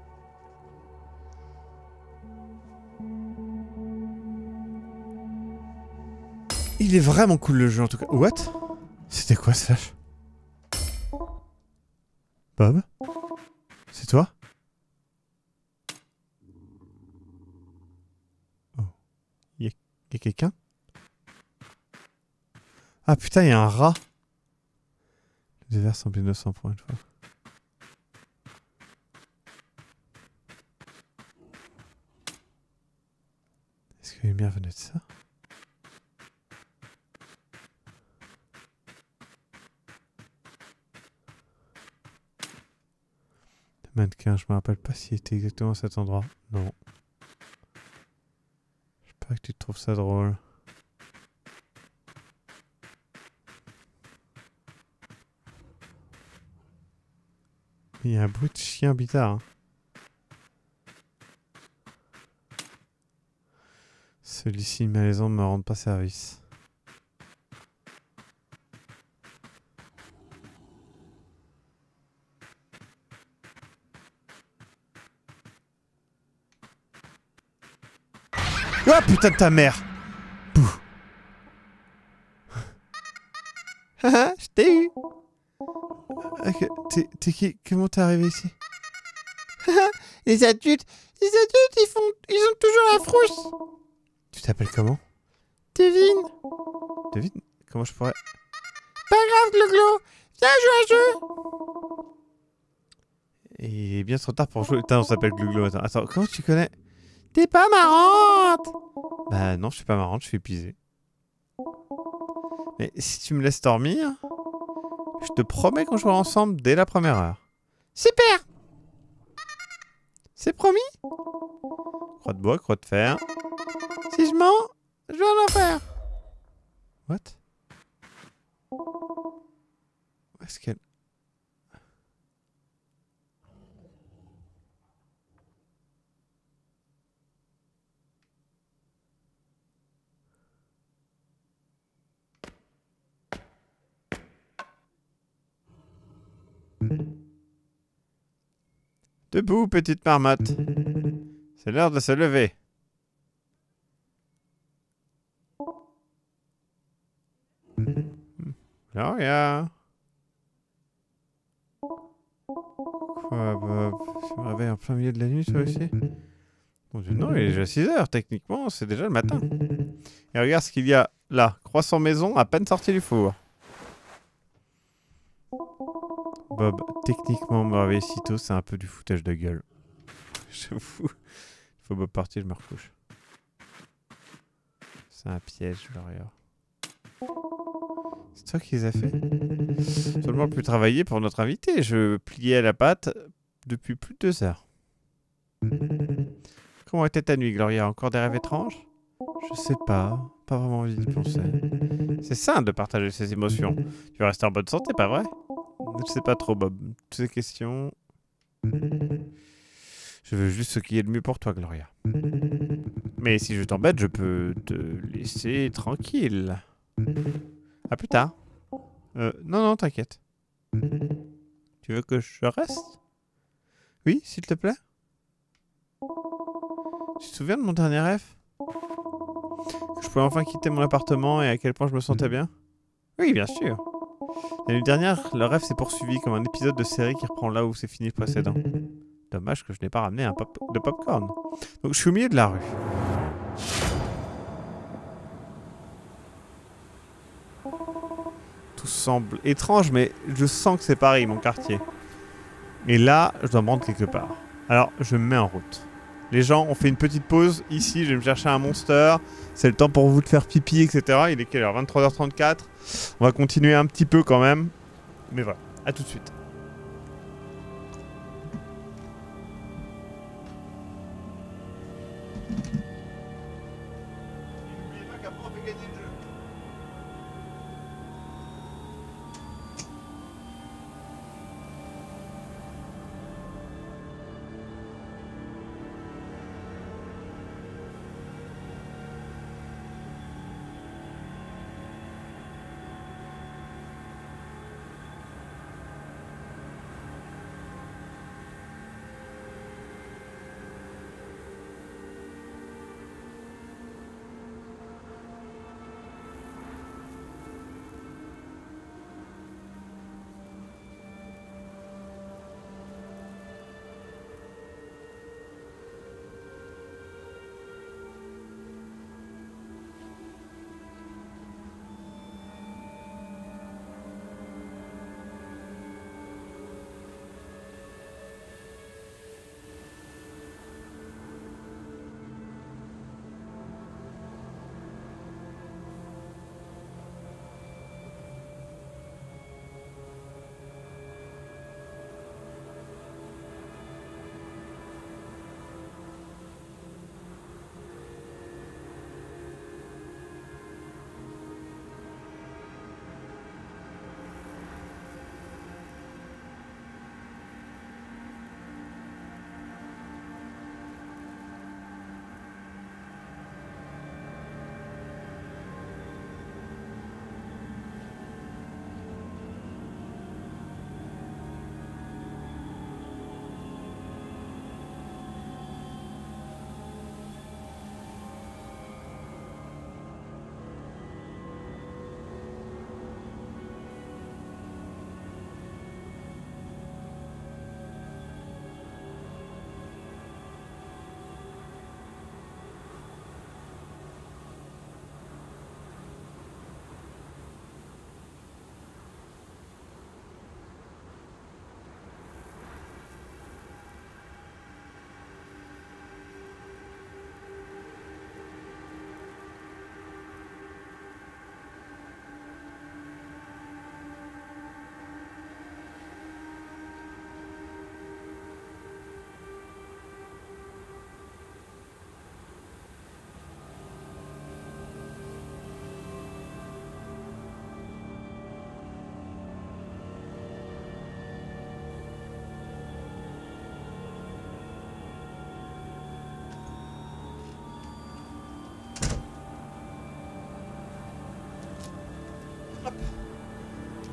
Il est vraiment cool le jeu en tout cas. What? C'était quoi ce flash? Bob? C'est toi? Oh. Y'a quelqu'un? Ah putain, il y a un rat. Le dévers semble innocent pour une fois. Est-ce que la lumière venait de ça? Le mannequin, je me rappelle pas s'il était exactement à cet endroit. Non. J'espère que tu trouves ça drôle. Il y a un bruit de chien bizarre. Hein. Celui-ci malaisant ne me rend pas service. Ah putain de ta mère! Pouh! Haha, je t'ai eu! Ok, t'es qui? Comment t'es arrivé ici? Les adultes, ils ont toujours la frousse. Tu t'appelles comment? Devine. Devine? Comment je pourrais... Pas grave, Gloglo. Viens jouer à jeu. Et bien trop tard pour jouer. Putain, on s'appelle Gloglo. Attends, comment tu connais? T'es pas marrante. Bah non, je suis pas marrante, je suis épuisé. Mais si tu me laisses dormir, je te promets qu'on jouera ensemble dès la première heure. Super. C'est promis? Croix de bois, croix de fer. Si je mens, je vais en enfer. What? Où est-ce qu'elle... Debout, petite marmotte. C'est l'heure de se lever. Gloria. Quoi, Bob? Tu me réveilles en plein milieu de la nuit, toi aussi? Mon Dieu, non, il est déjà 6 heures. Techniquement, c'est déjà le matin. Et regarde ce qu'il y a là. Croissant maison, à peine sorti du four. Bob, techniquement, me réveiller si tôt, c'est un peu du foutage de gueule. J'avoue. Il faut Bob partir, je me recouche. C'est un piège, Gloria. C'est toi qui les as fait? Seulement pu travailler pour notre invité. Je pliais à la pâte depuis plus de 2 heures. Comment était ta nuit, Gloria? Encore des rêves étranges? Je sais pas. Pas vraiment envie d'y penser. C'est sain de partager ses émotions. Tu vas rester en bonne santé, pas vrai? Je sais pas trop, Bob. Toutes ces questions... Je veux juste ce qui est le mieux pour toi, Gloria. Mais si je t'embête, je peux te laisser tranquille. À plus tard. Non, t'inquiète. Tu veux que je reste? Oui, s'il te plaît? Tu te souviens de mon dernier rêve? Que je pouvais enfin quitter mon appartement et à quel point je me sentais bien? Oui, bien sûr. La nuit dernière, le rêve s'est poursuivi comme un épisode de série qui reprend là où c'est fini le précédent. Dommage que je n'ai pas ramené de popcorn. Donc je suis au milieu de la rue. Tout semble étrange, mais je sens que c'est Paris, mon quartier. Et là, je dois me rendre quelque part. Alors, je me mets en route. Les gens ont fait une petite pause. Ici, je vais me chercher un Monster. C'est le temps pour vous de faire pipi, etc. Il est quelle heure? 23h34. On va continuer un petit peu quand même. Mais voilà, à tout de suite.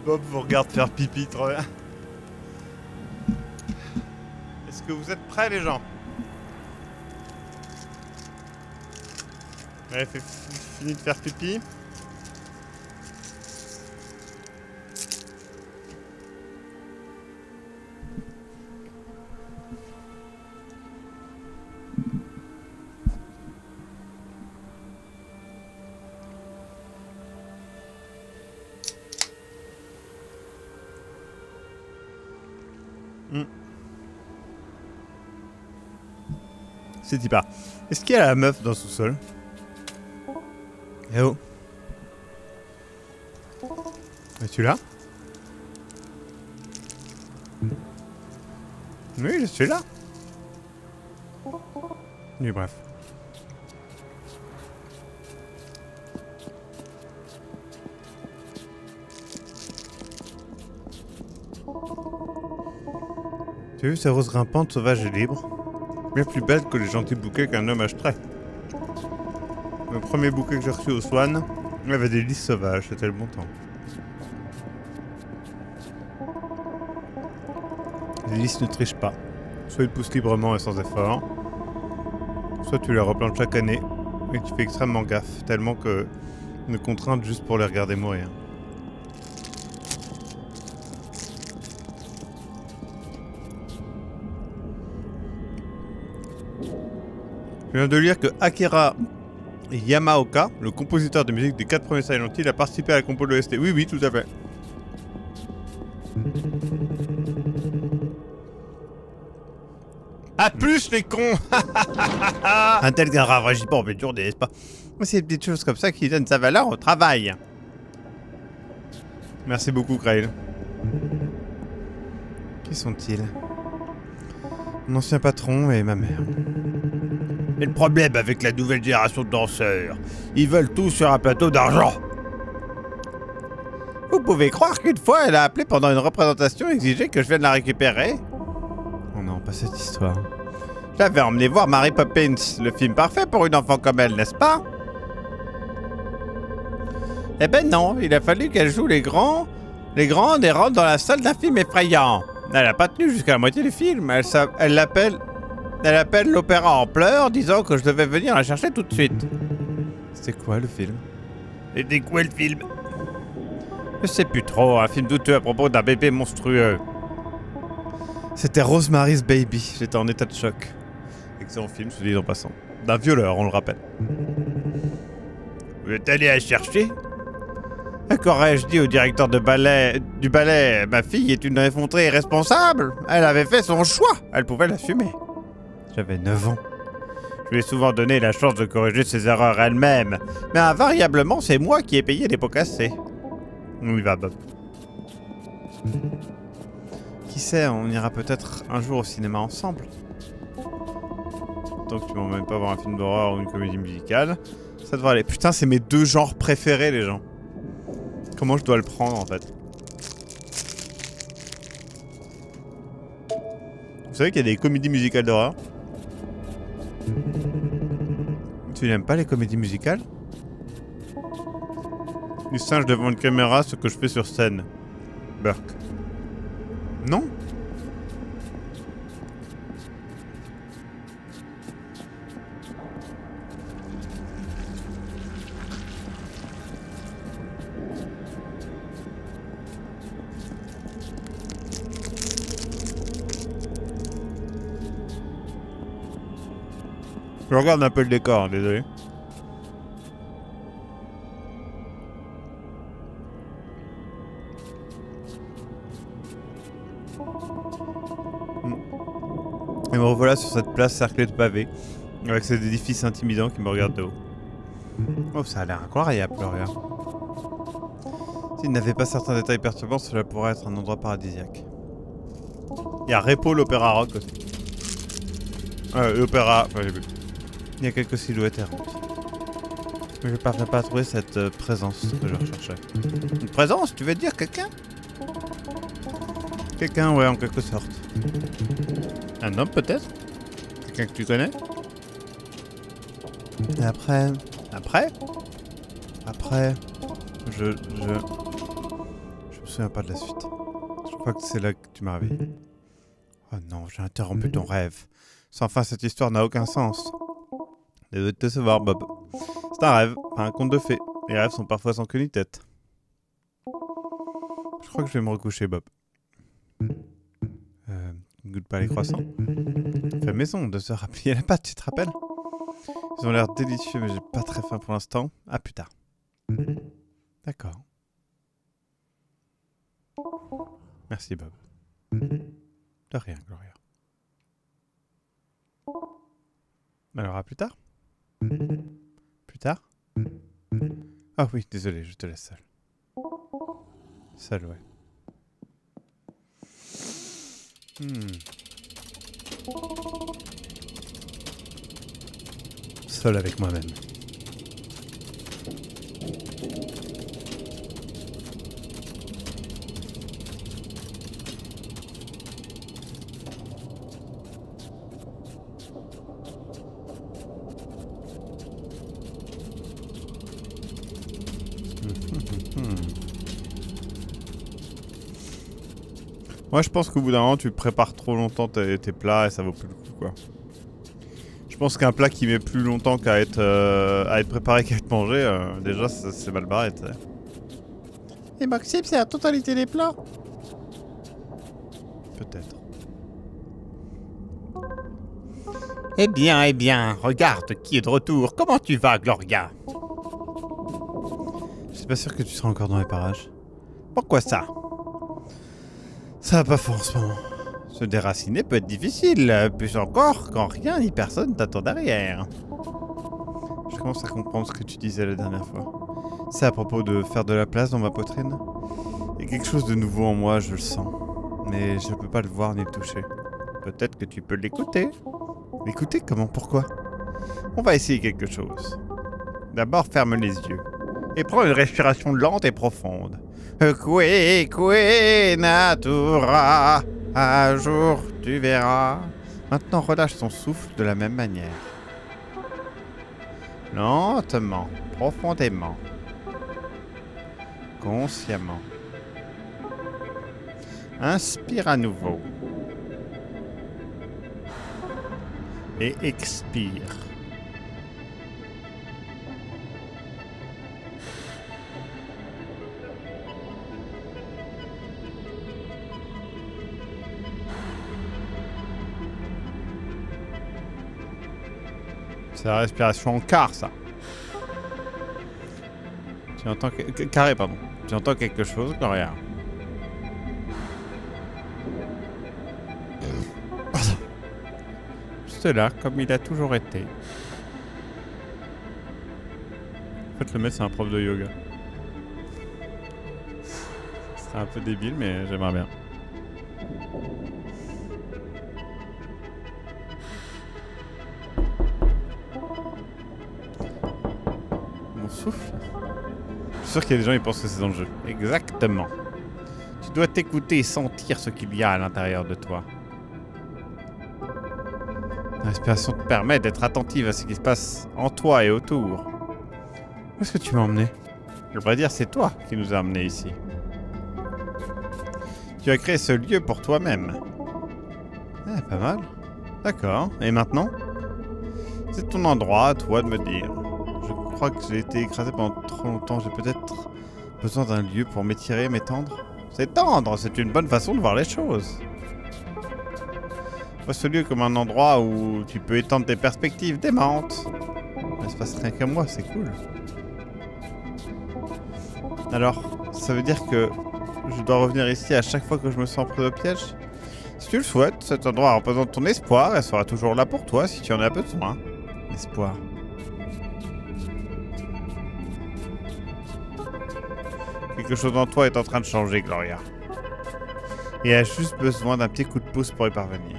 Bob vous regarde faire pipi, trop bien. Est-ce que vous êtes prêts les gens? Ouais, fini de faire pipi. C'est dit pas. Est-ce qu'il y a la meuf dans le sous-sol? Eh oh. Es-tu là? Oui, je suis là. Oui, bref. Tu as vu ces roses grimpantes, sauvages et libres? Bien plus belles que les gentils bouquets qu'un homme achèterait. Le premier bouquet que j'ai reçu au Swan, il y avait des lys sauvages, c'était le bon temps. Les lys ne trichent pas. Soit ils poussent librement et sans effort, soit tu les replantes chaque année et tu fais extrêmement gaffe, tellement que une contrainte juste pour les regarder mourir. Je viens de lire que Akira Yamaoka, le compositeur de musique des 4 premiers Silent Hill, a participé à la compo de l'OST. Oui, oui, tout à fait. A plus les cons. Un tel qu'un rafraîchit pas en fait journée, n'est-ce pas? C'est des petites choses comme ça qui donnent sa valeur au travail. Merci beaucoup, Krail. Qui sont-ils? Mon ancien patron et ma mère. Et le problème avec la nouvelle génération de danseurs, ils veulent tout sur un plateau d'argent. Vous pouvez croire qu'une fois, elle a appelé pendant une représentation et exigé que je vienne la récupérer? Oh non, pas cette histoire. Je l'avais emmené voir Mary Poppins, le film parfait pour une enfant comme elle, n'est-ce pas? Eh ben non, il a fallu qu'elle joue les grandes et rentre dans la salle d'un film effrayant. Elle a pas tenu jusqu'à la moitié du film. Elle appelle l'opéra en pleurs, disant que je devais venir la chercher tout de suite. C'était quoi le film? C'était quoi le film? Je sais plus trop, un film douteux à propos d'un bébé monstrueux. C'était Rosemary's Baby, j'étais en état de choc. Excellent film, se dit en passant. D'un violeur, on le rappelle. Vous êtes allé la chercher? Qu'aurais-je dit au directeur du ballet? Ma fille est une effrontrée irresponsable. Elle avait fait son choix, elle pouvait l'assumer. J'avais 9 ans. Je lui ai souvent donné la chance de corriger ses erreurs elle-même, mais invariablement, c'est moi qui ai payé les pots cassés. On y va, Bob. Qui sait, on ira peut-être un jour au cinéma ensemble. Tant que tu m'emmènes pas voir un film d'horreur ou une comédie musicale, ça devrait aller. Putain, c'est mes 2 genres préférés, les gens. Comment je dois le prendre, en fait? Vous savez qu'il y a des comédies musicales d'horreur? Tu n'aimes pas les comédies musicales? Les singes devant une caméra, ce que je fais sur scène. Burke. Non? Je regarde un peu le décor, hein, désolé. Et me revoilà sur cette place cerclée de pavés, avec cet édifice intimidant qui me regarde de haut. Oh, ça a l'air incroyable, regarde. S'il n'avait pas certains détails perturbants, cela pourrait être un endroit paradisiaque. Il y a Repo, l'opéra rock aussi. L'opéra... Enfin, j'ai vu. Il y a quelques silhouettes errantes. Mais je ne parviens pas à trouver cette présence que je recherchais. Une présence? Tu veux dire quelqu'un? Quelqu'un, ouais, en quelque sorte. Un homme, peut-être? Quelqu'un que tu connais? Et après... Après, je me souviens pas de la suite. Je crois que c'est là que tu m'as réveillé. Oh non, j'ai interrompu ton rêve. Sans fin, cette histoire n'a aucun sens. Désolé de te décevoir, Bob. C'est un rêve, pas un conte de fées. Les rêves sont parfois sans queue ni tête. Je crois que je vais me recoucher, Bob. Ne goûte pas les croissants. Fait maison, 2 heures à plier la pâte, tu te rappelles? Ils ont l'air délicieux, mais j'ai pas très faim pour l'instant. À plus tard. D'accord. Merci, Bob. De rien, Gloria. Alors, à plus tard? Plus tard? Ah oui, désolé, je te laisse seul. Seul, ouais. Seul avec moi-même. Moi, je pense qu'au bout d'un moment, tu prépares trop longtemps tes plats et ça vaut plus le coup, quoi. Je pense qu'un plat qui met plus longtemps qu'à être préparé qu'à être mangé, déjà, c'est mal barré, tu sais. Et Maxime, c'est la totalité des plats? Peut-être. Eh bien, regarde qui est de retour. Comment tu vas, Gloria? Je suis pas sûr que tu seras encore dans les parages. Pourquoi ça? Ça va pas fort en ce moment. Se déraciner peut être difficile, plus encore quand rien ni personne t'attend derrière. Je commence à comprendre ce que tu disais la dernière fois. C'est à propos de faire de la place dans ma poitrine. Il y a quelque chose de nouveau en moi, je le sens. Mais je peux pas le voir ni le toucher. Peut-être que tu peux l'écouter. L'écouter comment? Pourquoi? On va essayer quelque chose. D'abord, ferme les yeux. Et prends une respiration lente et profonde. Que natura, un jour tu verras. Maintenant relâche ton souffle de la même manière. Lentement, profondément. Consciemment. Inspire à nouveau. Et expire. C'est la respiration en quart, ça. Tu entends carré, pardon. Tu entends quelque chose, Gloria? Juste là, comme il a toujours été. En fait, le mec, c'est un prof de yoga. Ce serait un peu débile, mais j'aimerais bien. Souffle. Je suis sûr qu'il y a des gens qui pensent que c'est dans le jeu. Exactement. Tu dois t'écouter et sentir ce qu'il y a à l'intérieur de toi. La respiration te permet d'être attentive à ce qui se passe en toi et autour. Où est-ce que tu m'as emmené? Je devrais dire c'est toi qui nous a emmenés ici. Tu as créé ce lieu pour toi-même. Ah, pas mal. D'accord. Et maintenant? C'est ton endroit, à toi de me dire. Je crois que j'ai été écrasé pendant trop longtemps. J'ai peut-être besoin d'un lieu pour m'étirer, m'étendre. S'étendre, c'est une bonne façon de voir les choses. Vois ce lieu comme un endroit où tu peux étendre tes perspectives démentes. Il se passe rien qu'à moi, c'est cool. Alors, ça veut dire que je dois revenir ici à chaque fois que je me sens pris au piège? Si tu le souhaites, cet endroit représente ton espoir et sera toujours là pour toi si tu en as besoin. Espoir. Quelque chose en toi est en train de changer, Gloria. Et a juste besoin d'un petit coup de pouce pour y parvenir.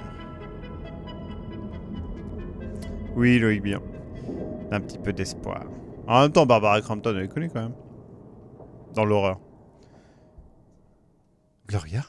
Oui, Loïc, bien. Un petit peu d'espoir. En même temps, Barbara Crampton, elle est connue quand même. Dans l'horreur. Gloria?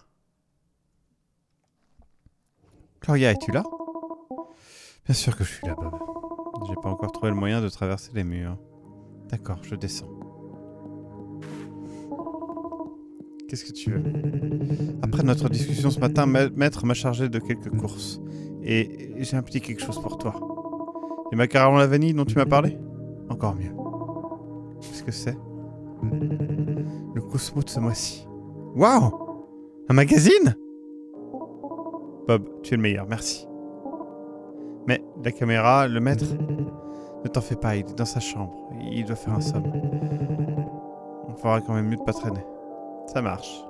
Gloria, es-tu là? Bien sûr que je suis là, Bob. J'ai pas encore trouvé le moyen de traverser les murs. D'accord, je descends. Qu'est-ce que tu veux? Après notre discussion ce matin, maître m'a chargé de quelques courses. Et j'ai un petit quelque chose pour toi. Les macarons à la vanille dont tu m'as parlé? Encore mieux. Qu'est-ce que c'est? Le Cosmo de ce mois-ci. Waouh! Un magazine? Bob, tu es le meilleur, merci. Mais la caméra, le maître? Ne t'en fais pas, il est dans sa chambre. Il doit faire un somme. On fera quand même mieux de pas traîner. Ça marche.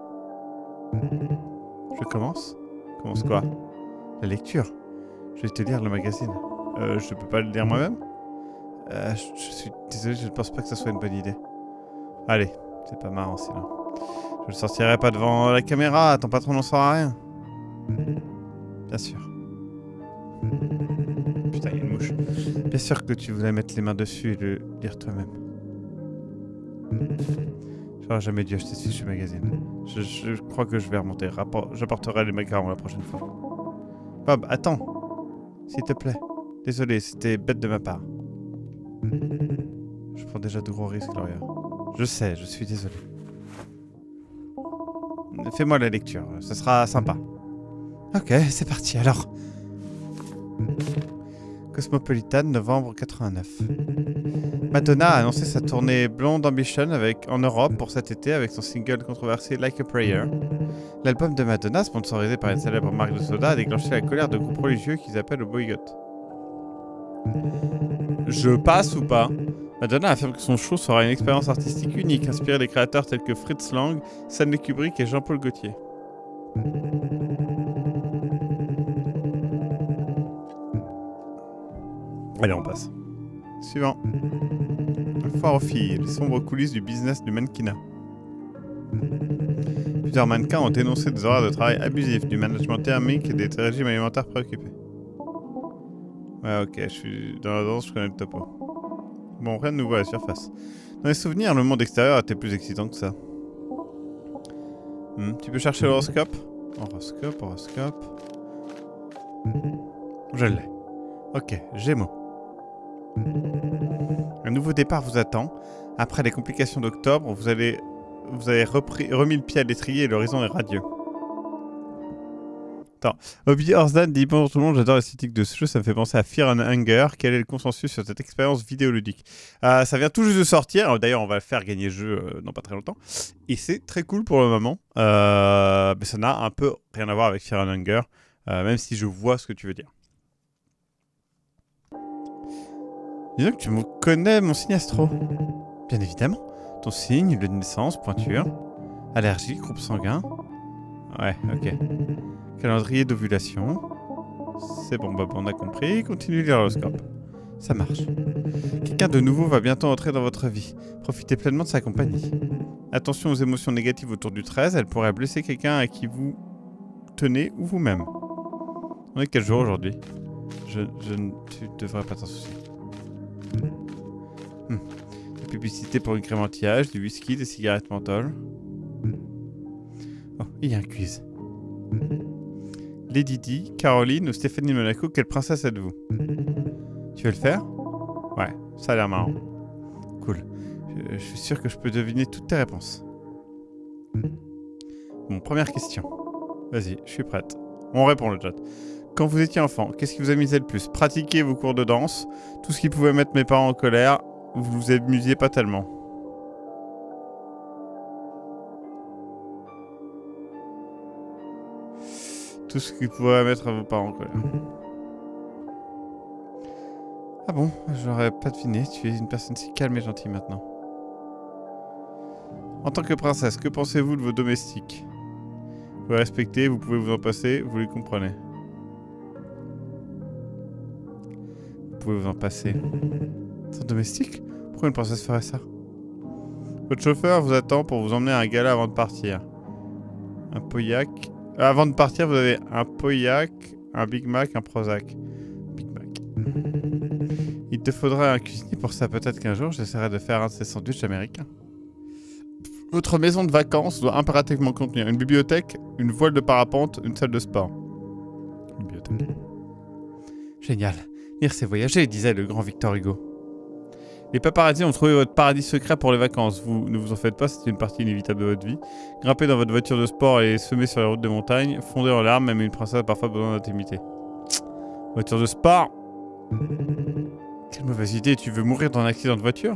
Je commence? Commence quoi? La lecture. Je vais te lire le magazine. Je peux pas le lire moi-même? Je suis désolé, je ne pense pas que ça soit une bonne idée. Allez, c'est pas marrant sinon. Je le sortirai pas devant la caméra, ton patron n'en saura rien. Bien sûr. Putain, il y a une mouche. Bien sûr que tu voulais mettre les mains dessus et le lire toi-même. J'aurais jamais dû acheter ce fichu magazine. Je crois que je vais remonter. J'apporterai les macarons la prochaine fois. Bob, attends. S'il te plaît. Désolé, c'était bête de ma part. Je prends déjà de gros risques, Gloria. Je sais, je suis désolé. Fais-moi la lecture, ce sera sympa. Ok, c'est parti alors. Cosmopolitan, novembre 89. Madonna a annoncé sa tournée Blonde Ambition en Europe pour cet été avec son single controversé Like a Prayer. L'album de Madonna, sponsorisé par une célèbre marque de soda, a déclenché la colère de groupes religieux qu'ils appellent au boycott. Je passe ou pas? Madonna affirme que son show sera une expérience artistique unique, inspirée des créateurs tels que Fritz Lang, Stanley Kubrick et Jean-Paul Gaultier. Allez, on passe. Suivant. Foire aux filles, les sombres coulisses du business du mannequinat. Plusieurs mannequins ont dénoncé des horaires de travail abusifs, du management thermique et des régimes alimentaires préoccupés. Ouais, ok, je suis dans la danse, je connais le topo. Bon, rien de nouveau à la surface. Dans les souvenirs, le monde extérieur était plus excitant que ça. Tu peux chercher l'horoscope? Horoscope. Je l'ai. Ok, Gémeaux. Un nouveau départ vous attend. Après les complications d'octobre, vous avez remis le pied à l'étrier et l'horizon est radieux. Attends, Obi Orzan dit bonjour tout le monde, j'adore l'esthétique de ce jeu, ça me fait penser à Fear and Hunger. Quel est le consensus sur cette expérience vidéoludique? Ça vient tout juste de sortir, d'ailleurs on va le faire gagner le jeu dans pas très longtemps. Et c'est très cool pour le moment, mais ça n'a un peu rien à voir avec Fear and Hunger, même si je vois ce que tu veux dire. Disons que tu me connais mon signe astro. Bien évidemment. Ton signe, lieu de naissance, pointure, allergie, groupe sanguin. Ouais, ok. Calendrier d'ovulation. C'est bon, Bob, on a compris. Continue l'horoscope. Ça marche. Quelqu'un de nouveau va bientôt entrer dans votre vie. Profitez pleinement de sa compagnie. Attention aux émotions négatives autour du 13, elles pourraient blesser quelqu'un à qui vous tenez ou vous-même. On est quel jour aujourd'hui? Tu devrais pas t'en soucier. Des publicités pour une crème anti-âge, du whisky, des cigarettes menthol. Oh, il y a un quiz. Lady Di, Caroline ou Stéphanie Monaco, quelle princesse êtes-vous? Tu veux le faire? Ouais, ça a l'air marrant. Cool. Je suis sûr que je peux deviner toutes tes réponses. Bon, première question. Vas-y, je suis prête. On répond le chat. Quand vous étiez enfant, qu'est-ce qui vous amusait le plus? Pratiquer vos cours de danse, tout ce qui pouvait mettre mes parents en colère, ou vous vous amusiez pas tellement? Tout ce qui pouvait mettre vos parents en colère. Ah bon, j'aurais pas deviné, tu es une personne si calme et gentille maintenant. En tant que princesse, que pensez-vous de vos domestiques? Vous les respectez, vous pouvez vous en passer, vous les comprenez. Vous pouvez vous en passer. C'est un domestique? Pourquoi une princesse ferait ça? Votre chauffeur vous attend pour vous emmener à un gala avant de partir. Un Pauillac. Avant de partir, vous avez un Pauillac, un Big Mac, un Prozac. Big Mac. Il te faudra un cuisinier pour ça. Peut-être qu'un jour, j'essaierai de faire un de ces sandwichs américains. Votre maison de vacances doit impérativement contenir une bibliothèque, une voile de parapente, une salle de sport. Bibliothèque. Génial. Lire c'est voyager, disait le grand Victor Hugo. Les paparazzis ont trouvé votre paradis secret pour les vacances. Vous ne vous en faites pas, c'est une partie inévitable de votre vie. Grimpez dans votre voiture de sport et semez sur les routes de montagne. Fondez en larmes, même une princesse a parfois besoin d'intimité. Voiture de sport. Quelle mauvaise idée, tu veux mourir dans un accident de voiture?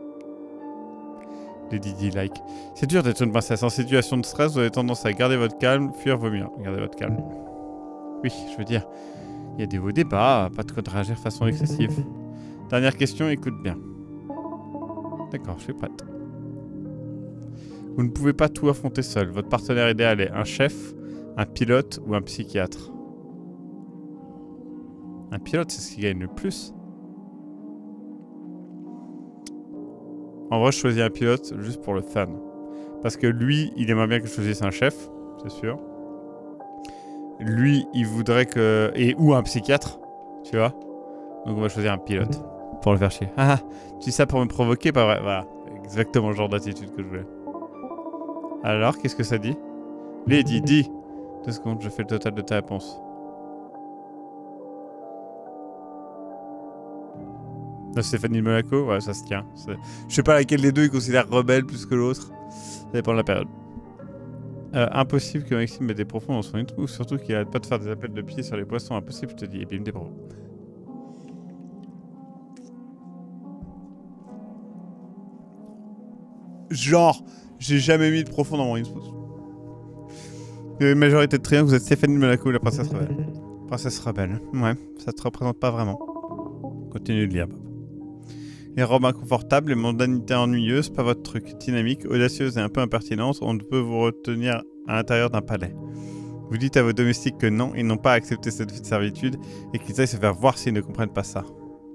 Les Didi like. C'est dur d'être une princesse. En situation de stress, vous avez tendance à garder votre calme, fuir vaut mieux. Gardez votre calme. Oui, je veux dire, il y a des hauts débats, pas de quoi de réagir de façon excessive. Dernière question, écoute bien. D'accord, je suis prête. Vous ne pouvez pas tout affronter seul. Votre partenaire idéal est un chef, un pilote ou un psychiatre. Un pilote, c'est ce qui gagne le plus. En vrai, je choisis un pilote juste pour le fun. Parce que lui, il aimerait bien que je choisisse un chef, c'est sûr. Lui, il voudrait que... ou un psychiatre, tu vois. Donc on va choisir un pilote. Pour le faire chier. Ah, tu dis ça pour me provoquer, pas vrai? Voilà, exactement le genre d'attitude que je voulais. Alors, qu'est-ce que ça dit? Lady, dis. 2 secondes, je fais le total de ta réponse. La Stéphanie de Monaco, ouais, ça se tient. Je sais pas laquelle des deux il considère rebelle plus que l'autre. Ça dépend de la période. Impossible que Maxime mette des profonds dans son intro, surtout qu'il arrête pas de faire des appels de pied sur les poissons. Impossible, je te dis. Et bim, des profonds. Genre, j'ai jamais mis de profond dans mon input. La majorité de triangles, vous êtes Stéphanie de Monaco, la princesse rebelle. Princesse rebelle, ouais, ça te représente pas vraiment. Continue de lire, Bob. Les robes inconfortables, les mondanités ennuyeuses, pas votre truc. Dynamique, audacieuse et un peu impertinente, on ne peut vous retenir à l'intérieur d'un palais. Vous dites à vos domestiques que non, ils n'ont pas accepté cette vie de servitude et qu'ils aillent se faire voir s'ils ne comprennent pas ça.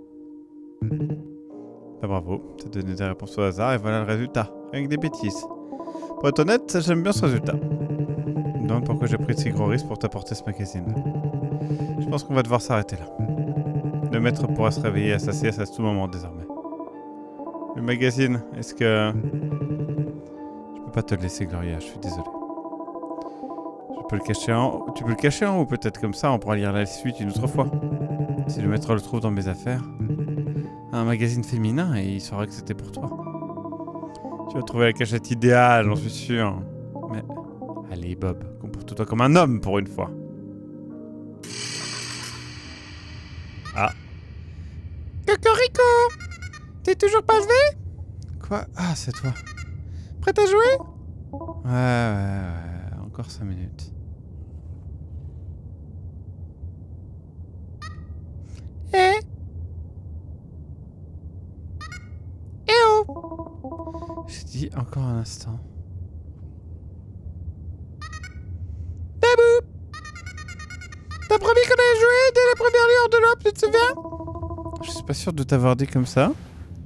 Bah bravo, t'as donné des réponses au hasard et voilà le résultat. Rien que des bêtises. Pour être honnête, j'aime bien ce résultat. Je me demande pourquoi j'ai pris de si gros risques pour t'apporter ce magazine. Je pense qu'on va devoir s'arrêter là. Le maître pourra se réveiller à sa sieste à tout moment désormais. Le magazine, est-ce que... Je peux pas te le laisser, Gloria, je suis désolé. Je peux le cacher en... Tu peux le cacher en haut, peut-être comme ça, on pourra lire la suite une autre fois. Si le maître le trouve dans mes affaires. Un magazine féminin et il saura que c'était pour toi. Tu vas trouver la cachette idéale, j'en suis sûr. Mais... Allez, Bob, comporte-toi comme un homme pour une fois. Ah. Cocorico! T'es toujours pas levé? Quoi? Ah, c'est toi. Prête à jouer? Ouais. Encore 5 minutes. Eh oh! J'ai dit encore un instant. Babou! T'as promis qu'on allait jouer dès la première lueur de l'aube, tu te souviens? Je suis pas sûr de t'avoir dit comme ça.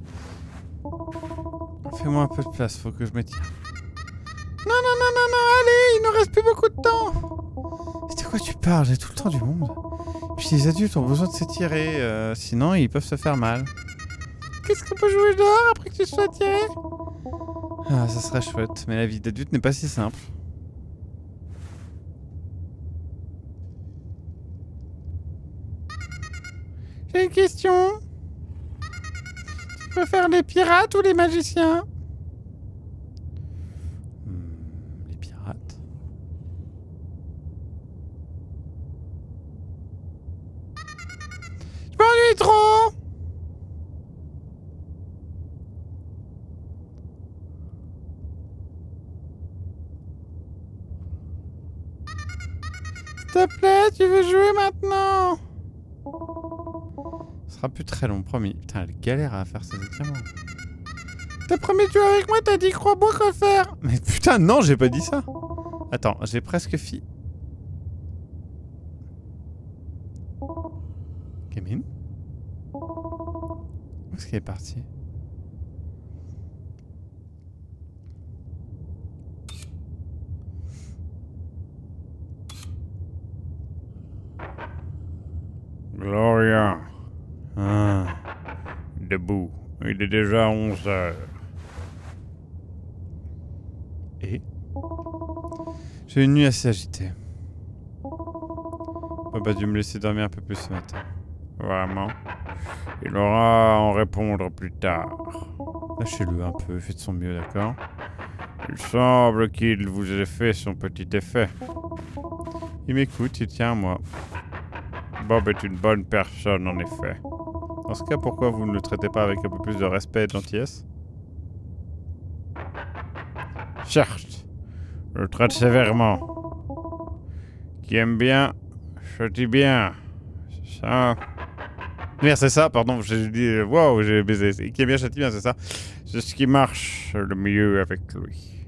Fais-moi un peu de place, faut que je m'étire. Non, allez, il nous reste plus beaucoup de temps. Mais de quoi tu parles? J'ai tout le temps du monde. Puis les adultes ont besoin de s'étirer, sinon ils peuvent se faire mal. Qu'est-ce qu'on peut jouer dehors après que tu sois tiré? Ah, ça serait chouette, mais la vie d'adulte n'est pas si simple. J'ai une question. Tu préfères les pirates ou les magiciens? Les pirates. Je m'ennuie trop. S'il te plaît, tu veux jouer maintenant? Ce sera plus très long, promis. Putain, elle galère à faire ses étirements. T'as promis de jouer avec moi, t'as dit crois-moi quoi faire. Mais putain, non, j'ai pas dit ça. Attends, j'ai presque fini. Gamine? Où est-ce qu'elle est partie? Gloria. Ah, debout. Il est déjà 11 heures. Et? J'ai une nuit assez agitée. Papa a dû me laisser dormir un peu plus ce matin. Vraiment. Il aura à en répondre plus tard. Lâchez-le un peu, faites de son mieux, d'accord? Il semble qu'il vous ait fait son petit effet. Il m'écoute, il tient à moi. Bob est une bonne personne, en effet. Dans ce cas, pourquoi vous ne le traitez pas avec un peu plus de respect et de gentillesse? Certes, je le traite sévèrement. Qui aime bien, châtie bien. C'est ça. Merde, c'est ça, pardon, j'ai dit, waouh, j'ai baisé. Qui aime bien, châtie bien, c'est ça? C'est ce qui marche le mieux avec lui.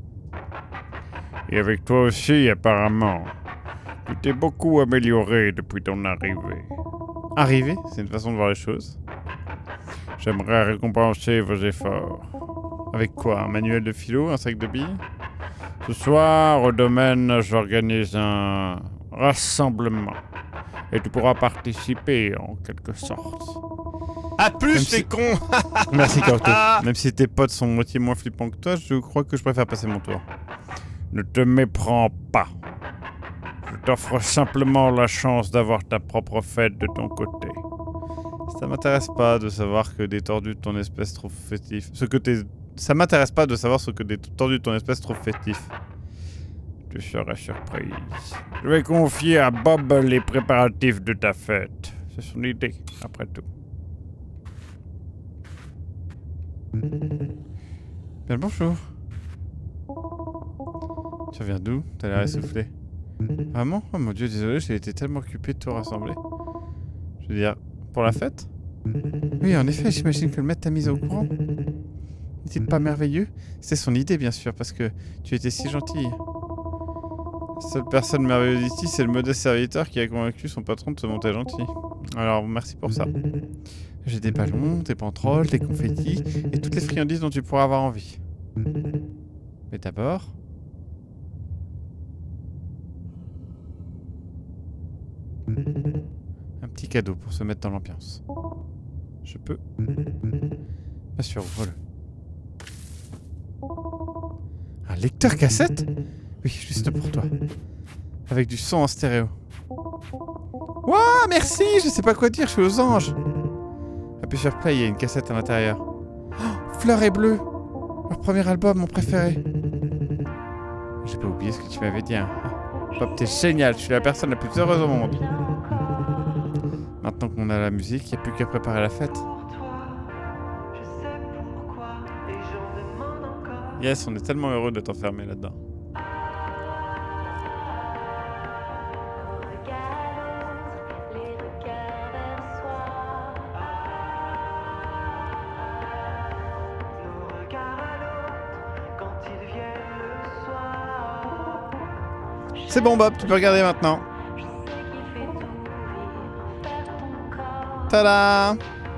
Et avec toi aussi, apparemment. Tu t'es beaucoup amélioré depuis ton arrivée. Arriver, c'est une façon de voir les choses. J'aimerais récompenser vos efforts. Avec quoi? Un manuel de philo? Un sac de billes? Ce soir, au domaine, j'organise un rassemblement. Et tu pourras participer, en quelque sorte. A plus, les cons. Merci, Kaoto. Même si tes potes sont moitié moins flippants que toi, je crois que je préfère passer mon tour. Ne te méprends pas. Je t'offre simplement la chance d'avoir ta propre fête de ton côté. Ça m'intéresse pas de savoir que des tordus de ton espèce trouvent fétif. Ça m'intéresse pas de savoir ce que des tordus de ton espèce trouvent fétif. Tu seras surprise. Je vais confier à Bob les préparatifs de ta fête. C'est son idée, après tout. Bien le bonjour. Tu reviens d'où? T'as l'air essoufflé. Vraiment? Oh mon dieu, désolé, j'ai été tellement occupé de tout rassembler. Je veux dire, pour la fête? Oui, en effet, j'imagine que le maître t'a mis au courant. N'est-il pas merveilleux? C'est son idée, bien sûr, parce que tu étais si gentille. La seule personne merveilleuse ici, c'est le modeste serviteur qui a convaincu son patron de se monter gentil. Alors, merci pour ça. J'ai des ballons, des banderoles, des confettis et toutes les friandises dont tu pourras avoir envie. Mais d'abord... un petit cadeau pour se mettre dans l'ambiance. Je peux? Bien sûr, ouvre-le. Un lecteur cassette? Oui, juste pour toi. Avec du son en stéréo. Wouah, merci! Je sais pas quoi dire, je suis aux anges. Appuie sur play, il y a une cassette à l'intérieur. Oh, Fleur et Bleu! Leur premier album, mon préféré. J'ai pas oublié ce que tu m'avais dit. Hein. Bob, t'es génial, je suis la personne la plus heureuse au monde. Maintenant qu'on a la musique, il n'y a plus qu'à préparer la fête. Yes, on est tellement heureux d'être enfermés là-dedans. C'est bon Bob, tu peux regarder maintenant. Tada!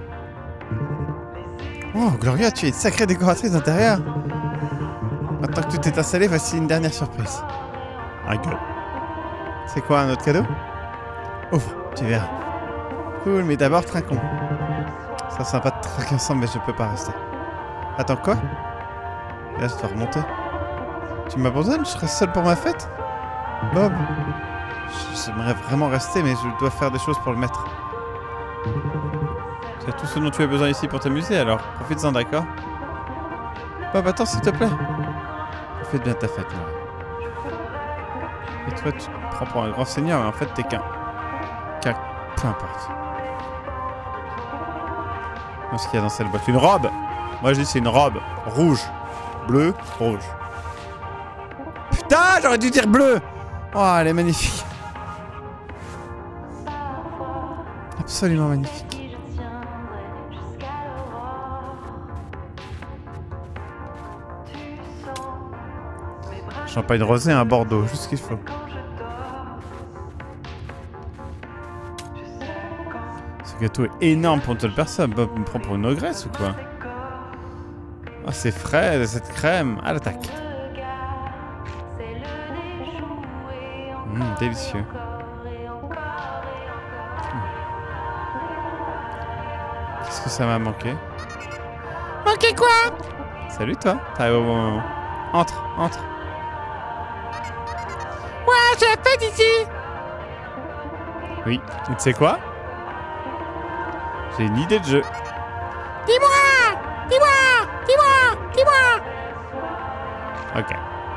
Oh Gloria, tu es une sacrée décoratrice d'intérieur. Maintenant que tout est installé, voici une dernière surprise. Un gueule. C'est quoi, un autre cadeau? Ouvre, tu verras. Cool, mais d'abord trinquons. C'est sympa de trinquer ensemble, mais je peux pas rester. Attends, quoi? Là, je dois remonter. Tu m'abandonnes? Je serai seul pour ma fête? Bob, j'aimerais vraiment rester, mais je dois faire des choses pour le maître. Tu as tout ce dont tu as besoin ici pour t'amuser, alors profites-en, d'accord? Bob, attends, s'il te plaît. Profite bien de ta fête, là. Et toi, tu te prends pour un grand seigneur, mais en fait, t'es qu'un... Peu importe. Qu'est-ce qu'il y a dans cette boîte? Une robe! Moi, je dis c'est une robe. Rouge. Bleu, rouge. Putain, j'aurais dû dire bleu! Oh, elle est magnifique. Absolument magnifique. Champagne rosé, un Bordeaux, juste ce qu'il faut. Ce gâteau est énorme pour une seule personne. Bob me prend pour une ogresse ou quoi? Ah, c'est frais, cette crème. À l'attaque. Délicieux. Qu'est-ce que ça m'a manqué? Manqué quoi? Salut toi, t'arrives au bon moment. Entre, entre. Ouais, j'ai la fête ici. Oui, tu sais quoi? J'ai une idée de jeu. Dis-moi! Dis-moi! Dis-moi! Dis-moi! Ok.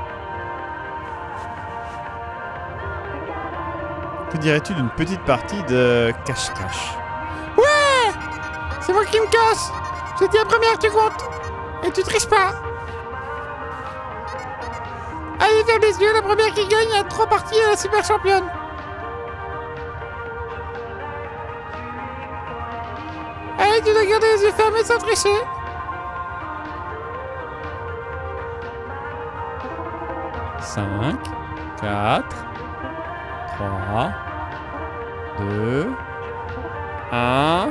Que dirais-tu d'une petite partie de cache-cache? Ouais! C'est moi qui me casse! J'ai dit la première, tu comptes! Et tu triches pas! Allez, ferme les yeux, la première qui gagne a 3 parties à la super championne! Allez, tu dois garder les yeux fermés sans tricher! Cinq, 4, 3, 2, 1.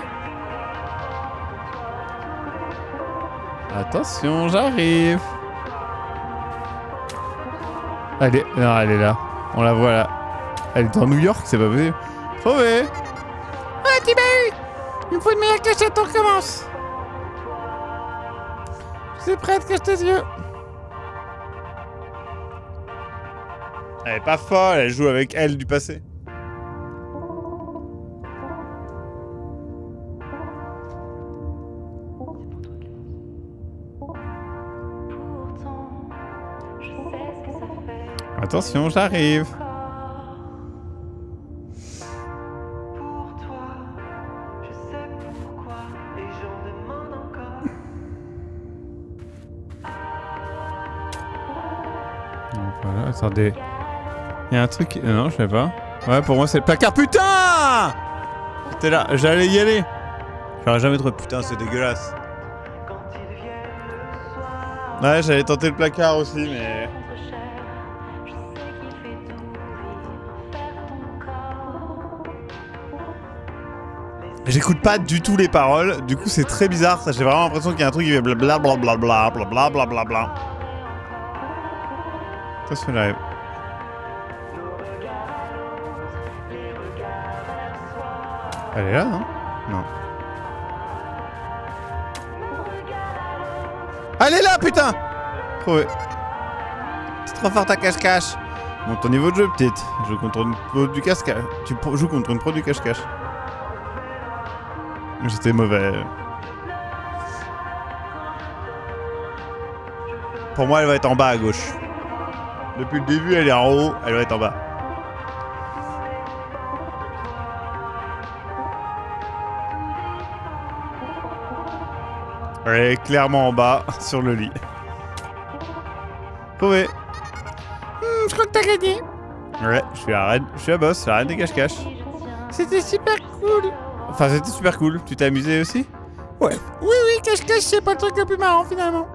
Attention, j'arrive. Elle est... Non, elle est là. On la voit là. Elle est en New York, c'est pas possible. Trouvé. Ouais, tu m'as eu! Il me faut une meilleure cachette, on recommence! C'est prête, cache tes yeux! Elle est pas folle, elle joue avec elle du passé. Attention, j'arrive. Voilà, attendez. Il y a un truc... Non, je sais pas. Ouais, pour moi, c'est le placard. Putain! J'étais là, j'allais y aller. J'aurais jamais trop... Putain, c'est dégueulasse. Ouais, j'allais tenter le placard aussi, mais... J'écoute pas du tout les paroles, du coup c'est très bizarre, ça j'ai vraiment l'impression qu'il y a un truc qui fait blablabla, blablabla, blablabla. Attention, j'arrive. Elle est là, non? Non. Elle est là, putain! Trouvé. C'est trop fort ta cache-cache. Monte ton niveau de jeu, petite. Je joue contre une pro du cache-cache. Tu joues contre une pro du cache-cache. J'étais mauvais. Pour moi, elle va être en bas à gauche. Depuis le début, elle est en haut, elle va être en bas. Elle est clairement en bas, sur le lit. Trouvé. Je crois que t'as gagné. Ouais, je suis la reine, je suis la boss, la reine des cache-cache. C'était super cool. Enfin, c'était super cool. Tu t'es amusé aussi? Ouais. Oui, cache-cache, c'est pas le truc le plus marrant finalement.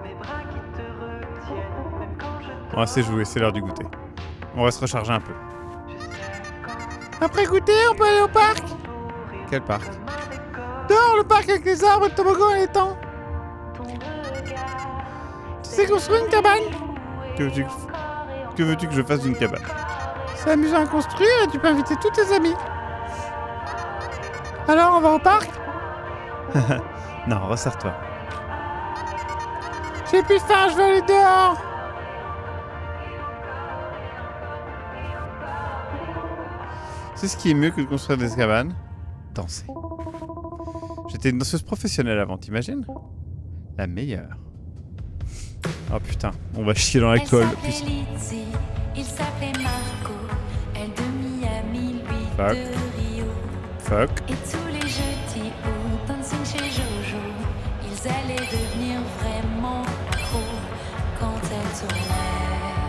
On va se jouer, c'est l'heure du goûter. On va se recharger un peu. Après goûter, on peut aller au parc. Quel parc? Dehors, le parc avec les arbres, le toboggan et les temps. Tu sais construire une cabane? Que veux-tu que je fasse d'une cabane? C'est amusant à construire et tu peux inviter tous tes amis. Alors, on va au parc? Non, resserre-toi. J'ai plus faim, je veux aller dehors. C'est ce qui est mieux que de construire des cabanes? Danser. J'étais une danseuse professionnelle avant, t'imagines? La meilleure. Oh putain, on va chier dans l'alcool. Il s'appelait Marco, elle de Miami, lui Fuck. de Rio. Fuck. Et tous les jeudis au dancing chez Jojo, ils allaient devenir vraiment accros quand elle tournait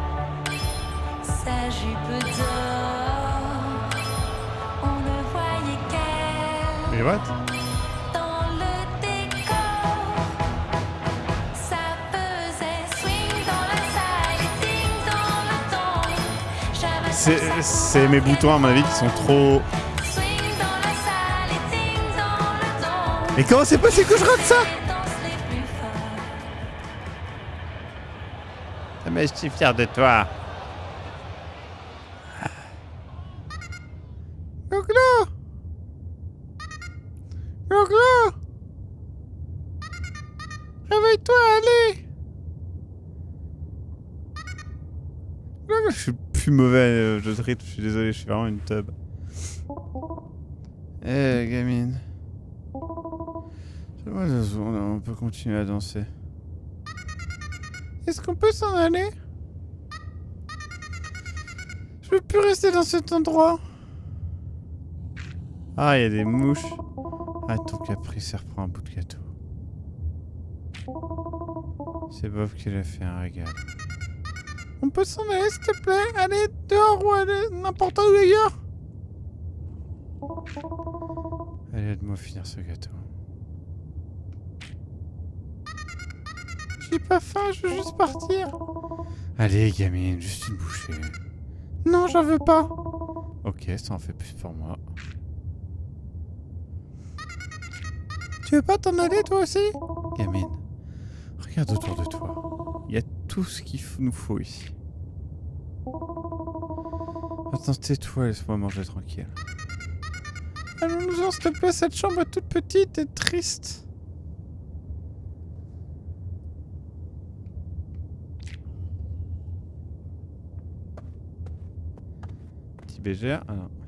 sa jupe d'or. On ne voyait qu'elle. Mais what? Dans le décor, ça faisait swing dans la salle et ding dans le temps. J'avais C'est mes boutons à mon avis qui sont trop... swing dans la salle et ding dans le temps. Mais comment c'est possible que je rate ça? Danse les plus forts. Mais je suis fier de toi. Goglo! Goglo! Réveille-toi, allez! Je suis plus mauvais jeu de rythme, je suis désolé, je suis vraiment une teub. Gamine. Ouais, on peut continuer à danser. Est-ce qu'on peut s'en aller? Je veux plus rester dans cet endroit. Ah, il y a des mouches. Ah, ton caprice, ça reprend un bout de gâteau. C'est Bob qui l'a fait un régal. On peut s'en aller, s'il te plaît? Allez, dehors ou aller n'importe où d'ailleurs. Allez, aide-moi finir ce gâteau. J'ai pas faim, je veux juste partir. Allez, gamine, juste une bouchée. Non, j'en veux pas. Ok, ça en fait plus pour moi. Tu veux pas t'en aller toi aussi? Gamine, regarde autour de toi. Il y a tout ce qu'il nous faut ici. Attends, tais-toi, laisse-moi manger tranquille. Allons-nous-en, s'il te plaît, cette chambre est toute petite et triste. Petit bégère, ah non.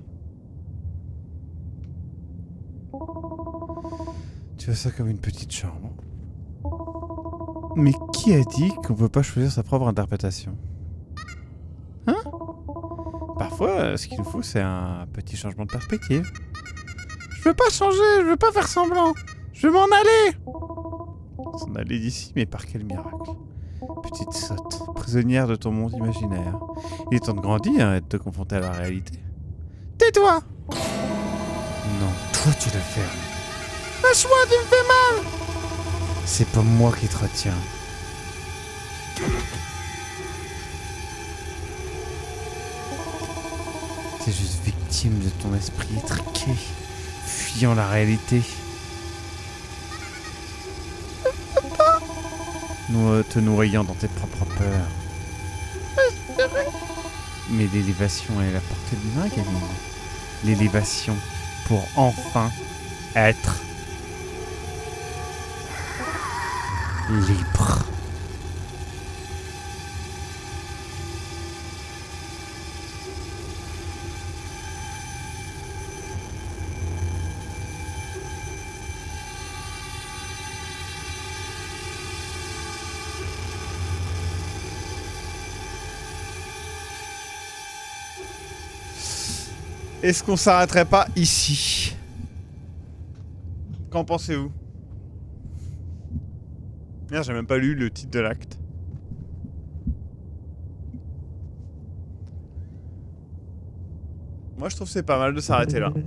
Tu vois ça comme une petite chambre. Mais qui a dit qu'on peut pas choisir sa propre interprétation? Hein? Parfois, ce qu'il nous faut, c'est un petit changement de perspective. Je veux pas changer, je veux pas faire semblant. Je veux m'en aller. S'en aller d'ici, mais par quel miracle? Petite sotte, prisonnière de ton monde imaginaire. Il est temps de grandir et de te confronter à la réalité. Tais-toi! Non, toi tu le fais. Lâche-moi, tu me fais mal! C'est pas moi qui te retiens. T'es juste victime de ton esprit étriqué, fuyant la réalité. Te noyant dans tes propres peurs. Mais l'élévation est à la portée de l'humain, gamine. L'élévation pour enfin être libre. Est-ce qu'on s'arrêterait pas ici? Qu'en pensez-vous? Merde, j'ai même pas lu le titre de l'acte. Moi, je trouve que c'est pas mal de s'arrêter là.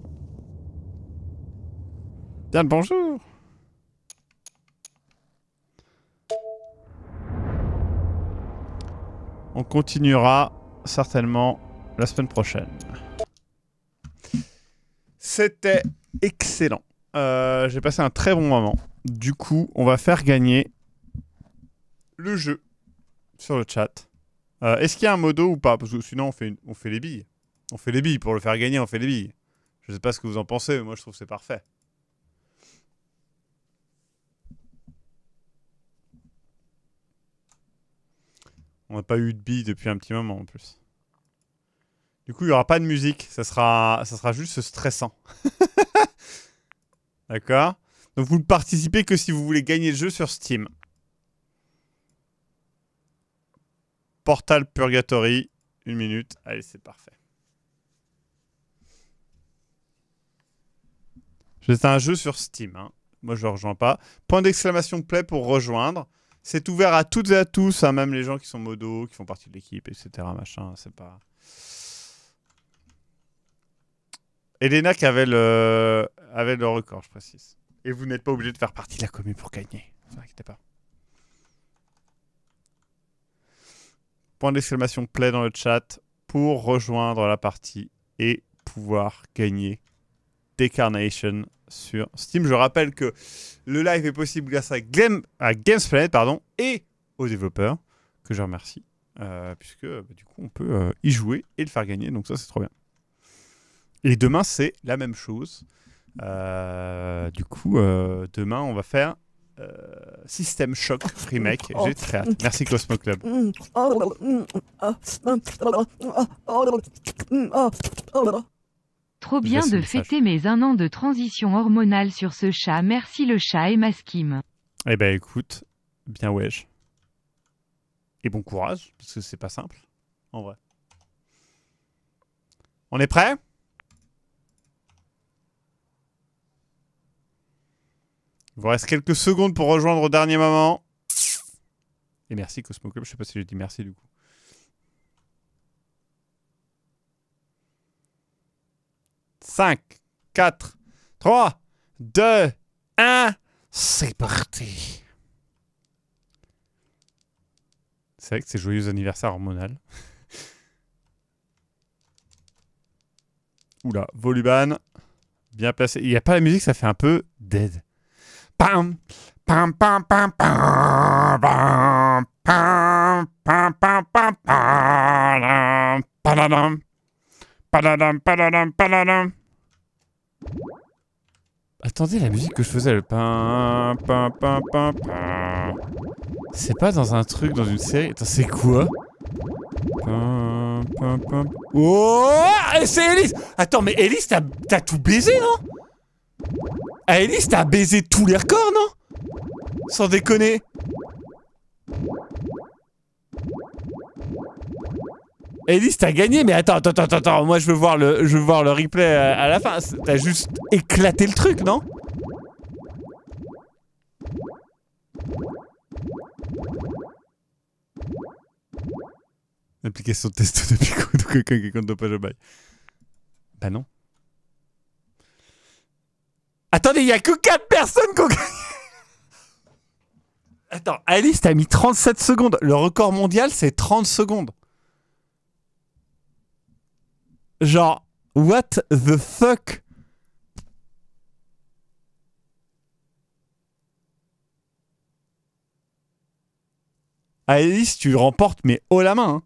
Bien le bonjour. On continuera certainement la semaine prochaine. C'était excellent. J'ai passé un très bon moment. Du coup, on va faire gagner le jeu sur le chat. Est-ce qu'il y a un modo ou pas? Parce que sinon, on fait les billes. On fait les billes. Pour le faire gagner, on fait les billes. Je sais pas ce que vous en pensez, mais moi, je trouve que c'est parfait. On n'a pas eu de billes depuis un petit moment, en plus. Du coup, il n'y aura pas de musique. Ça sera juste stressant. D'accord? Donc, vous ne participez que si vous voulez gagner le jeu sur Steam. Portal Purgatory. 1 minute. Allez, c'est parfait. C'est un jeu sur Steam. Hein. Moi, je ne rejoins pas. Point d'exclamation play pour rejoindre. C'est ouvert à toutes et à tous. Hein, même les gens qui sont modos, qui font partie de l'équipe, etc. Machin, c'est pas... Elena qui avait le record, je précise. Et vous n'êtes pas obligé de faire partie de la commune pour gagner. Ne vous inquiétez pas. Point d'exclamation play dans le chat pour rejoindre la partie et pouvoir gagner Decarnation sur Steam. Je rappelle que le live est possible grâce à Gamesplanet et aux développeurs, que je remercie, puisque du coup on peut y jouer et le faire gagner, donc ça c'est trop bien. Et demain, c'est la même chose. Du coup, demain, on va faire System Shock Remake. J'ai très hâte. Merci Cosmo Club. Trop Je bien laisse de le message. fêter mes 1 an de transition hormonale sur ce chat. Merci le chat et ma skim. Eh ben écoute, bien wesh. Et bon courage, parce que c'est pas simple, en vrai. On est prêt? Il vous reste quelques secondes pour rejoindre au dernier moment. Et merci Cosmo Club, je sais pas si j'ai dit merci du coup. Cinq, 4, 3, 2, 1, c'est parti. C'est vrai que c'est joyeux anniversaire hormonal. Oula, Voluban, bien placé. Il n'y a pas la musique, ça fait un peu dead. Pam, pam, pam, pam, pam, pam, pam, pam, pam, pam, pam, padadam, padadam, padadam, padadam. Attendez, la musique que je faisais, le pam, pam, pam, pam, pam. C'est pas dans un truc, dans une série. Attends, c'est quoi? Pam, pam, pam. Oh, c'est Elise! Attends, mais Elise, t'as tout baisé, non? Ah, Elise, t'as baisé tous les records, non? Sans déconner. Elise, t'as gagné, mais attends, moi je veux voir le replay à la fin. T'as juste éclaté le truc, non? L'application test depuis quand quelqu'un qui compte pas le bail. Bah non. Attendez, il y a que 4 personnes qui ont gagné. Attends, Alice, t'as mis 37 secondes. Le record mondial, c'est 30 secondes. Genre, what the fuck? Alice, tu remportes, mais haut la main. Hein.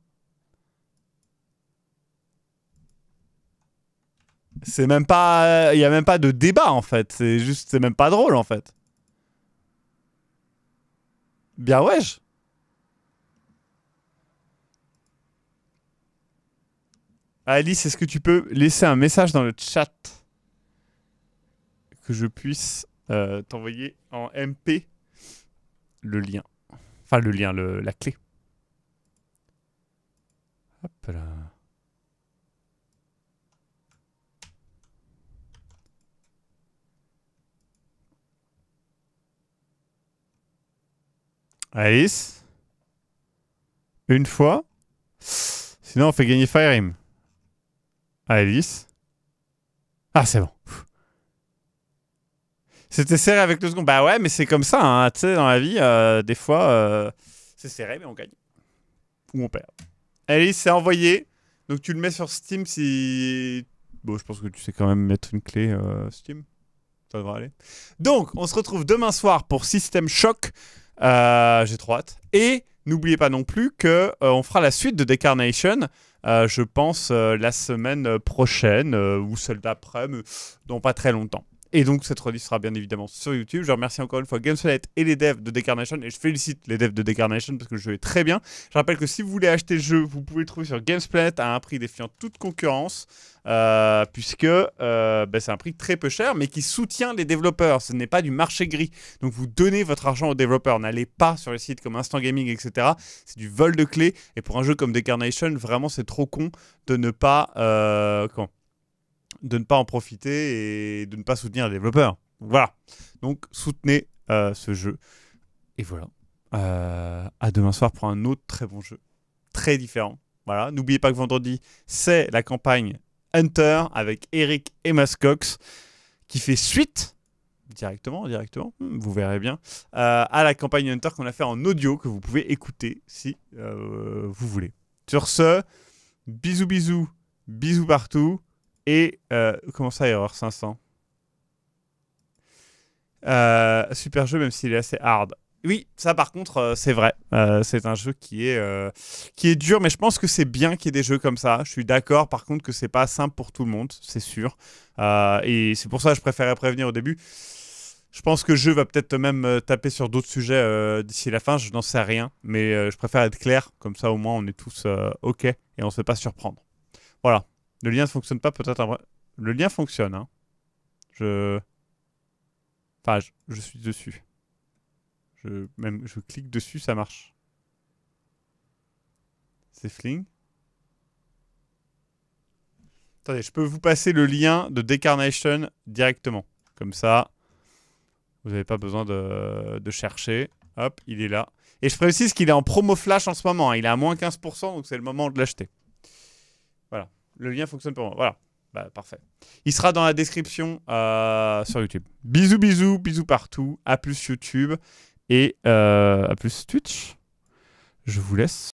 C'est même pas... Il y a même pas de débat, en fait. C'est juste... C'est même pas drôle, en fait. Bien wesh. Alice, est-ce que tu peux laisser un message dans le chat que je puisse t'envoyer en MP le lien. Enfin, le lien, la clé. Hop là. Alice. Une fois. Sinon, on fait gagner Fire Emblem. Alice. Ah, c'est bon. C'était serré avec 2 secondes. Bah ouais, mais c'est comme ça, hein. Tu sais, dans la vie, des fois, c'est serré, mais on gagne. Ou on perd. Alice, c'est envoyé. Donc tu le mets sur Steam si... Bon, je pense que tu sais quand même mettre une clé Steam. Ça devrait aller. Donc, on se retrouve demain soir pour System Shock. J'ai trop hâte. Et n'oubliez pas non plus que on fera la suite de Decarnation. Je pense la semaine prochaine ou celle d'après, mais dans pas très longtemps. Et donc cette release sera bien évidemment sur YouTube. Je remercie encore une fois Gamesplat et les devs de Decarnation. Et je félicite les devs de Decarnation parce que le jeu est très bien. Je rappelle que si vous voulez acheter le jeu, vous pouvez le trouver sur Gamesplat à un prix défiant toute concurrence. Puisque c'est un prix très peu cher mais qui soutient les développeurs. Ce n'est pas du marché gris. Donc vous donnez votre argent aux développeurs. N'allez pas sur les sites comme Instant Gaming, etc. C'est du vol de clés. Et pour un jeu comme Decarnation, vraiment c'est trop con de ne pas... de ne pas en profiter et de ne pas soutenir les développeurs. Voilà. Donc, soutenez ce jeu. Et voilà. À demain soir pour un autre très bon jeu. Très différent. Voilà. N'oubliez pas que vendredi, c'est la campagne Hunter avec Eric et Mascox qui fait suite directement, vous verrez bien, à la campagne Hunter qu'on a fait en audio que vous pouvez écouter si vous voulez. Sur ce, bisous, bisous, bisous partout. Et comment ça, Erreur 500 super jeu, même s'il est assez hard. Oui, ça par contre, c'est vrai. C'est un jeu qui est dur, mais je pense que c'est bien qu'il y ait des jeux comme ça. Je suis d'accord, par contre, que c'est pas simple pour tout le monde, c'est sûr. Et c'est pour ça que je préférais prévenir au début. Je pense que le jeu va peut-être même taper sur d'autres sujets d'ici la fin, je n'en sais rien. Mais je préfère être clair, comme ça au moins on est tous OK et on ne se fait pas surprendre. Voilà. Le lien ne fonctionne pas, peut-être un vrai... Le lien fonctionne. Hein. Enfin, je suis dessus. Je clique dessus, ça marche. C'est Fling. Attendez, je peux vous passer le lien de Decarnation directement. Comme ça, vous n'avez pas besoin de chercher. Hop, il est là. Et je précise qu'il est en promo flash en ce moment. Hein. Il est à moins 15%, donc c'est le moment de l'acheter. Voilà. Le lien fonctionne pour moi. Voilà. Bah, parfait. Il sera dans la description sur YouTube. Bisous, bisous, bisous partout. À plus YouTube et à plus Twitch. Je vous laisse.